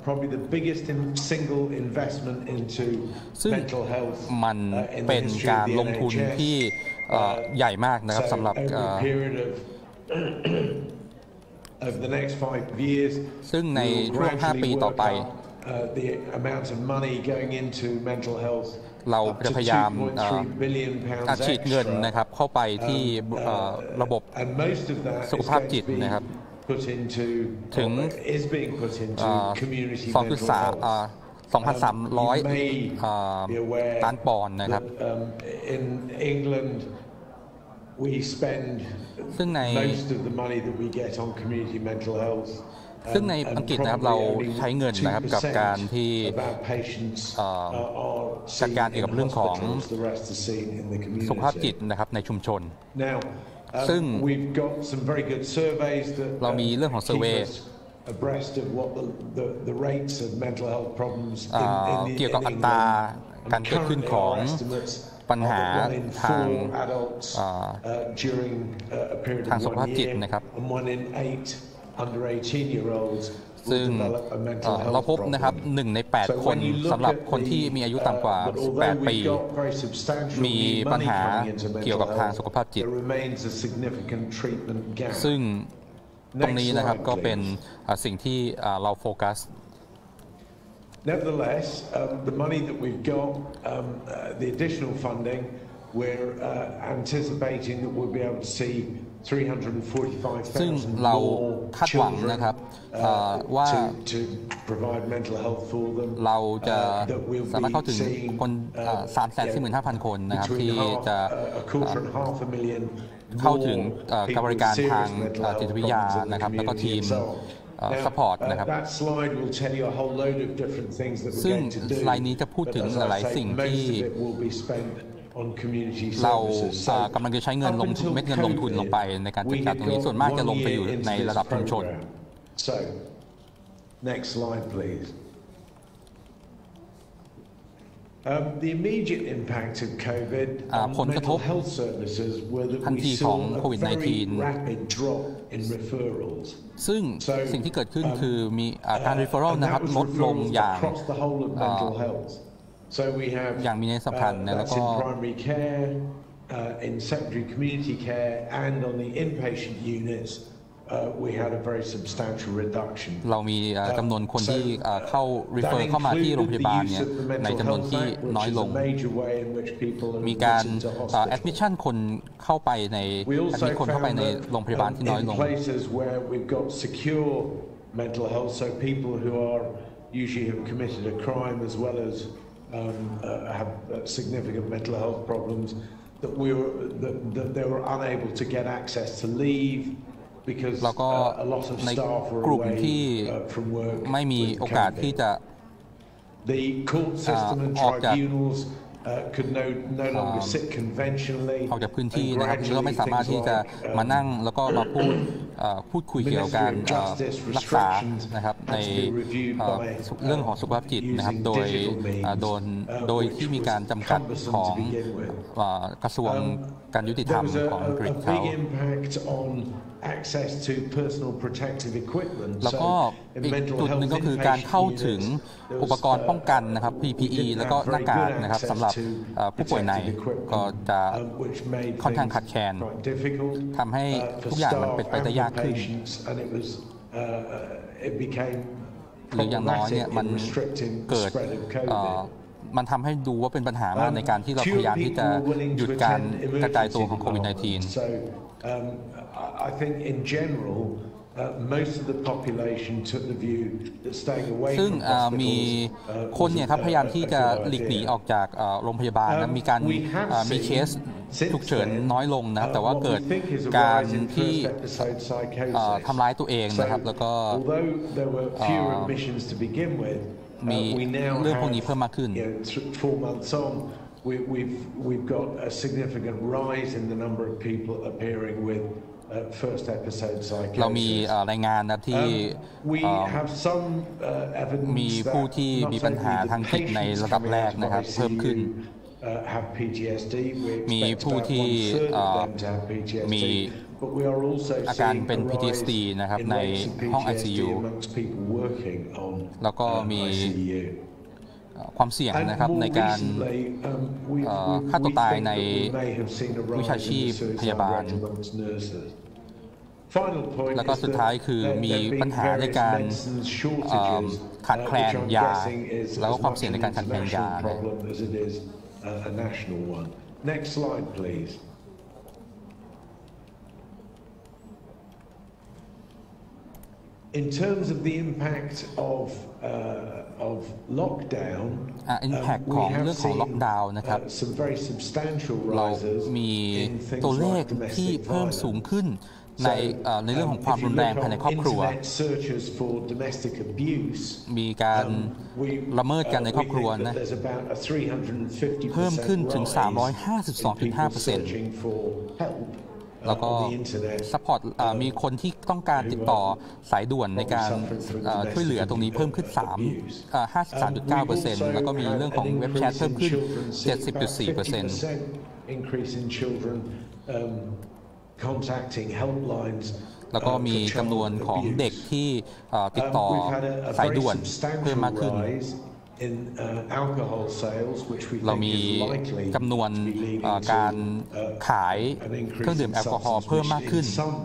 ซึ่งมันเป็นการลงทุนที่ใหญ่มากนะครับสำหรับซึ่งในช่วงห้าปีต่อไปเราจะพยายามอัดฉีดเงินนะครับเข้าไปที่ระบบสุขภาพจิตนะครับถึงสองจุดสามสองพันสามร้อยล้านปอนด์นะครับซึ่งในซึ่งในอังกฤษนะครับเราใช้เงินนะครับกับการที่จัดการเกี่ยวกับเรื่องของสุขภาพจิตนะครับในชุมชนซึ่งเรามีเรื่องของเซอร์เวย์เกี่ยวกับอัตราการเกิดขึ้นของปัญหาทางทางสุขภาพจิตนะครับซึ่งเราพบนะครับหนึ่งในแปดคนสำหรับคนที่มีอายุต่ำกว่าสิบแปดปีมีปัญหาเกี่ยวกับทางสุขภาพจิตซึ่งตรงนี้นะครับก็เป็นสิ่งที่เราโฟกัส Nevertheless, um, the money that we've got, um, uh, the additional funding, we're uh, anticipating that we'll be able to see three hundred forty-five thousand more children uh, to, to provide mental health for them. เราจะสามารถเข้าถึงคนสามแสนสี่หมื่นห้าพันคนนะครับที่จะเข้าถึงการบริการทางจิตวิทยานะครับแล้วก็ทีมซัพพอร์ตนะครับซึ่งสไลด์นี้จะพูดถึงหลายๆสิ่งที่เรากำลังจะใช้เงินลงทุนเม็ดเงินลงทุนลงไปในการจัดการตรงนี้ส่วนมากจะลงไปอยู่ในระดับชุมชน Next slide, please. Um, the immediate impact of COVID on mental health services were that we saw a very rapid drop in referrals. ซึ่งสิ่งที่เกิดขึ้นคือมีการ referral นะครับลดลงอย่าง So we have, อย่างมีนัยสำคัญนะแล้วก็ in primary care, uh, in secondary community care, and on the inpatient units, uh, we had a very substantial reduction. เรามีจำนวนคนที่เข้า refer เข้ามาที่โรงพยาบาลเนี่ยในจำนวนที่น้อยลงมีการ admission คนเข้าไปใน admit คนเข้าไปในโรงพยาบาลที่น้อยลง mental health, so people who are usually have committed a crime as well as Um, uh, have uh, significant mental health problems, that we were that, that they were unable to get access to leave because uh, a lot of staff were away uh, from work. ไม่มีโอกาสที่จะ The court system and tribunals uh, could no no longer sit conventionally. ออกจากพื้นที่นะครับเราไม่สามารถที่จะมานั่งแล้วก็มาพูดพูดคุยเกี่ยวกับการรักษานะครับในเรื่องของสุขภาพจิตนะครับโดยโดนโดยที่มีการจำกัดของกระทรวงการยุติธรรมของอังกฤษเขาแล้วก็อีกจุดหนึ่งก็คือการเข้าถึงอุปกรณ์ป้องกันนะครับ พี พี อี แล้วก็หน้ากากนะครับสำหรับผู้ป่วยในก็จะค่อนข้างขาดแคลนทำให้ทุกอย่างมันเป็นไปได้ยากขึ้นหรืออย่างน้อยเนี่ยมันเกิดมันทำให้ดูว่าเป็นปัญหามากในการที่เราพยายามที่จะหยุดการกระจายตัวของโควิด สิบเก้า I think in general, uh, most of the population took the view that staying away ซึ่ง from มีคนเนี่ยครับพยายามที่จะหลีกหนีออกจากโรงพยาบาลนะมีการมีเคสฉุกเฉินน้อยลงนะครับแต่ว่าเกิดการที่ทำร้ายตัวเองนะครับแล้วก็มีเรื่องพวกนี้เพิ่มมากขึ้น We, we've we've got a significant rise in the number of people appearing with uh, first episode psychosis. เรามีรายงานนะที่มีผู้ที่มีปัญหาทางจิตในระดับแรกนะครับเพิ่มขึ้นมีผู้ที่มีอาการเป็น พี ที เอส ดี นะครับในห้อง ไอ ซี ยู แล้วก็มีความเสี่ยงนะครับในการฆ่าตัวตายในวิชาชีพพยาบาลแล้วก็สุดท้ายคือมีปัญหาในการขาดแคลนยาแล้วก็ความเสี่ยงในการขาดแคลนยา Next slide, please. In terms of the impact of uh, of lockdown, impact ของเรื่องของล็อกดาวน์นะครับ some very substantial เรา rises มีตัวเลขที่เพิ่มสูงขึ้นในในเรื่องของความรุนแรงภายในครอบครัวมีการละเมิดกันในครอบครัวนะเพิ่มขึ้นถึง สามร้อยห้าสิบสองจุดห้าเปอร์เซ็นต์ แล้วก็ซัพพอร์ตมีคนที่ต้องการติดต่อสายด่วนในการช่วยเหลือตรงนี้เพิ่มขึ้น ห้าสิบสามจุดเก้าเปอร์เซ็นต์ แล้วก็มีเรื่องของเว็บแชทเพิ่มขึ้น เจ็ดสิบจุดสี่เปอร์เซ็นต์ แล้วก็มีจำนวนของเด็กที่ติดต่อสายด่วนเพิ่มมากขึ้นเรามีจำนวนการขายเครื่องดื่มแอลกอฮอล์เพิ่มมากขึ้น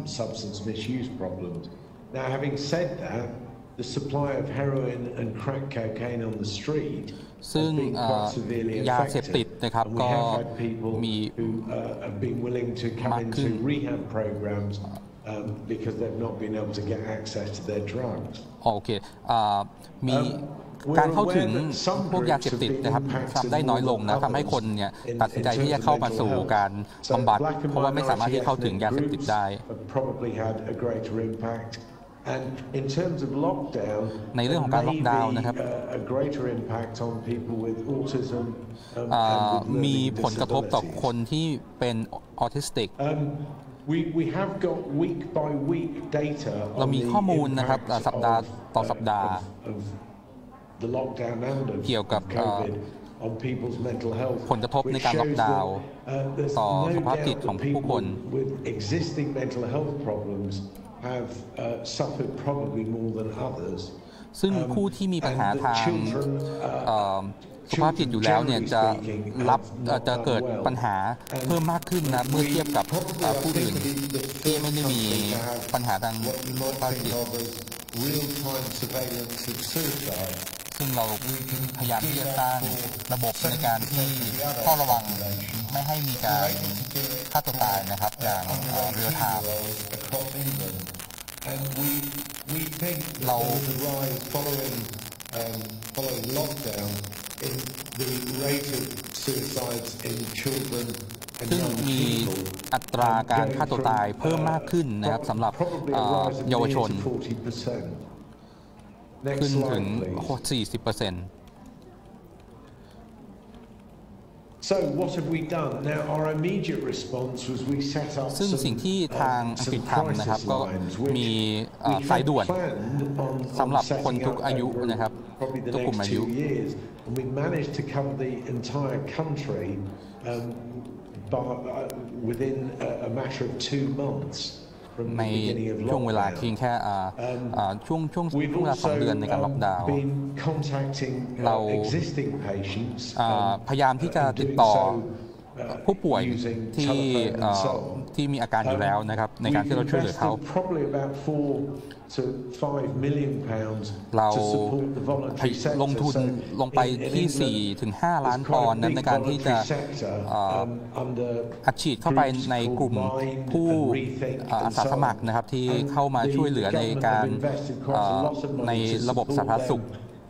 Now, having said that, the supply of heroin and crack cocaine on the street ซึ่งยาเสพติดนะครับก็มีมากขึ้น because they've not been able to get access to their drugs โอเคมีการเข้าถึงพวกยาเสพติดนะครับทำได้น้อยลงนะทำให้คนเนี่ยตัดสินใจที่จะเข้ามาสู่การบำบัดเพราะว่าไม่สามารถที่เข้าถึงยาเสพติดได้ในเรื่องของการล็อกดาวน์นะครับมีผลกระทบต่อคนที่เป็นออทิสติกเรามีข้อมูลนะครับสัปดาห์ต่อสัปดาห์เกี่ยวกับผลกระทบในการล็อกดาวน์ต่อสุขภาพจิตของผู้คนซึ่งผู้ที่มีปัญหาทางสุขภาพจิตอยู่แล้วเนี่ยจะรับจะเกิดปัญหาเพิ่มมากขึ้นนะเมื่อเทียบกับผู้อื่นที่ไม่ได้มีปัญหาทางสุขภาพจิตซึ่งเราพยายามที่จะสร้างระบบในการที่เฝ้าระวังไม่ให้มีการฆ่าตัวตายนะครับอย่างเรียลไทม์เราซึ่งมีอัตราการฆ่าตัวตายเพิ่มมากขึ้นนะครับสำหรับเยาวชนขึ้นถึง สี่สิบเปอร์เซ็นต์ ซึ่งสิ่งที่ทางอังกฤษทำนะครับก็มีสายด่วนสำหรับคนทุกอายุนะครับทุกกลุ่มอายุในช่วงเวลาเพียงแค่ช่วงช่วงช่วงเวลาสองเดือนในการล็อกดาวน์เราพยายามที่จะติดต่อผู้ป่วยที่ที่มีอาการอยู่แล้วนะครับในการที่เราช่วยเหลือเขาเราลงทุนลงไปที่ สี่ถึงห้า ล้านปอนด์ในการที่จะอัดฉีดเข้าไปในกลุ่มผู้อาสาสมัครนะครับที่เข้ามาช่วยเหลือในการในระบบสาธารณสุข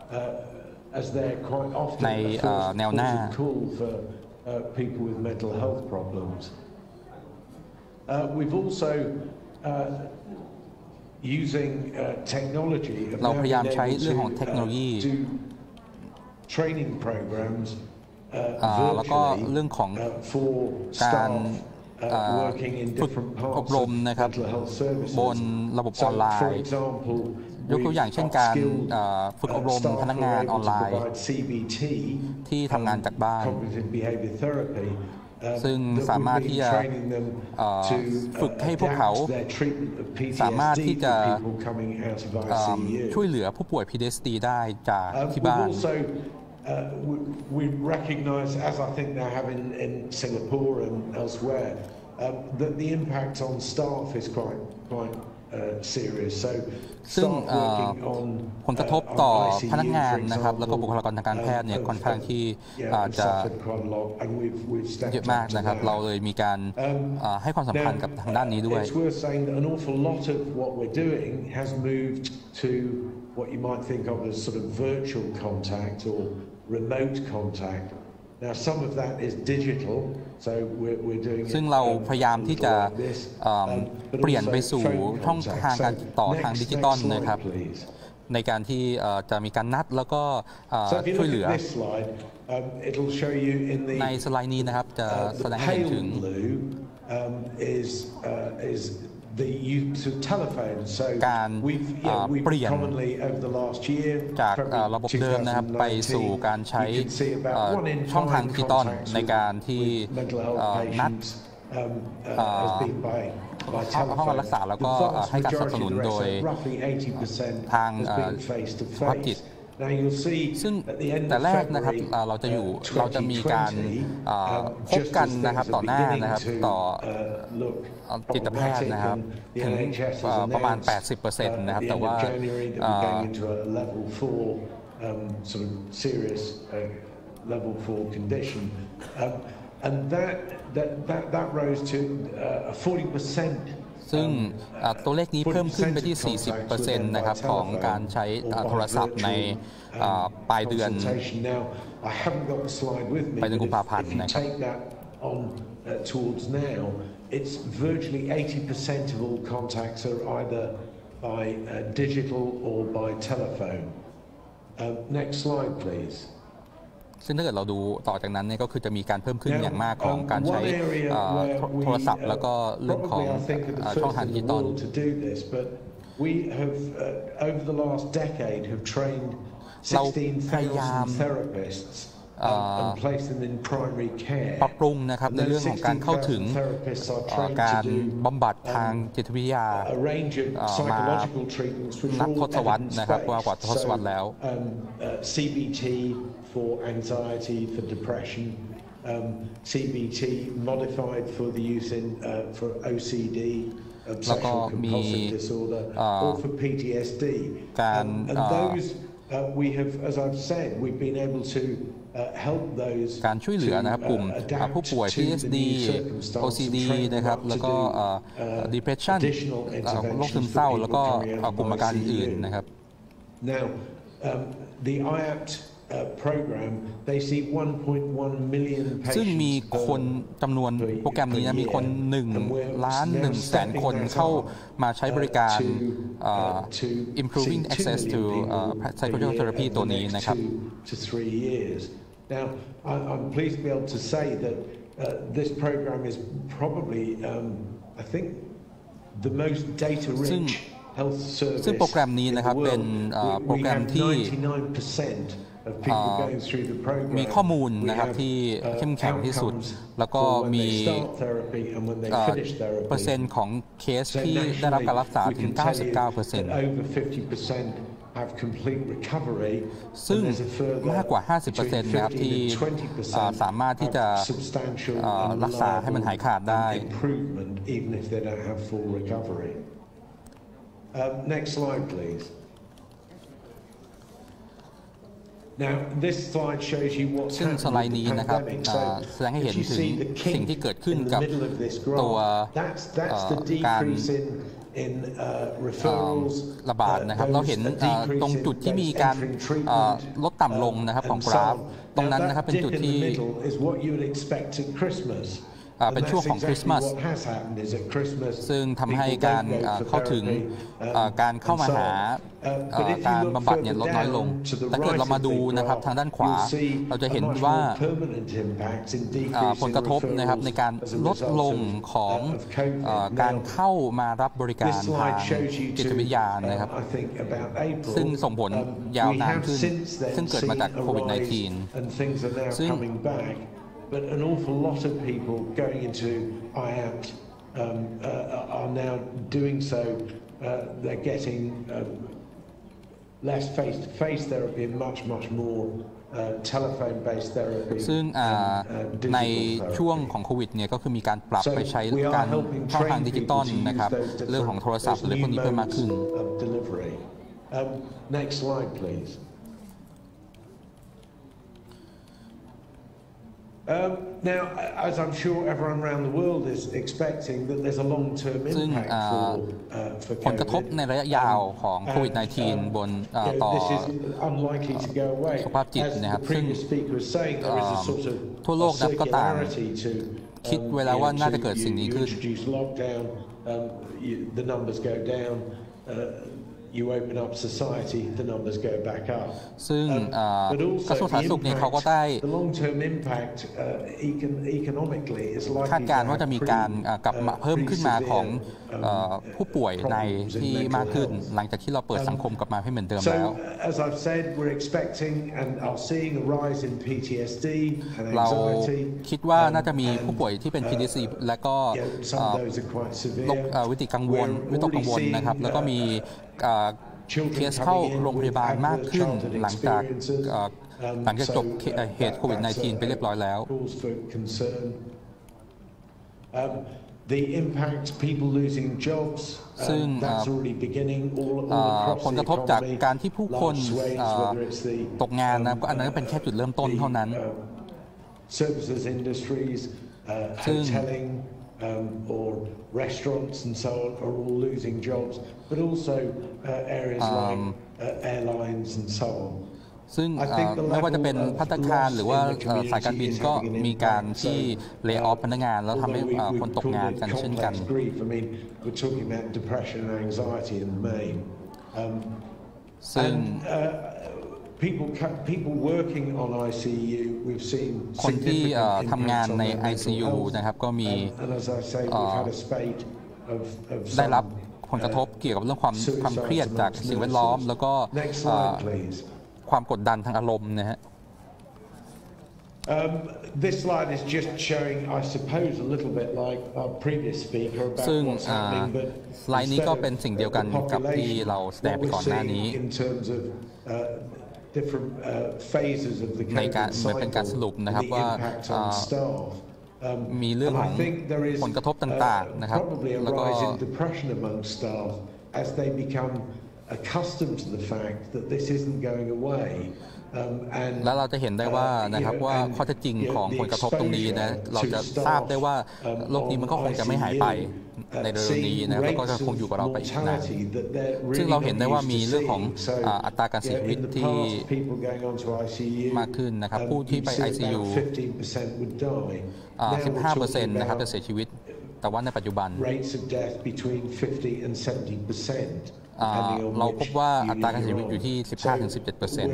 ในแนวหน้า Uh, people with mental health problems. Uh, we've also uh, using uh, technology. เราพยายามใช้เรื่องของเทคโนโลยี training programs แล้วก็เรื่องของการฝึกอบรมนะครับบนระบบออนไลน์ยกตัวอย่างเช่นการฝึกอบรมพนักงานออนไลน์ที่ทำงานจากบ้านซึ่งสามารถที่จะฝึกให้พวกเขาสามารถที่จะช่วยเหลือผู้ป่วย พี ที เอส ดี ได้จากที่บ้าน Uh, we, we recognise, as I think they have in, in Singapore and elsewhere, um, that the impact on staff is quite quite uh, serious. So ซึ่งผลกระทบต่อพนักงานนะครับแล้วก็บุคลากรทางการแพทย์เนี่ยค่อนข้างที่จะเยอะมากนะครับเราเลยมีการให้ความสำคัญกับทางด้านนี้ด้วย It's worth saying that an awful lot of what we're doing has moved to what you might think of as sort of virtual contact or remote contact. Now some of that is digital, so we're we're doing. ซึ่งเราพยายามที่จะเปลี่ยนไปสู่ช่องทางการติดต่อทางดิจิตอลนะครับในการที่จะมีการนัดแล้วก็ช่วยเหลือในสไลด์นี้นะครับจะแสดงให้เห็นถึงการเปลี่ยนจากระบบเดิมนะครับไปสู่การใช้ช่องทางดิจิตอลในการที่นัดห้องรักษาแล้วก็ให้การสนับสนุนโดยทางสุขภาพจิตซึ่งแต่แรกนะครับเราจะอยู่เราจะมีการพบกันนะครับต่อหน้านะครับต่อจิตแพทย์นะครับถึงประมาณ แปดสิบเปอร์เซ็นต์ นะครับแต่ว่า And that that that that rose to forty percent. ซึ่งตัวเลขนี้เพิ่มขึ้นไปที่ สี่สิบเปอร์เซ็นต์ นะครับของการใช้โทรศัพท์ในปลายเดือนปลายเดือนกุมภาพันธ์นะครับ It's virtually eighty percent of all contacts are either by digital or by telephone. Next slide, please. ซึ่งถ้าเกิดเราดูต่อจากนั้นเนี่ยก็คือจะมีการเพิ่มขึ้นอย่างมากของการใช้โทรศัพท์แล้วก็เรื่องของช่องทางดิจิตอลเราพยายามปรับปรุงนะครับในเรื่องของการเข้าถึงการบำบัดทางจิตวิทยามานับทศวรรษนะครับกว่าทศวรรษแล้วซี บี ที for anxiety, for depression, um, ซี บี ที modified for the use in uh, for โอ ซี ดี, obsession compulsive disorder, or for พี ที เอส ดี. Um, and those uh, we have, as I've said, we've been able to uh, help those การช่วยเหลือนะครับกลุ่มผู้ป่วย พี ที เอส ดี โอ ซี ดี นะครับแล้วก็ depression โรคซึมเศร้าแล้วก็กลุ่มอาการอื่นนะครับ Now um, the ไอ เอ พี ทีUh, program, they see one point one million patients ซึ่งมีคนจำนวนโปรแกรมนี้นะมีคนหนึ่งล้านหนึ่งแสนคนเข้ามาใช้บริการ uh, improving access to uh, psychological therapy ตัวนี้นะครับ Now I'm pleased to be able to say that uh, this program is probably um, I think the most data rich health service ซึ่งโปรแกรมนี้นะครับเป็นโปรแกรมที่มีข้อมูลนะครับที่เข้มแข็งที่สุดแล้วก็มีเปอร์เซ็นต์ของเคสที่ได้รับการรักษาถึง เก้าสิบเก้าเปอร์เซ็นต์ ซึ่งมากกว่า ห้าสิบเปอร์เซ็นต์ นะครับที่สามารถที่จะรักษาให้มันหายขาดได้ Next slide, please. Now, this slide shows you what's ซึ่งสไลด์นี้นะครับแสดงให้เห็นถึงสิ่งที่เกิดขึ้นกับตัวการระบาดนะครับเราเห็นตรงจุดที่มีการลดต่ำลงนะครับของกราฟตรงนั้นนะครับเป็นจุดที่เป็นช่วงของคริสต์มาสซึ่งทำให้การเข้าถึงการเข้ามาหาการบำบัดเนี่ยลดน้อยลงแต่เกิดเรามาดูนะครับทางด้านขวาเราจะเห็นว่าผลกระทบนะครับในการลดลงของการเข้ามารับบริการทางจิตวิทยานะครับซึ่งส่งผลยาวนานขึ้นซึ่งเกิดมาจากโควิด สิบเก้า ซึ่ง but an awful lot of people going into I A P T um, uh, are now doing so. Uh, they're getting um, less face-to-face therapy and much, much more uh, telephone-based therapy. ซึ่งในช่วงของโควิดเนี่ยก็คือมีการปรับไปใช้การช่องทางดิจิตอลนะครับเรื่องของโทรศัพท์หรือพวกนี้เพิ่มมากขึ้น Um, next slide, please. Um, now, as I'm sure everyone around the world is expecting, that there's a long-term impact for, uh, for ผลกระทบในระยะยาวของโควิด สิบเก้า บนต่อสุขภาพจิตนะครับซึ่งทั่วโลกนับก็ต่างคิดเวลาว่าน่าจะเกิดสิ่งนี้ขึ้น You open up society, the numbers go back up. ซึ่งกระทรวงสาธารณสุขเนี่ยเขาก็ได้คาดการณ์ว่าจะมีการกลับมาเพิ่มขึ้นมาของผู้ป่วยในที่มากขึ้นหลังจากที่เราเปิดสังคมกลับมาให้เหมือนเดิมแล้ว As I've said, we're expecting and are seeing a rise in พี ที เอส ดี and เรา anxiety. คิดว่าน่าจะมีผู้ป่วยที่เป็น พี ที เอส ดี และก็โรควิตกกังวลวิตกกังวลนะครับแล้วก็มีเคสเข้าโรงพยาบาลมากขึ้นหลังจากหลังจากจบเหตุโควิด สิบเก้า ไปเรียบร้อยแล้ว The impact people losing jobs ซึ่งผลกระทบจากการที่ผู้คนตกงานนะก็อันนั้นก็เป็นแค่จุดเริ่มต้นเท่านั้น services industries hoteling Um, or restaurants and so on are all losing jobs, but also uh, areas um, like uh, airlines and so on. ซึ่งไม่ว่าจะเป็นภัตตาคารหรือว่าสายการบินก็มีการที่เลย์ออฟพนักงานแล้วทำให้คนตกงานกันเช่นกัน We're talking about depression and anxiety in the main. Um, ซึ่ง People, people working on ไอ ซี ยู we've seen คนที่ทำงานใน ไอ ซี ยู นะครับก็มีได้รับผลกระทบเกี่ยวกับเรื่องความความเครียดจากสิ่งแวดล้อมแล้วก็ความกดดันทางอารมณ์นะฮะ Um, this slide is just showing, I suppose, a little bit like our previous speaker about what's happening, but สไลด์นี้ก็เป็นสิ่งเดียวกันกับที่เราแสดงไปก่อนหน้านี้ in terms of uh, different uh, phases of the COVID cycle, and the impact on staff. มีเรื่องของผลกระทบต่างๆนะครับแล้วก็ probably a rise in depression among staff as they become accustomed to the fact that this isn't going away. แล้วเราจะเห็นได้ว่านะครับว่าข้อเท็จจริงของผลกระทบตรงนี้นะเราจะทราบได้ว่าโรคนี้มันก็คงจะไม่หายไปในเร็วนี้นะแล้วก็จะคงอยู่กับเราไปอีกนานซึ่งเราเห็นได้ว่ามีเรื่องของอัตราการเสียชีวิตที่มากขึ้นนะครับผู้ที่ไป ไอ ซี ยู สิบห้าเปอร์เซ็นต์ นะครับจะเสียชีวิตแต่ว่าในปัจจุบันเราพบว่าอัตราการเสียชีวิตอยู่ที่ สิบห้าถึงสิบเจ็ดเปอร์เซ็นต์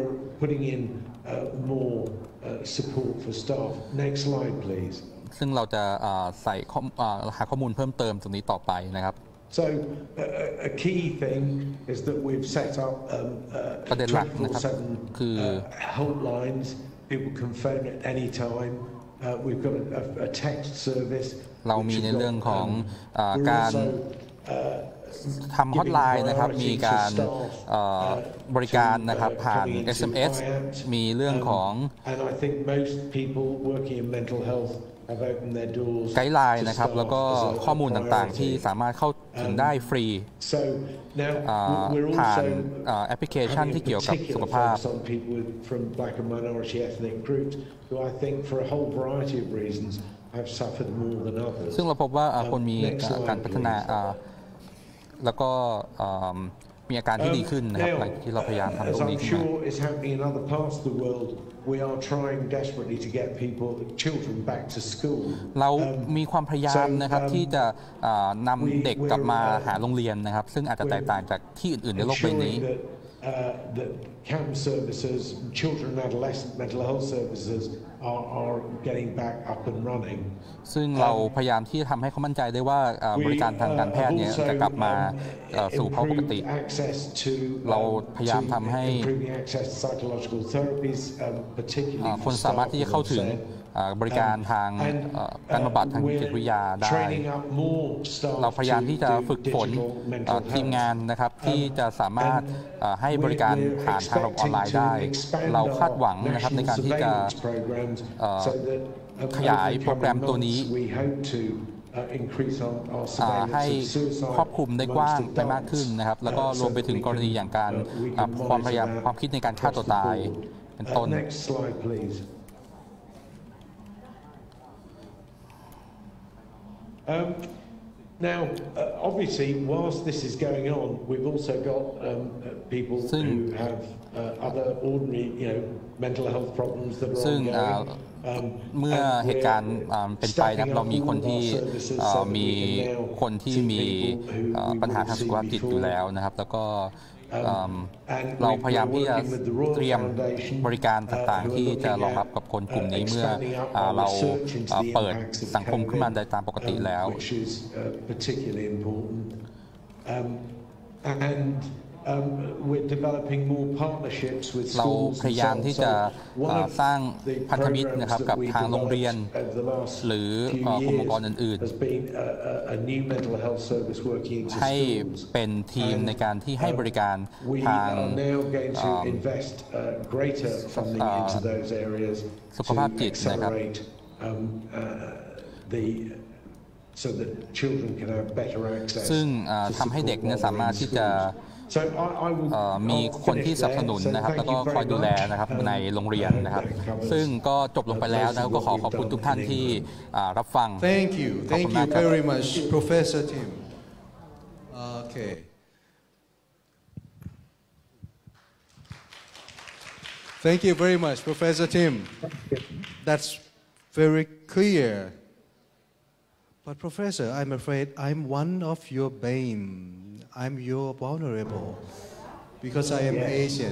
ซึ่งเราจะใส่หาข้อมูลเพิ่มเติมตรงนี้ต่อไปนะครับ So a key thing is that we've set up um, uh, twenty-four seven uh, hotlines. People can phone at any time. Uh, we've got a, a text service. เรามีในเรื่องของการทำฮอตไลน์นะครับมีการบริการนะครับผ่าน เอส เอ็ม เอส มีเรื่องของไกด์ไลน์นะครับแล้วก็ข้อมูลต่างๆที่สามารถเข้าถึงได้ฟรีผ่านแอปพลิเคชันที่เกี่ยวกับสุขภาพซึ่งเราพบว่าคนมีการพัฒนาแล้วก็มีอาการที่ดีขึ้นนะครับหลังที่เราพยายามทำตรงนี้ขึ้นมาเรามีความพยายามนะครับที่จะนำเด็กกลับมาหาโรงเรียนนะครับซึ่งอาจจะแตกต่างจากที่อื่นๆในโลกใบนี้ Uh, the C A M services, children and adolescent mental health services are, are getting back up and running. ซึ่งเราพยายามที่จะทำให้เขามั่นใจได้ว่าบริการทางการแพทย์เนี่ยจะกลับมาสู่ภาวะปกติเราพยายามทำให้คนสามารถที่จะเข้าถึงบริการทางการบำบัดทางจิตวิทยาได้เราพยายามที่จะฝึกฝนทีมงานนะครับที่จะสามารถให้บริการผ่านทางระบบออนไลน์ได้เราคาดหวังนะครับในการที่จะขยายโปรแกรมตัวนี้ให้ครอบคลุมได้กว้างไปมากขึ้นนะครับแล้วก็รวมไปถึงกรณีอย่างการความพยายามความคิดในการฆ่าตัวตายเป็นต้น Um, now, uh, obviously, whilst this is going on, we've also got um, people who have uh, other ordinary, you know, mental health problems that are ongoing. เมื่อเหตุการณ์เป็นไปนะครับเรามีคนที่มีคนที่มีปัญหาทางสุขภาพจิตอยู่แล้วนะครับแล้วก็เราพยายามที่จะเตรียมบริการต่างๆที่จะรองรับกับคนกลุ่มนี้เมื่อเราเปิดสังคมขึ้นมาได้ตามปกติแล้วเราพยายามที่จะสร้างพันธมิตรนะครับกับทางโรงเรียนหรือกลุ่มองค์กรอื่นๆให้เป็นทีมในการที่ให้บริการทางสุขภาพจิตนะครับซึ่งทำให้เด็กเนี่ยสามารถที่จะมีคนที่สนับสนุนนะครับแล้วก็คอยดูแลนะครับในโรงเรียนนะครับซึ่งก็จบลงไปแล้วนะครับก็ขอขอบคุณทุกท่านที่รับฟัง Thank you Thank you very much Professor Tim Okay Thank you very much Professor Tim That's very clear But Professor I'm afraid I'm one of your bane I'm your vulnerable because I am yes. Asian.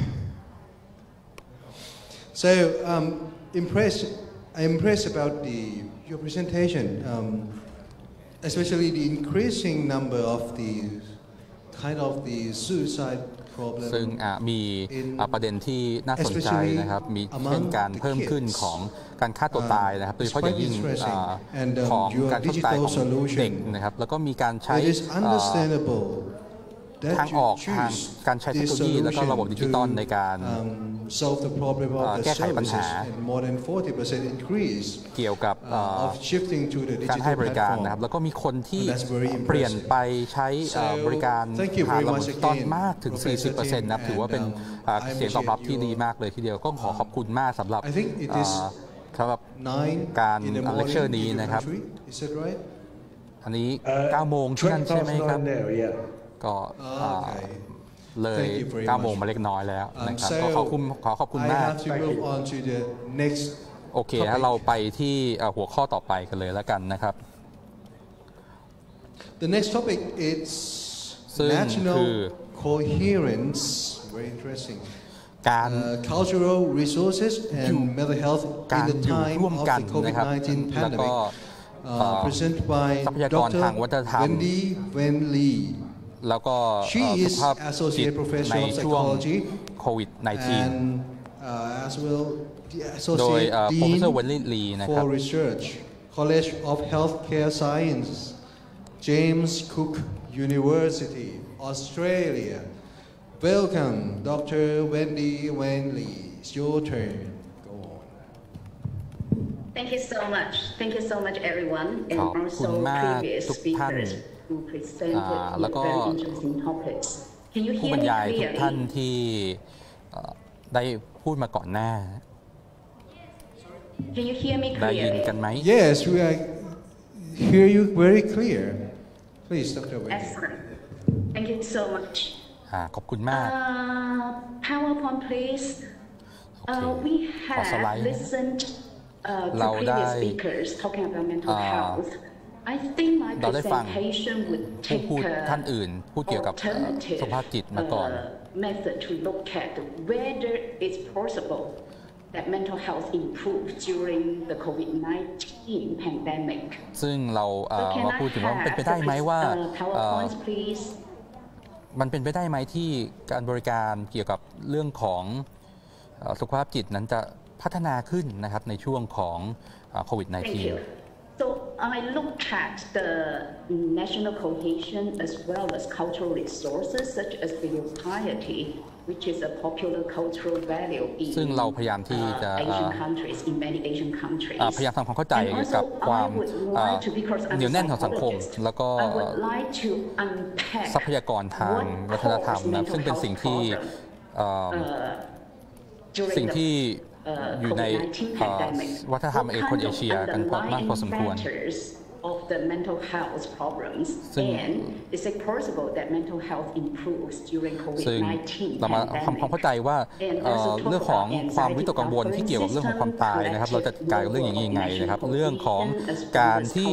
So um, impressed, I'm impressed about the your presentation, um, especially the increasing number of the kind of the suicide problem. ซึ่งมีประเด็นที่น่าสนใจนะครับมีเช่นการเพิ่มขึ้นของการฆ่าตัวตายนะครับโดยเฉพาะอย่างยิ่งของการฆ่าตัวตายของเด็กนะครับแล้วก็มีการใช้ทางออกทางการใช้เทคโนโลยีและก็ระบบดิจิตอลในการแก้ไขปัญหาเกี่ยวกับการให้บริการนะครับแล้วก็มีคนที่เปลี่ยนไปใช้บริการผ่านระบบดิจิตอลมากถึง สี่สิบเปอร์เซ็นต์ นะครับถือว่าเป็นเสียงตอบรับที่ดีมากเลยทีเดียวก็ขอขอบคุณมากสำหรับสำหรับการเลคเชอร์นี้นะครับอันนี้ เก้าโมงที่นั่นใช่ไหมครับก็เลยเก้าโมงมาเล็กน้อยแล้วนะครับก็ขอบคุณขอขอบคุณมากโอเคแล้วเราไปที่หัวข้อต่อไปกันเลยแล้วกันนะครับ The next topic is national coherence very interesting การ cultural resources and mental health in the time of the โควิด สิบเก้า pandemic presented by ทรัพยากรทางวัฒนธรรม Wendy Wen Lee แล้วก็สุขภาพจิตในช่วงโควิด สิบเก้า โดย Professor Wendy Lee นะครับ for Research College of Healthcare Science James Cook University Australia Welcome Doctor Wendy Wen Lee It's your turn Go on Thank you so much Thank you so much everyone and also previous speakers แล้วก็ผู้บรรยายทุกท่านที่ได้พูดมาก่อนหน้าได้ยินกันไหม Yes we are hear you very clear Please Doctor Wendy Excellent Thank you so much ขอบคุณมาก PowerPoint please We have listened to previous speakers talking about mental health เราได้ฟังผู้พูดท่านอื่นพูดเกี่ยวกับสุขภาพจิตมาก่อน method to look at whether it's possible that mental health improves during the โควิด สิบเก้า pandemic ซึ่งเรามาพูดถึงว่าเป็นไปได้ไหมว่ามันเป็นไปได้ไหมที่การบริการเกี่ยวกับเรื่องของสุขภาพจิตนั้นจะพัฒนาขึ้นนะครับในช่วงของโควิด สิบเก้า So I look at the national cohesion as well as cultural resources such as filial piety, which is a popular cultural value in ซึ่งเราพยายามที่จะ Asian countries, in many Asian countries. พยายามทำความเข้าใจกับความเหนียวแน่นของสังคมแล้วก็ทรัพยากรทางวัฒนธรรมนะซึ่งเป็นสิ่งที่สิ่งที่อยู่ในวัฒนธรรมเอคนเอเชียกันพอมากพอสมควร of the mental health problems and is it possible that mental health improves during โควิด สิบเก้าเรามาทำความเข้าใจว่าเรื่องของความวิตกกังวลที่เกี่ยวกับเรื่องของความตายนะครับเราจะจัดการกับเรื่องอย่างนี้ยังไงนะครับเรื่องของการที่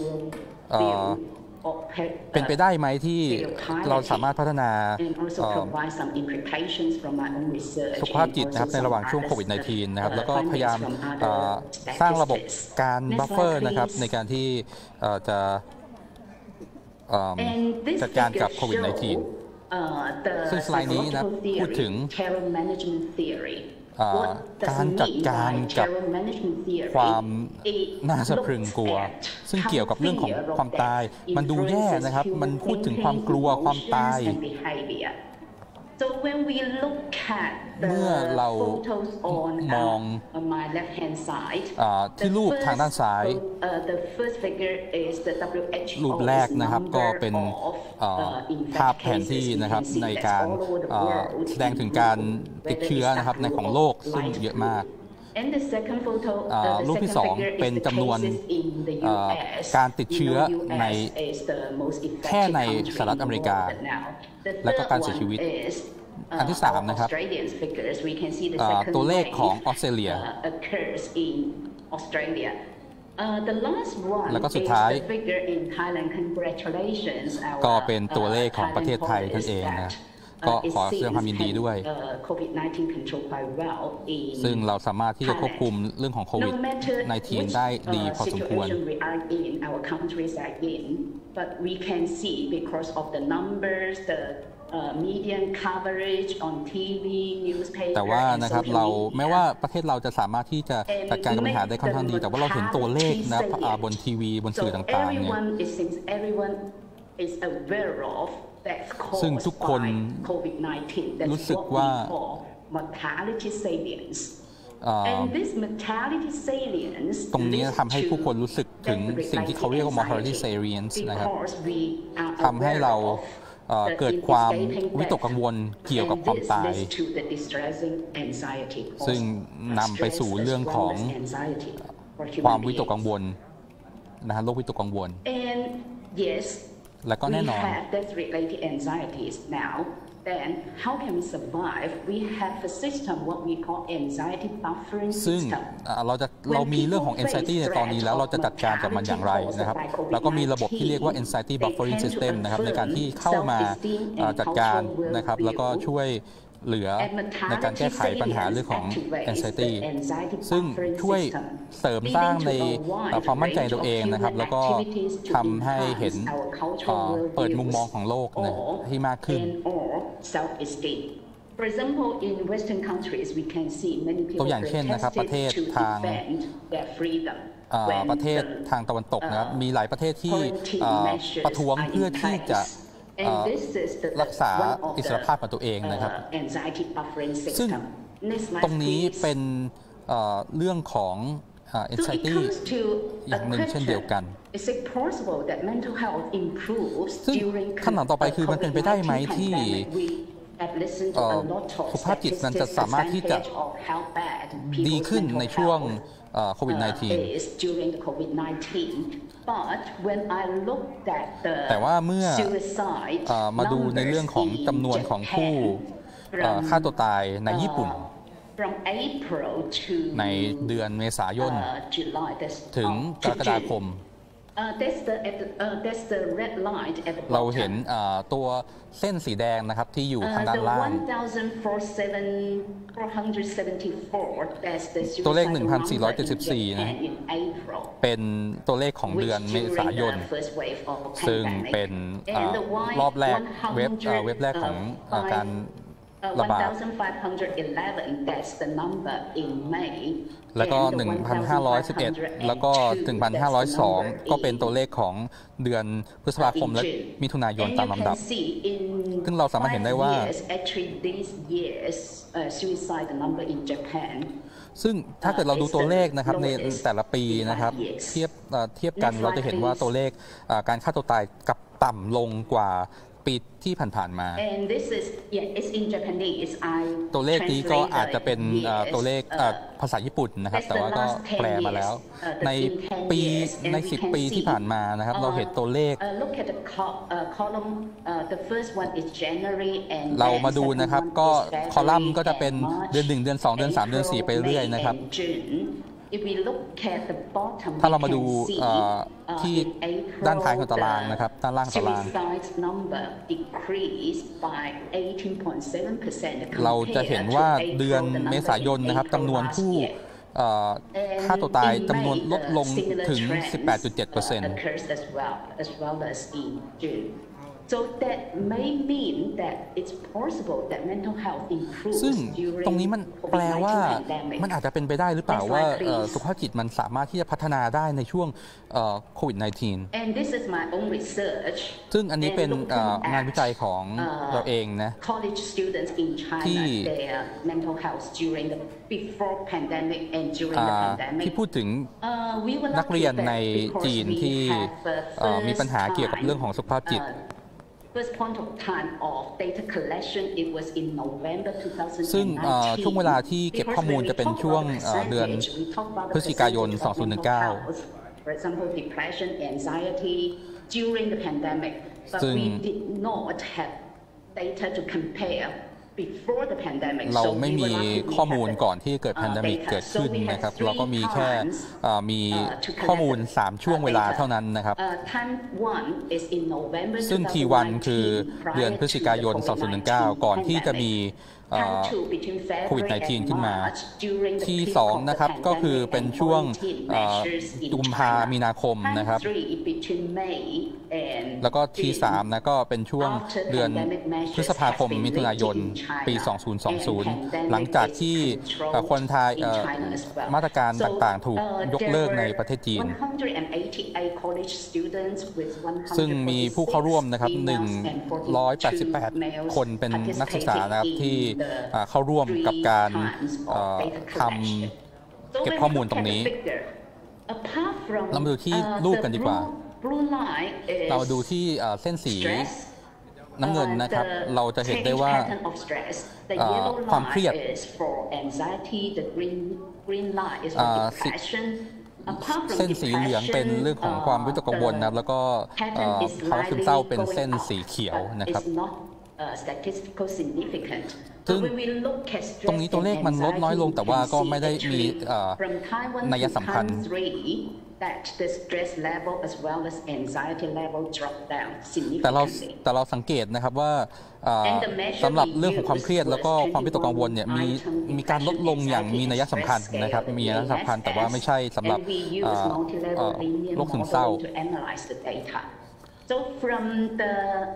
เป็นไปได้ไหมที่เราสามารถพัฒนาสุขภาพจิตนะครับในระหว่างช่วงโควิด สิบเก้า นะครับแล้วก็พยายามสร้างระบบการบัฟเฟอร์นะครับในการที่จะจัดการกับโควิด สิบเก้า ซึ่งสไลด์นี้นะพูดถึงการจัดการกับความน่าสะพรึงกลัวซึ่งเกี่ยวกับเรื่องของความตายมันดูแย่นะครับมันพูดถึงความกลัวความตายเมื่อเรามองที่รูปทางด้านซ้ายรูปแรกนะครับก็เป็นภาพแผนที่นะครับในการแสดงถึงการติดเชื้อนะครับในของโลกซึ่งเยอะมากรูปที่สองเป็นจำนวนการติดเชื้อในแค่ในสหรัฐอเมริกาและก็การเสียชีวิตอันที่สามนะครับตัวเลขของออสเตรเลียแล้วก็สุดท้ายก็เป็นตัวเลขของประเทศไทยนั่นเองนะก็ขอแสดงความยินดีด้วยซึ่งเราสามารถที่จะควบคุมเรื่องของโควิด สิบเก้า ได้ดีพอสมควรแต่ว่านะครับเราแม้ว่าประเทศเราจะสามารถที่จะจัดการกับปัญหาได้ค่อนข้างดีแต่ว่าเราเห็นตัวเลขนะบนทีวีบนสื่อต่างๆเนี่ยซึ่งทุกคนรู้สึกว่าตรงนี้ทำให้ผู้คนรู้สึกถึงสิ่งที่เขาเรียกว่า mortality salience นะครับทำให้เราเกิดความวิตกกังวลเกี่ยวกับความตายซึ่งนำไปสู่เรื่องของความวิตกกังวลนะฮะโรควิตกกังวลและก็แน่นอนซึ่งเราจะเรามีเรื่องของ anxiety ในตอนนี้แล้วเราจะจัดการกับมันอย่างไรนะครับแล้วก็มีระบบที่เรียกว่า anxiety buffering system นะครับในการที่เข้ามาจัดการนะครับแล้วก็ช่วยเหลือในการแก้ไขปัญหาเรื่องของ anxiety ซึ่งช่วยเสริมสร้างในความมั่นใจตัวเองนะครับแล้วก็ทำให้เห็นเปิดมุมมองของโลกนะที่มากขึ้นตัวอย่างเช่นนะครับประเทศทางประเทศทางตะวันตกนะครับมีหลายประเทศที่ประท้วงเพื่อที่จะรักษาอิสรภาพของตัวเองนะครับซึ่งตรงนี้เป็นเรื่องของ anxiety อย่างหนึ่งเช่นเดียวกันซึ่งคำถามต่อไปคือมันเป็นไปได้ไหมที่สุขภาพจิตมันจะสามารถที่จะดีขึ้นในช่วงโควิด สิบเก้า แต่ว่าเมื่อมาดูในเรื่องของจำนวนของผู้ฆ่าตัวตายในญี่ปุ่นในเดือนเมษายนถึงกรกฎาคมเราเห็นตัวเส้นสีแดงนะครับที่อยู่ทางด้านล่างตัวเลข หนึ่งพันสี่ร้อยเจ็ดสิบสี่ นะเป็นตัวเลขของเดือนเมษายนซึ่งเป็นรอบแรกเว็บเว็บแรกของการระบาด that's the number in May แล้วก็ หนึ่งพันห้าร้อยสิบเอ็ด แล้วก็ หนึ่งพันห้าร้อยสอง ก็เป็นตัวเลขของเดือนพฤษภาคมและมิถุนายนตามลำดับซึ่งเราสามารถเห็นได้ว่าซึ่งถ้าเกิดเราดูตัวเลขนะครับในแต่ละปีนะครับเทียบเทียบกันเราจะเห็นว่าตัวเลขการฆ่าตัวตายกับต่ำลงกว่าปีที่ผ่านๆมาตัวเลขนี้ก็อาจจะเป็นตัวเลขภาษาญี่ปุ่นนะครับแต่ว่าก็แปลมาแล้วในปีในสิบปีที่ผ่านมานะครับเราเห็นตัวเลขเรามาดูนะครับก็คอลัมน์ก็จะเป็นเดือนหนึ่งเดือนสองเดือนสามเดือนสี่ไปเรื่อยนะครับถ้าเรามาดูที่ด้านท้ายของตารางนะครับด้านล่างตารางเราจะเห็นว่าเดือนเมษายนนะครับจำนวนผู้ฆ่าตัวตายจำนวนลดลงถึง สิบแปดจุดเจ็ดเปอร์เซ็นต์ So that may mean that it's possible that mental health improves ซึ่งตรงนี้มันแปลว่า pandemic มันอาจจะเป็นไปได้หรือเปล่าว่าสุขภาพจิตมันสามารถที่จะพัฒนาได้ในช่วงโควิด สิบเก้า And this is my own research ซึ่งอันนี้เป็นงานวิจัยของเราเองนะ college students in China their mental health during the before pandemic and during the pandemic ที่พูดถึงนักเรียนในจีนที่มีปัญหาเกี่ยวกับเรื่องของสุขภาพจิต First point of time of data collection it was in November ซึ่ง twenty nineteen ช่วงเวลาที่เก็บข้อมูลจะเป็นช่วงเดือนพฤศจิกายนสองพันสิบเก้า For example depression anxiety during the pandemic but we did not have data to compare before the pandemic เราไม่มีข้อมูลก่อนที่เกิด pandemic เกิดขึ้นนะครับเราก็มีแค่มีข้อมูลสามช่วงเวลาเท่านั้นนะครับซึ่ง ที วัน คือเดือนพฤศจิกายนสองพันสิบเก้าก่อนที่จะมีโควิด สิบเก้า ขึ้นมา ที สอง นะครับก็คือเป็นช่วงกุมภามีนาคมนะครับแล้วก็ ที สาม นะก็เป็นช่วงเดือนพฤษภาคมมิถุนายนปีสองพันยี่สิบหลังจากที่คนไทยมาตรการต่างๆถูกยกเลิกในประเทศจีนซึ่งมีผู้เข้าร่วมนะครับหนึ่งร้อยแปดสิบแปดคนเป็นนักศึกษานะครับที่เข้าร่วมกับการทำเก็บข้อมูลตรงนี้เรามาดูที่รูปกันดีกว่าเราดูที่เส้นสีน้ำเงินนะครับเราจะเห็นได้ว่าความเครียดเส้นสีเหลืองเป็นเรื่องของความวิตกกังวลนะครับแล้วก็ภาวะซึมเศร้าเป็นเส้นสีเขียวนะครับซึ่งตรงนี้ตัวเลขมันลดน้อยลงแต่ว่าก็ไม่ได้มีนัยสำคัญแต่เราแต่เราสังเกตนะครับว่าสำหรับเรื่องของความเครียดแล้วก็ความวิตกกังวลเนี่ยมีมีการลดลงอย่างมีนัยสำคัญนะครับมีนัยสำคัญแต่ว่าไม่ใช่สำหรับโรคซึมเศร้า So from the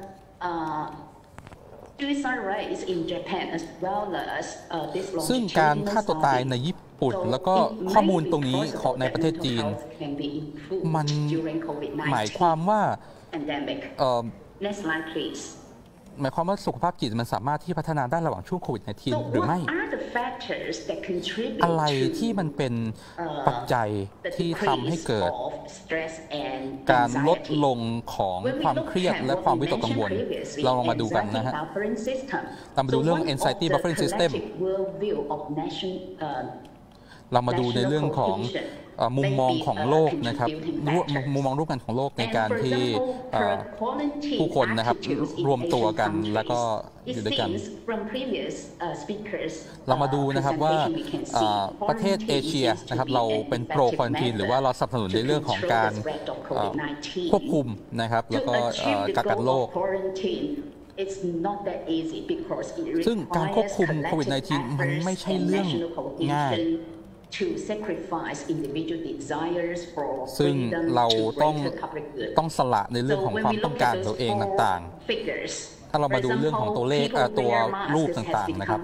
suicide rates in Japan as well as this ซึ่งการฆ่าตัวตายในญี่ปุ่นแล้วก็ข้อมูลตรงนี้ของในประเทศจีนมันหมายความว่าหมายความว่าสุขภาพจิตมันสามารถที่พัฒนาได้ระหว่างช่วงโควิด สิบเก้า หรือไม่อะไรที่มันเป็นปัจจัยที่ทำให้เกิดการลดลงของความเครียดและความวิตกกังวลเราลองมาดูกันนะฮะเรามาดูเรื่อง anxiety buffering system เรามาดูในเรื่องของมุมมองของโลกนะครับมุมมองร่วมกันของโลกในการที่ผู้คนนะครับรวมตัวกันแล้วก็อยู่ด้วยกันเรามาดูนะครับว่าประเทศเอเชียนะครับเราเป็นโปรควอนตีนหรือว่าเราสนับสนุนในเรื่องของการควบคุมนะครับแล้วก็กักกันโรคซึ่งการควบคุมโควิด สิบเก้า มันไม่ใช่เรื่องง่ายซึ่งเราต้องต้องสละในเรื่องของความต้องการตัวเองต่างๆเรามาดูเรื่องของตัวเลขตัวรูปต่างๆนะครับ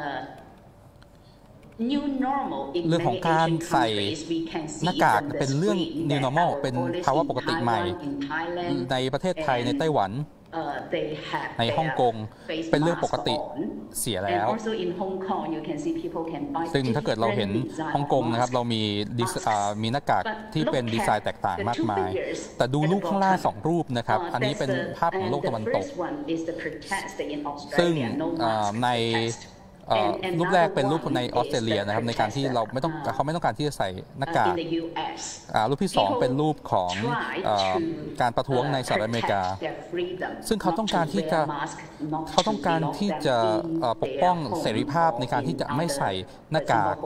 เรื่องของการใส่หน้ากากเป็นเรื่อง new normal เป็นภาวะปกติใหม่ในประเทศไทยในไต้หวันในฮ่องกงเป็นเรื่องปกติเสียแล้วซึ่งถ้าเกิดเราเห็นฮ่องกงนะครับเรามีมีหน้ากากที่เป็นดีไซน์แตกต่างมากมายแต่ดูรูปข้างล่างสองรูปนะครับอันนี้เป็นภาพของโลกตะวันตกซึ่งในรูปแรกเป็นรูปในออสเตรเลียนะครับในการที่เราไม่ต้องเขาไม่ต้องการที่จะใส่หน้ากากรูปที่สองเป็นรูปของการประท้วงในสหรัฐอเมริกาซึ่งเขาต้องการที่จะเขาต้องการที่จะปกป้องเสรีภาพในการที่จะไม่ใส่หน้ากาก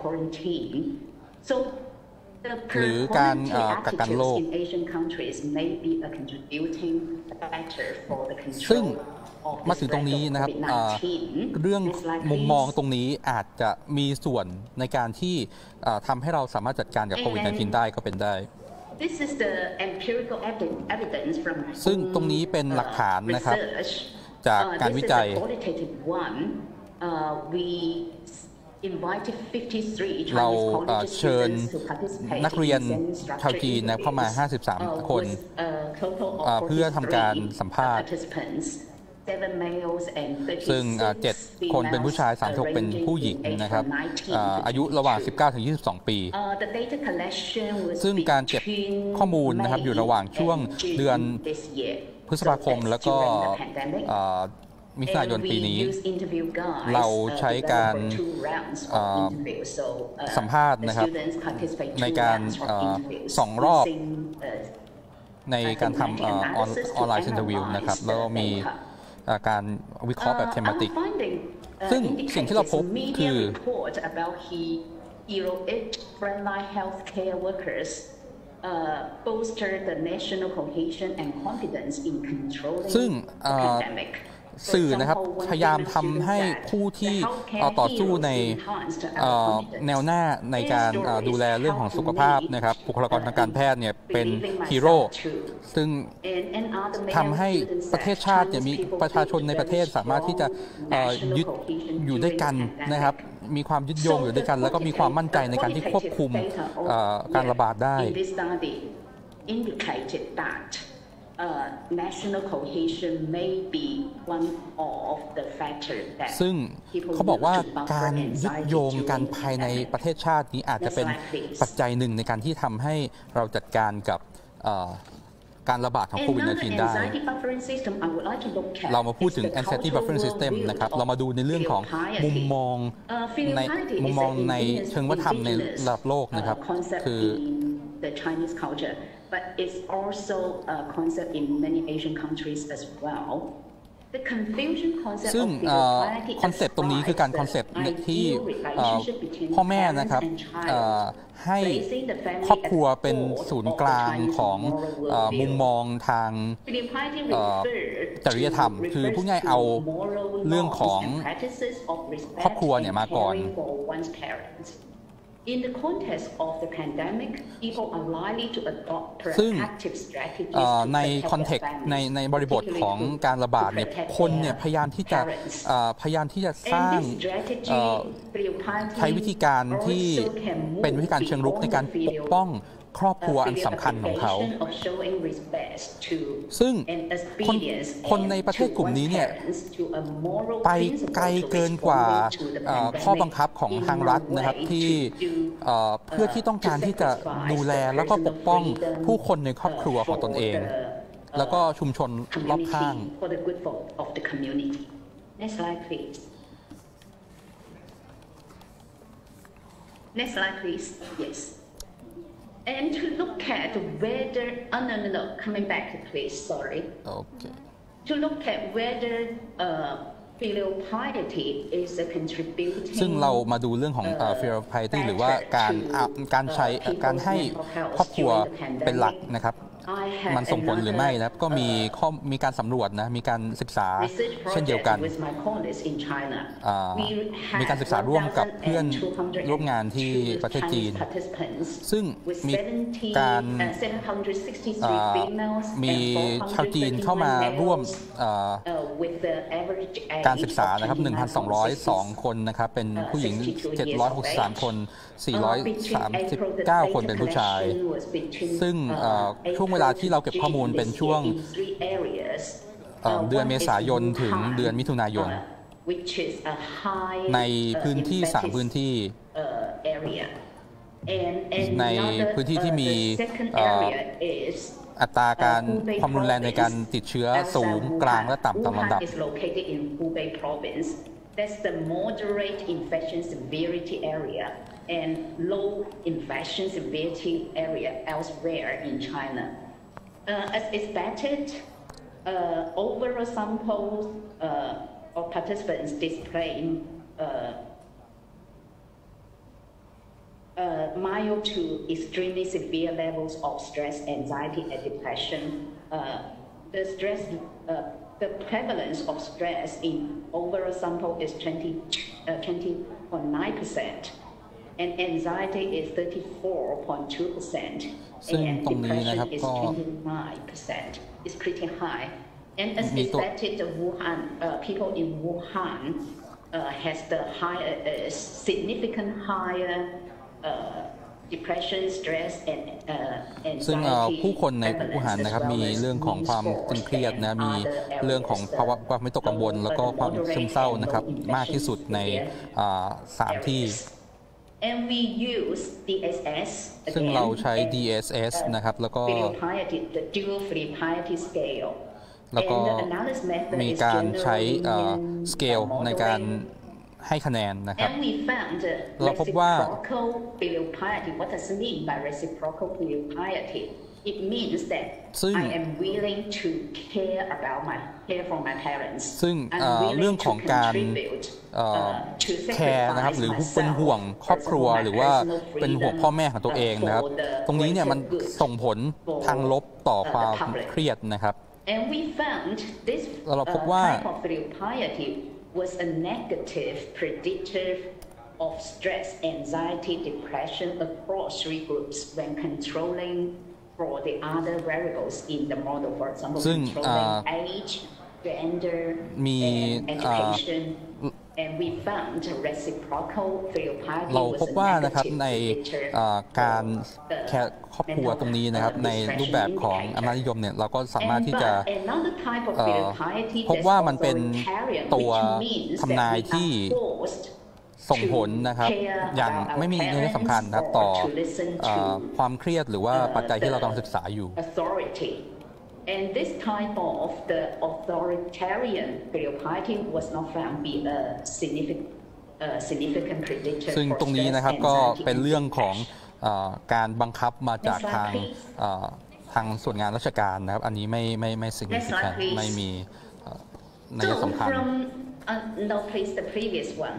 หรือการกักกันโรคซึ่งมาถึงตรงนี้นะครับเรื่องมุมมองตรงนี้อาจจะมีส่วนในการที่ทำให้เราสามารถจัดการกับโควิด สิบเก้า ได้ก็เป็นได้ซึ่งตรงนี้เป็นหลักฐานนะครับจากการวิจัยเราเชิญนักเรียนชาวจีนเข้ามาห้าสิบสามคนเพื่อทำการสัมภาษณ์ซึ่งเจ็ดคนเป็นผู้ชายสามสิบหกเป็นผู้หญิงนะครับอายุระหว่างสิบเก้าถึงยี่สิบสองปีซึ่งการเก็บข้อมูลนะครับอยู่ระหว่างช่วงเดือนพฤษภาคมแล้วก็มิถุนายนปีนี้เราใช้การสัมภาษณ์นะครับในการสองรอบในการทำออนไลน์อินเทอร์วิวนะครับแล้วก็มีการวิเคราะห์แบบเทมติกซึ่งสิ่งที่เราพบคือซึ่งสื่อนะครับพยายามทำให้ผู้ที่ต่อสู้ในแนวหน้าในการดูแลเรื่องของสุขภาพนะครับบุคลากรทางการแพทย์เนี่ยเป็นฮีโร่ซึ่งทำให้ประเทศชาติเนี่ยมีประชาชนในประเทศสามารถที่จะยึดอยู่ด้วยกันนะครับมีความยึดโยงอยู่ด้วยกันแล้วก็มีความมั่นใจในการที่ควบคุมการระบาดได้ Uh, national cohesion may be one of the factors that ซึ่งเขาบอกว่าการยึดโยงกันภายในประเทศชาตินี้อาจจะเป็นปัจจัยหนึ่งในการที่ทำให้เราจัดการกับการระบาดของโควิด สิบเก้า ได้เรามาพูดถึง anxiety buffering system นะครับเรามาดูในเรื่องของมุมมองในมุมมองในเชิงวัฒนธรรมในระดับโลกนะครับคือ the Chinese culture, but it's also a concept in many Asian countries as well. The confusion concept ซึ่งคอนเซปต์ตรงนี้คือการคอนเซปต์ที่พ่อแม่นะครับให้ครอบครัวเป็นศูนย์กลางของมุมมองทางจริยธรรมคือพูดง่ายเอาเรื่องของครอบครัวเนี่ยมาก่อน In the context of the pandemic, people are likely to adopt proactive strategies ในคอนเทกต์ในในบริบทของการระบาดเนี่ยคนเนี่ยพยายามที่จะพยายามที่จะสร้างใช้วิธีการที่เป็นวิธีการเชิงรุกในการปกป้องครอบครัวอันสำคัญของเขาซึ่งคนคนในประเทศกลุ่มนี้เนี่ยไปไกลเกินกว่าข้อบังคับของทางรัฐนะครับที่เพื่อที่ต้องการที่จะดูแลแล้วก็ปกป้องผู้คนในครอบครัวของตนเองแล้วก็ชุมชนรอบข้าง Next slide, please. Next slide, please. Yes. And to look at whether, oh no, no, no, coming back, please, sorry. Okay. To look at whether uh, filial piety is a contributing ซึ่งเรามาดูเรื่องของ filial piety หรือว่าการการใช้การให้ครอบครัวเป็นหลักนะครับมันส่งผลหรือไม่นะครับก็มีข้อมีการสำรวจนะมีการศึกษาเช่นเดียวกันมีการศึกษาร่วมกับเพื่อนร่วมงานที่ประเทศจีนซึ่งมีการมีชาวจีนเข้ามาร่วมการศึกษานะครับ หนึ่งพันสองร้อยสอง คนนะครับเป็นผู้หญิงเจ็ดร้อยหกสิบสามคนสี่ร้อยสามสิบเก้าคนเป็นผู้ชายซึ่งช่วงเวลาที่เราเก็บข้อมูลเป็นช่วงเดือนเมษายนถึงเดือนมิถุนายนในพื้นที่สามพื้นที่ในพื้นที่ที่มีอัตราการความรุนแรงในการติดเชื้อสูงกลางและต่ำตามลำดับ That's the moderate infection severity area and low infection severity area elsewhere in China. Uh, as expected, uh, overall samples uh, of participants displaying uh, uh, mild to extremely severe levels of stress, anxiety, and depression. Uh, the stress uh, The prevalence of stress in overall sample is twenty point nine percent, and anxiety is thirty-four point two percent, and depression is twenty-nine percent. It's pretty high. And as expected, the Wuhan uh, people in Wuhan uh, has the higher, uh, significant higher. Uh, depression, stress, and uh, ซึ่งผู้คนในอู่ฮั่นนะครับมีเรื่องของความตึงเครียดนะมีเรื่องของภาวะความวิตกกังวลแล้วก็ความซึมเศร้านะครับมากที่สุดในสามที่ซึ่งเราใช้ ดี เอส เอส นะครับแล้วก็แล้วก็มีการใช้สเกลในการให้คะแนนนะครับเราพบว่าซึ่งซึ่งเรื่องของการแคร์นะครับหรือเป็นห่วงครอบครัวหรือว่าเป็นห่วงพ่อแม่ของตัวเองนะครับตรงนี้เนี่ยมันส่งผลทางลบต่อความเครียดนะครับเราพบว่า was a negative predictor of stress, anxiety, depression across three groups when controlling for the other variables in the model. For example, controlling age, gender, and education. And we found reciprocal filial piety เราพบ was ว่า a นะครับ negative ในการแคร์ครอบครัวตรงนี้นะครับในรูปแบบของอำนาจนิยมเนี่ยเราก็สามารถที่จะพบว่ามันเป็นตัวทำนายที่ส่งผลนะครับอย่างไม่มีนัยสำคัญนะครับต่อความเครียดหรือว่าปัจจัยที่เรากำลังศึกษาอยู่ And this type of the authoritarian filial piety was not found to be a significant, uh, significant predictor. ซึ่งตรงนี้นะครับก็เป็นเรื่องของการบังคับมาจากทางทางส่วนงานราชการนะครับอันนี้ไม่ไม่ไม่ significant ไม่มีนัยสำคัญ No, please, the previous one.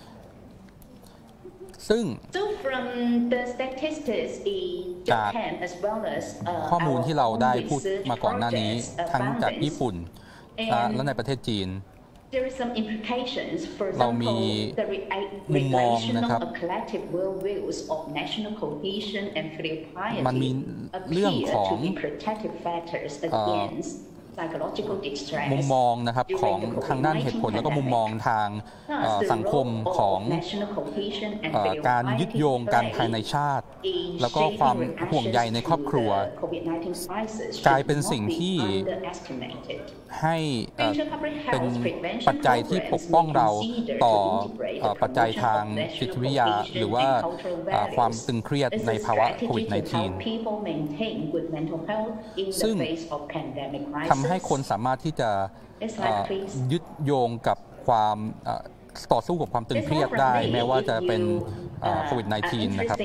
ซึ่ง So from the statistics in จาก Japan as well as ข้อมูลที่เราได้พูดมาก่อนหน้านี้ทั้งจากญี่ปุ่นและในประเทศจีน There is some implications. For เรามี example, the มุมมอง regulation นะครับ of collective worldviews of national cohesion and filial มันมี piety เรื่องของ appear to be protective factors against psychological distress. มุมมองนะครับของทางด้านเหตุผลแล้วก็มุมมองทางสังคมของการยึดโยงกันภายในชาติแล้วก็ความห่วงใยในครอบครัวกลายเป็นสิ่งที่ให้เป็นปัจจัยที่ปกป้องเราต่อปัจจัยทางจิตวิทยาหรือว่าความตึงเครียดในภาวะโควิด สิบเก้า ซึ่งทำให้คนสามารถที่จะยึดโยงกับความต่อสู้กับความตึงเครียดได้แม้ว่าจะเป็นโควิด สิบเก้า นะครับ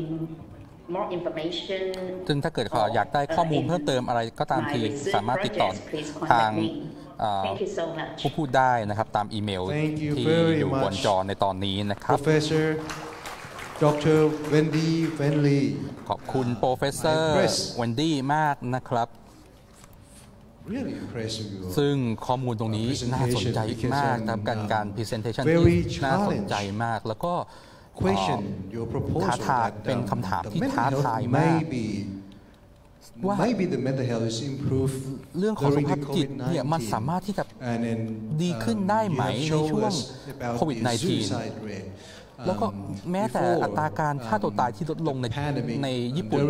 ซึ่งถ้าเกิดอยากได้ข้อมูลเพิ่มเติมอะไรก็ตามทีสามารถติดต่อทางผู้พูดได้นะครับตามอีเมลที่อยู่บนจอในตอนนี้นะครับ Doctor Wendy Wenley ขอบคุณโปรเฟสเซอร์เวนดี้มากนะครับ Really impressive you ซึ่งข้อมูลตรงนี้น่าสนใจมากนะครับการการ presentation ที่น่าสนใจมากแล้วก็ท้าทายเป็นคำถามที่ท้าทายมากว่าเรื่องของสุขภาพจิตเนี่ยมันสามารถที่จะดีขึ้นได้ไหมในช่วงโควิด สิบเก้า แล้วก็แม้แต่อัตราการฆ่าตัวตายที่ลดลงในในญี่ปุ่น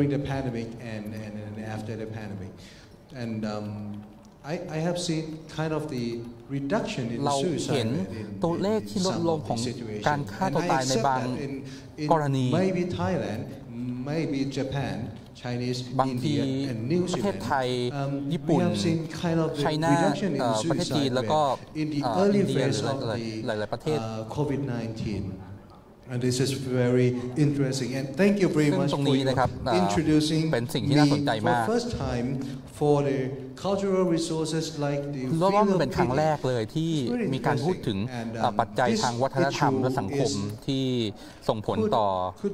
I, I have seen kind of the reduction in เราเห็นตัวเลขที่ลดลงของการฆ่าตัวตายในบางกรณี maybe Thailand maybe Japan Chinese บางทีประเทศไทยญี่ปุ่นไชน่าประเทศจีนแล้วก็อินเดียหลายๆประเทศ COVID nineteen And this is very interesting. And thank you very much for introducing me for the first time for the cultural resources like the รอบๆเป็นครั้งแรกเลยที่มีการพูดถึงปัจจัยทางวัฒนธรรมและสังคมที่ส่งผลต่อ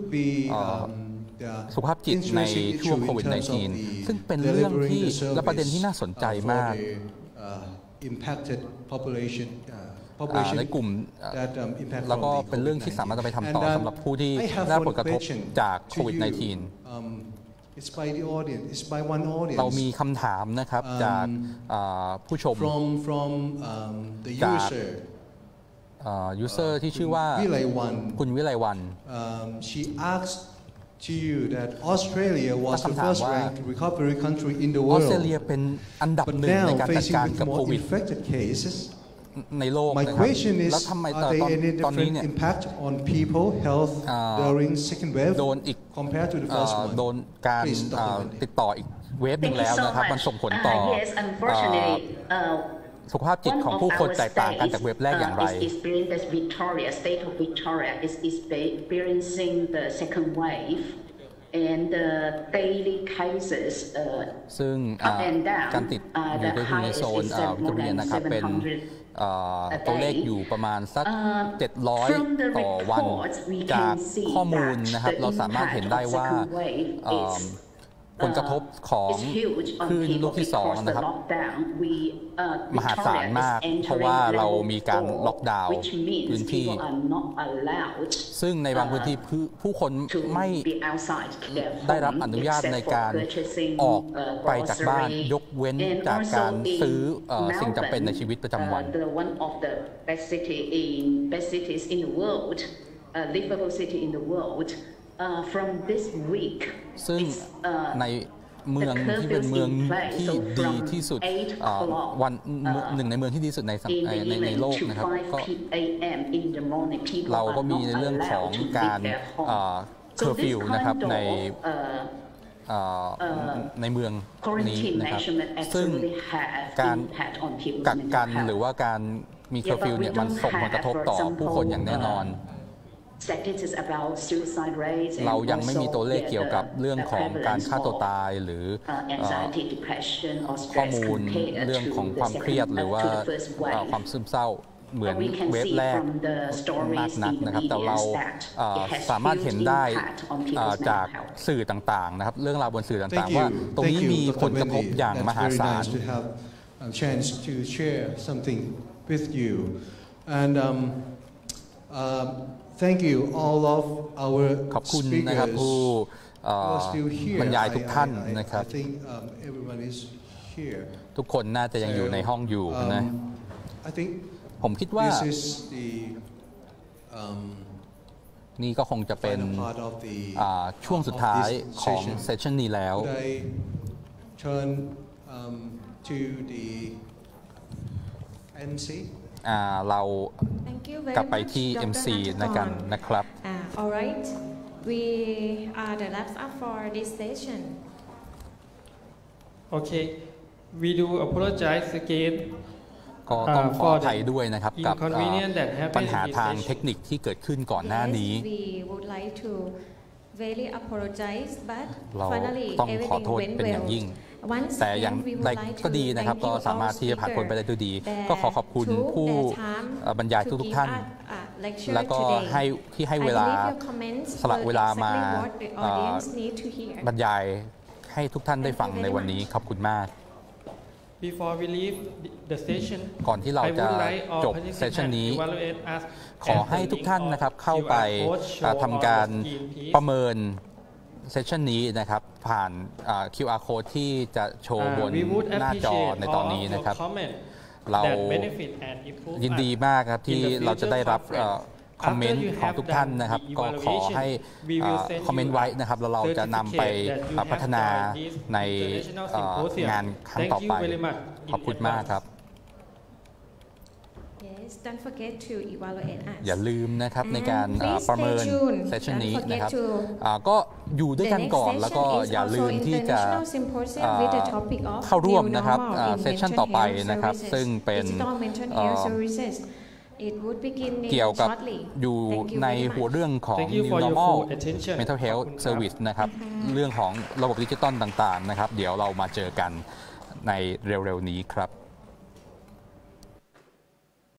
สุขภาพจิตในช่วงโควิด สิบเก้า ซึ่งเป็นเรื่องที่และประเด็นที่น่าสนใจมากในกลุ่มแล้วก็เป็นเรื่องที่สามารถจะไปทำต่อสำหรับผู้ที่ได้รับผลกระทบจากโควิด สิบเก้า เรามีคำถามนะครับจากผู้ชมจากยูเซอร์ที่ชื่อว่าคุณวิไลวรรณตั้งคำถามว่าออสเตรเลียเป็นอันดับหนึ่งในการจัดการกับโควิดในโลกนะครับแล้วทำไมตอนตอนนี้เนี่ยโดนอีกโดนการติดต่ออีกเวฟหนึ่งแล้วนะครับมันส่งผลต่อสุขภาพจิตของผู้คนแตกต่างกันจากเวฟแรกอย่างไร And the daily cases ซึ่งการติดอยู่ในโซนวิกตอเรียนะครับเป็นตัวเลขอยู่ประมาณสักเจ็ดร้อยต่อวันจากข้อมูลนะครับเราสามารถเห็นได้ว่าผลกระทบของคลื่นลูกที่สองนะครับมหาศาลมากเพราะว่าเรามีการล็อกดาวน์พื้นที่ซึ่งในบางพื้นที่ผู้คนไม่ได้รับอนุญาตในการออกไปจากบ้านยกเว้นจากการซื้อสิ่งจำเป็นในชีวิตประจำวัน from this week ซึ่งในเมืองที่เป็นเมืองที่ดีที่สุดวันหนึ่งในเมืองที่ดีสุดในในในโลกนะครับก็เราก็มีในเรื่องของการเคอร์ฟิวนะครับในในเมืองนี้นะครับซึ่งการกักกันหรือว่าการมีเคอร์ฟิวเนี่ยมันส่งผลกระทบต่อผู้คนอย่างแน่นอนเรายังไม่มีตัวเลขเกี่ยวกับเรื่องของการฆ่าตัวตายหรือข้อมูลเรื่องของความเครียดหรือว่าความซึมเศร้าเหมือนเวฟแรกมากนักนะครับแต่เราสามารถเห็นได้จากสื่อต่างๆนะครับเรื่องราวบนสื่อต่างๆว่าตรงนี้มีผลกระทบอย่างมหาศาล Thank you all of our ขอบคุณนะครับผู้บรรยายทุกท่านนะครับทุกคนน่าจะยังอยู่ในห้องอยู่นะผมคิดว่านี่ก็คงจะเป็นช่วงสุดท้ายของเซสชันนี้แล้วเรากลับไปที่ เอ็ม ซี ในกันนะครับ Alright, we are the wraps up for this session. Okay, we do apologize again. ก็ต้องขออภัยด้วยนะครับกับปัญหาทางเทคนิคที่เกิดขึ้นก่อนหน้านี้ We would like to very apologize, but เรา finally ต้องขอโทษ everything เป็น went อย่าง well. ยิ่งแต่อย่างไรก็ดีนะครับก็สามารถที่จะผ่านพ้นไปได้ด้วยดีก็ขอขอบคุณผู้บรรยายทุกๆท่าน lecture แล้วก็ today. ให้ที่ให้เวลา I believe your comments สละ were เวลามา exactly what the เอ่อ audience need to hear. บรรยายให้ทุกท่านได้ฟังในวันนี้ขอบคุณมาก Before we leave the session ก่อนที่เราจะ I would like all จบเซสชัน participants นี้ evaluate us ขอให้ทุกท่านนะครับเข้าไปทำการประเมินเซสชันนี้นะครับผ่าน คิว อาร์ code ที่จะโชว์บนหน้าจอในตอนนี้นะครับเรายินดีมากครับที่เราจะได้รับคอมเมนต์ของทุกท่านนะครับก็ขอให้คอมเมนต์ไว้นะครับแล้วเราจะนำไปพัฒนาในงานครั้งต่อไปขอบคุณมากครับ Yes, don't forget to evaluate us. อย่าลืมนะครับในการประเมินเซสชันนี้นะครับก็อยู่ด้วยกันก่อนแล้วก็อย่าลืมที่จะเข้าร่วมนะครับเซสชันต่อไปนะครับซึ่งเป็นเกี่ยวกับอยู่ในหัวเรื่องของ New Normal Mental Health Service นะครับเรื่องของระบบดิจิตอลต่างๆนะครับเดี๋ยวเรามาเจอกันในเร็วๆนี้ครับ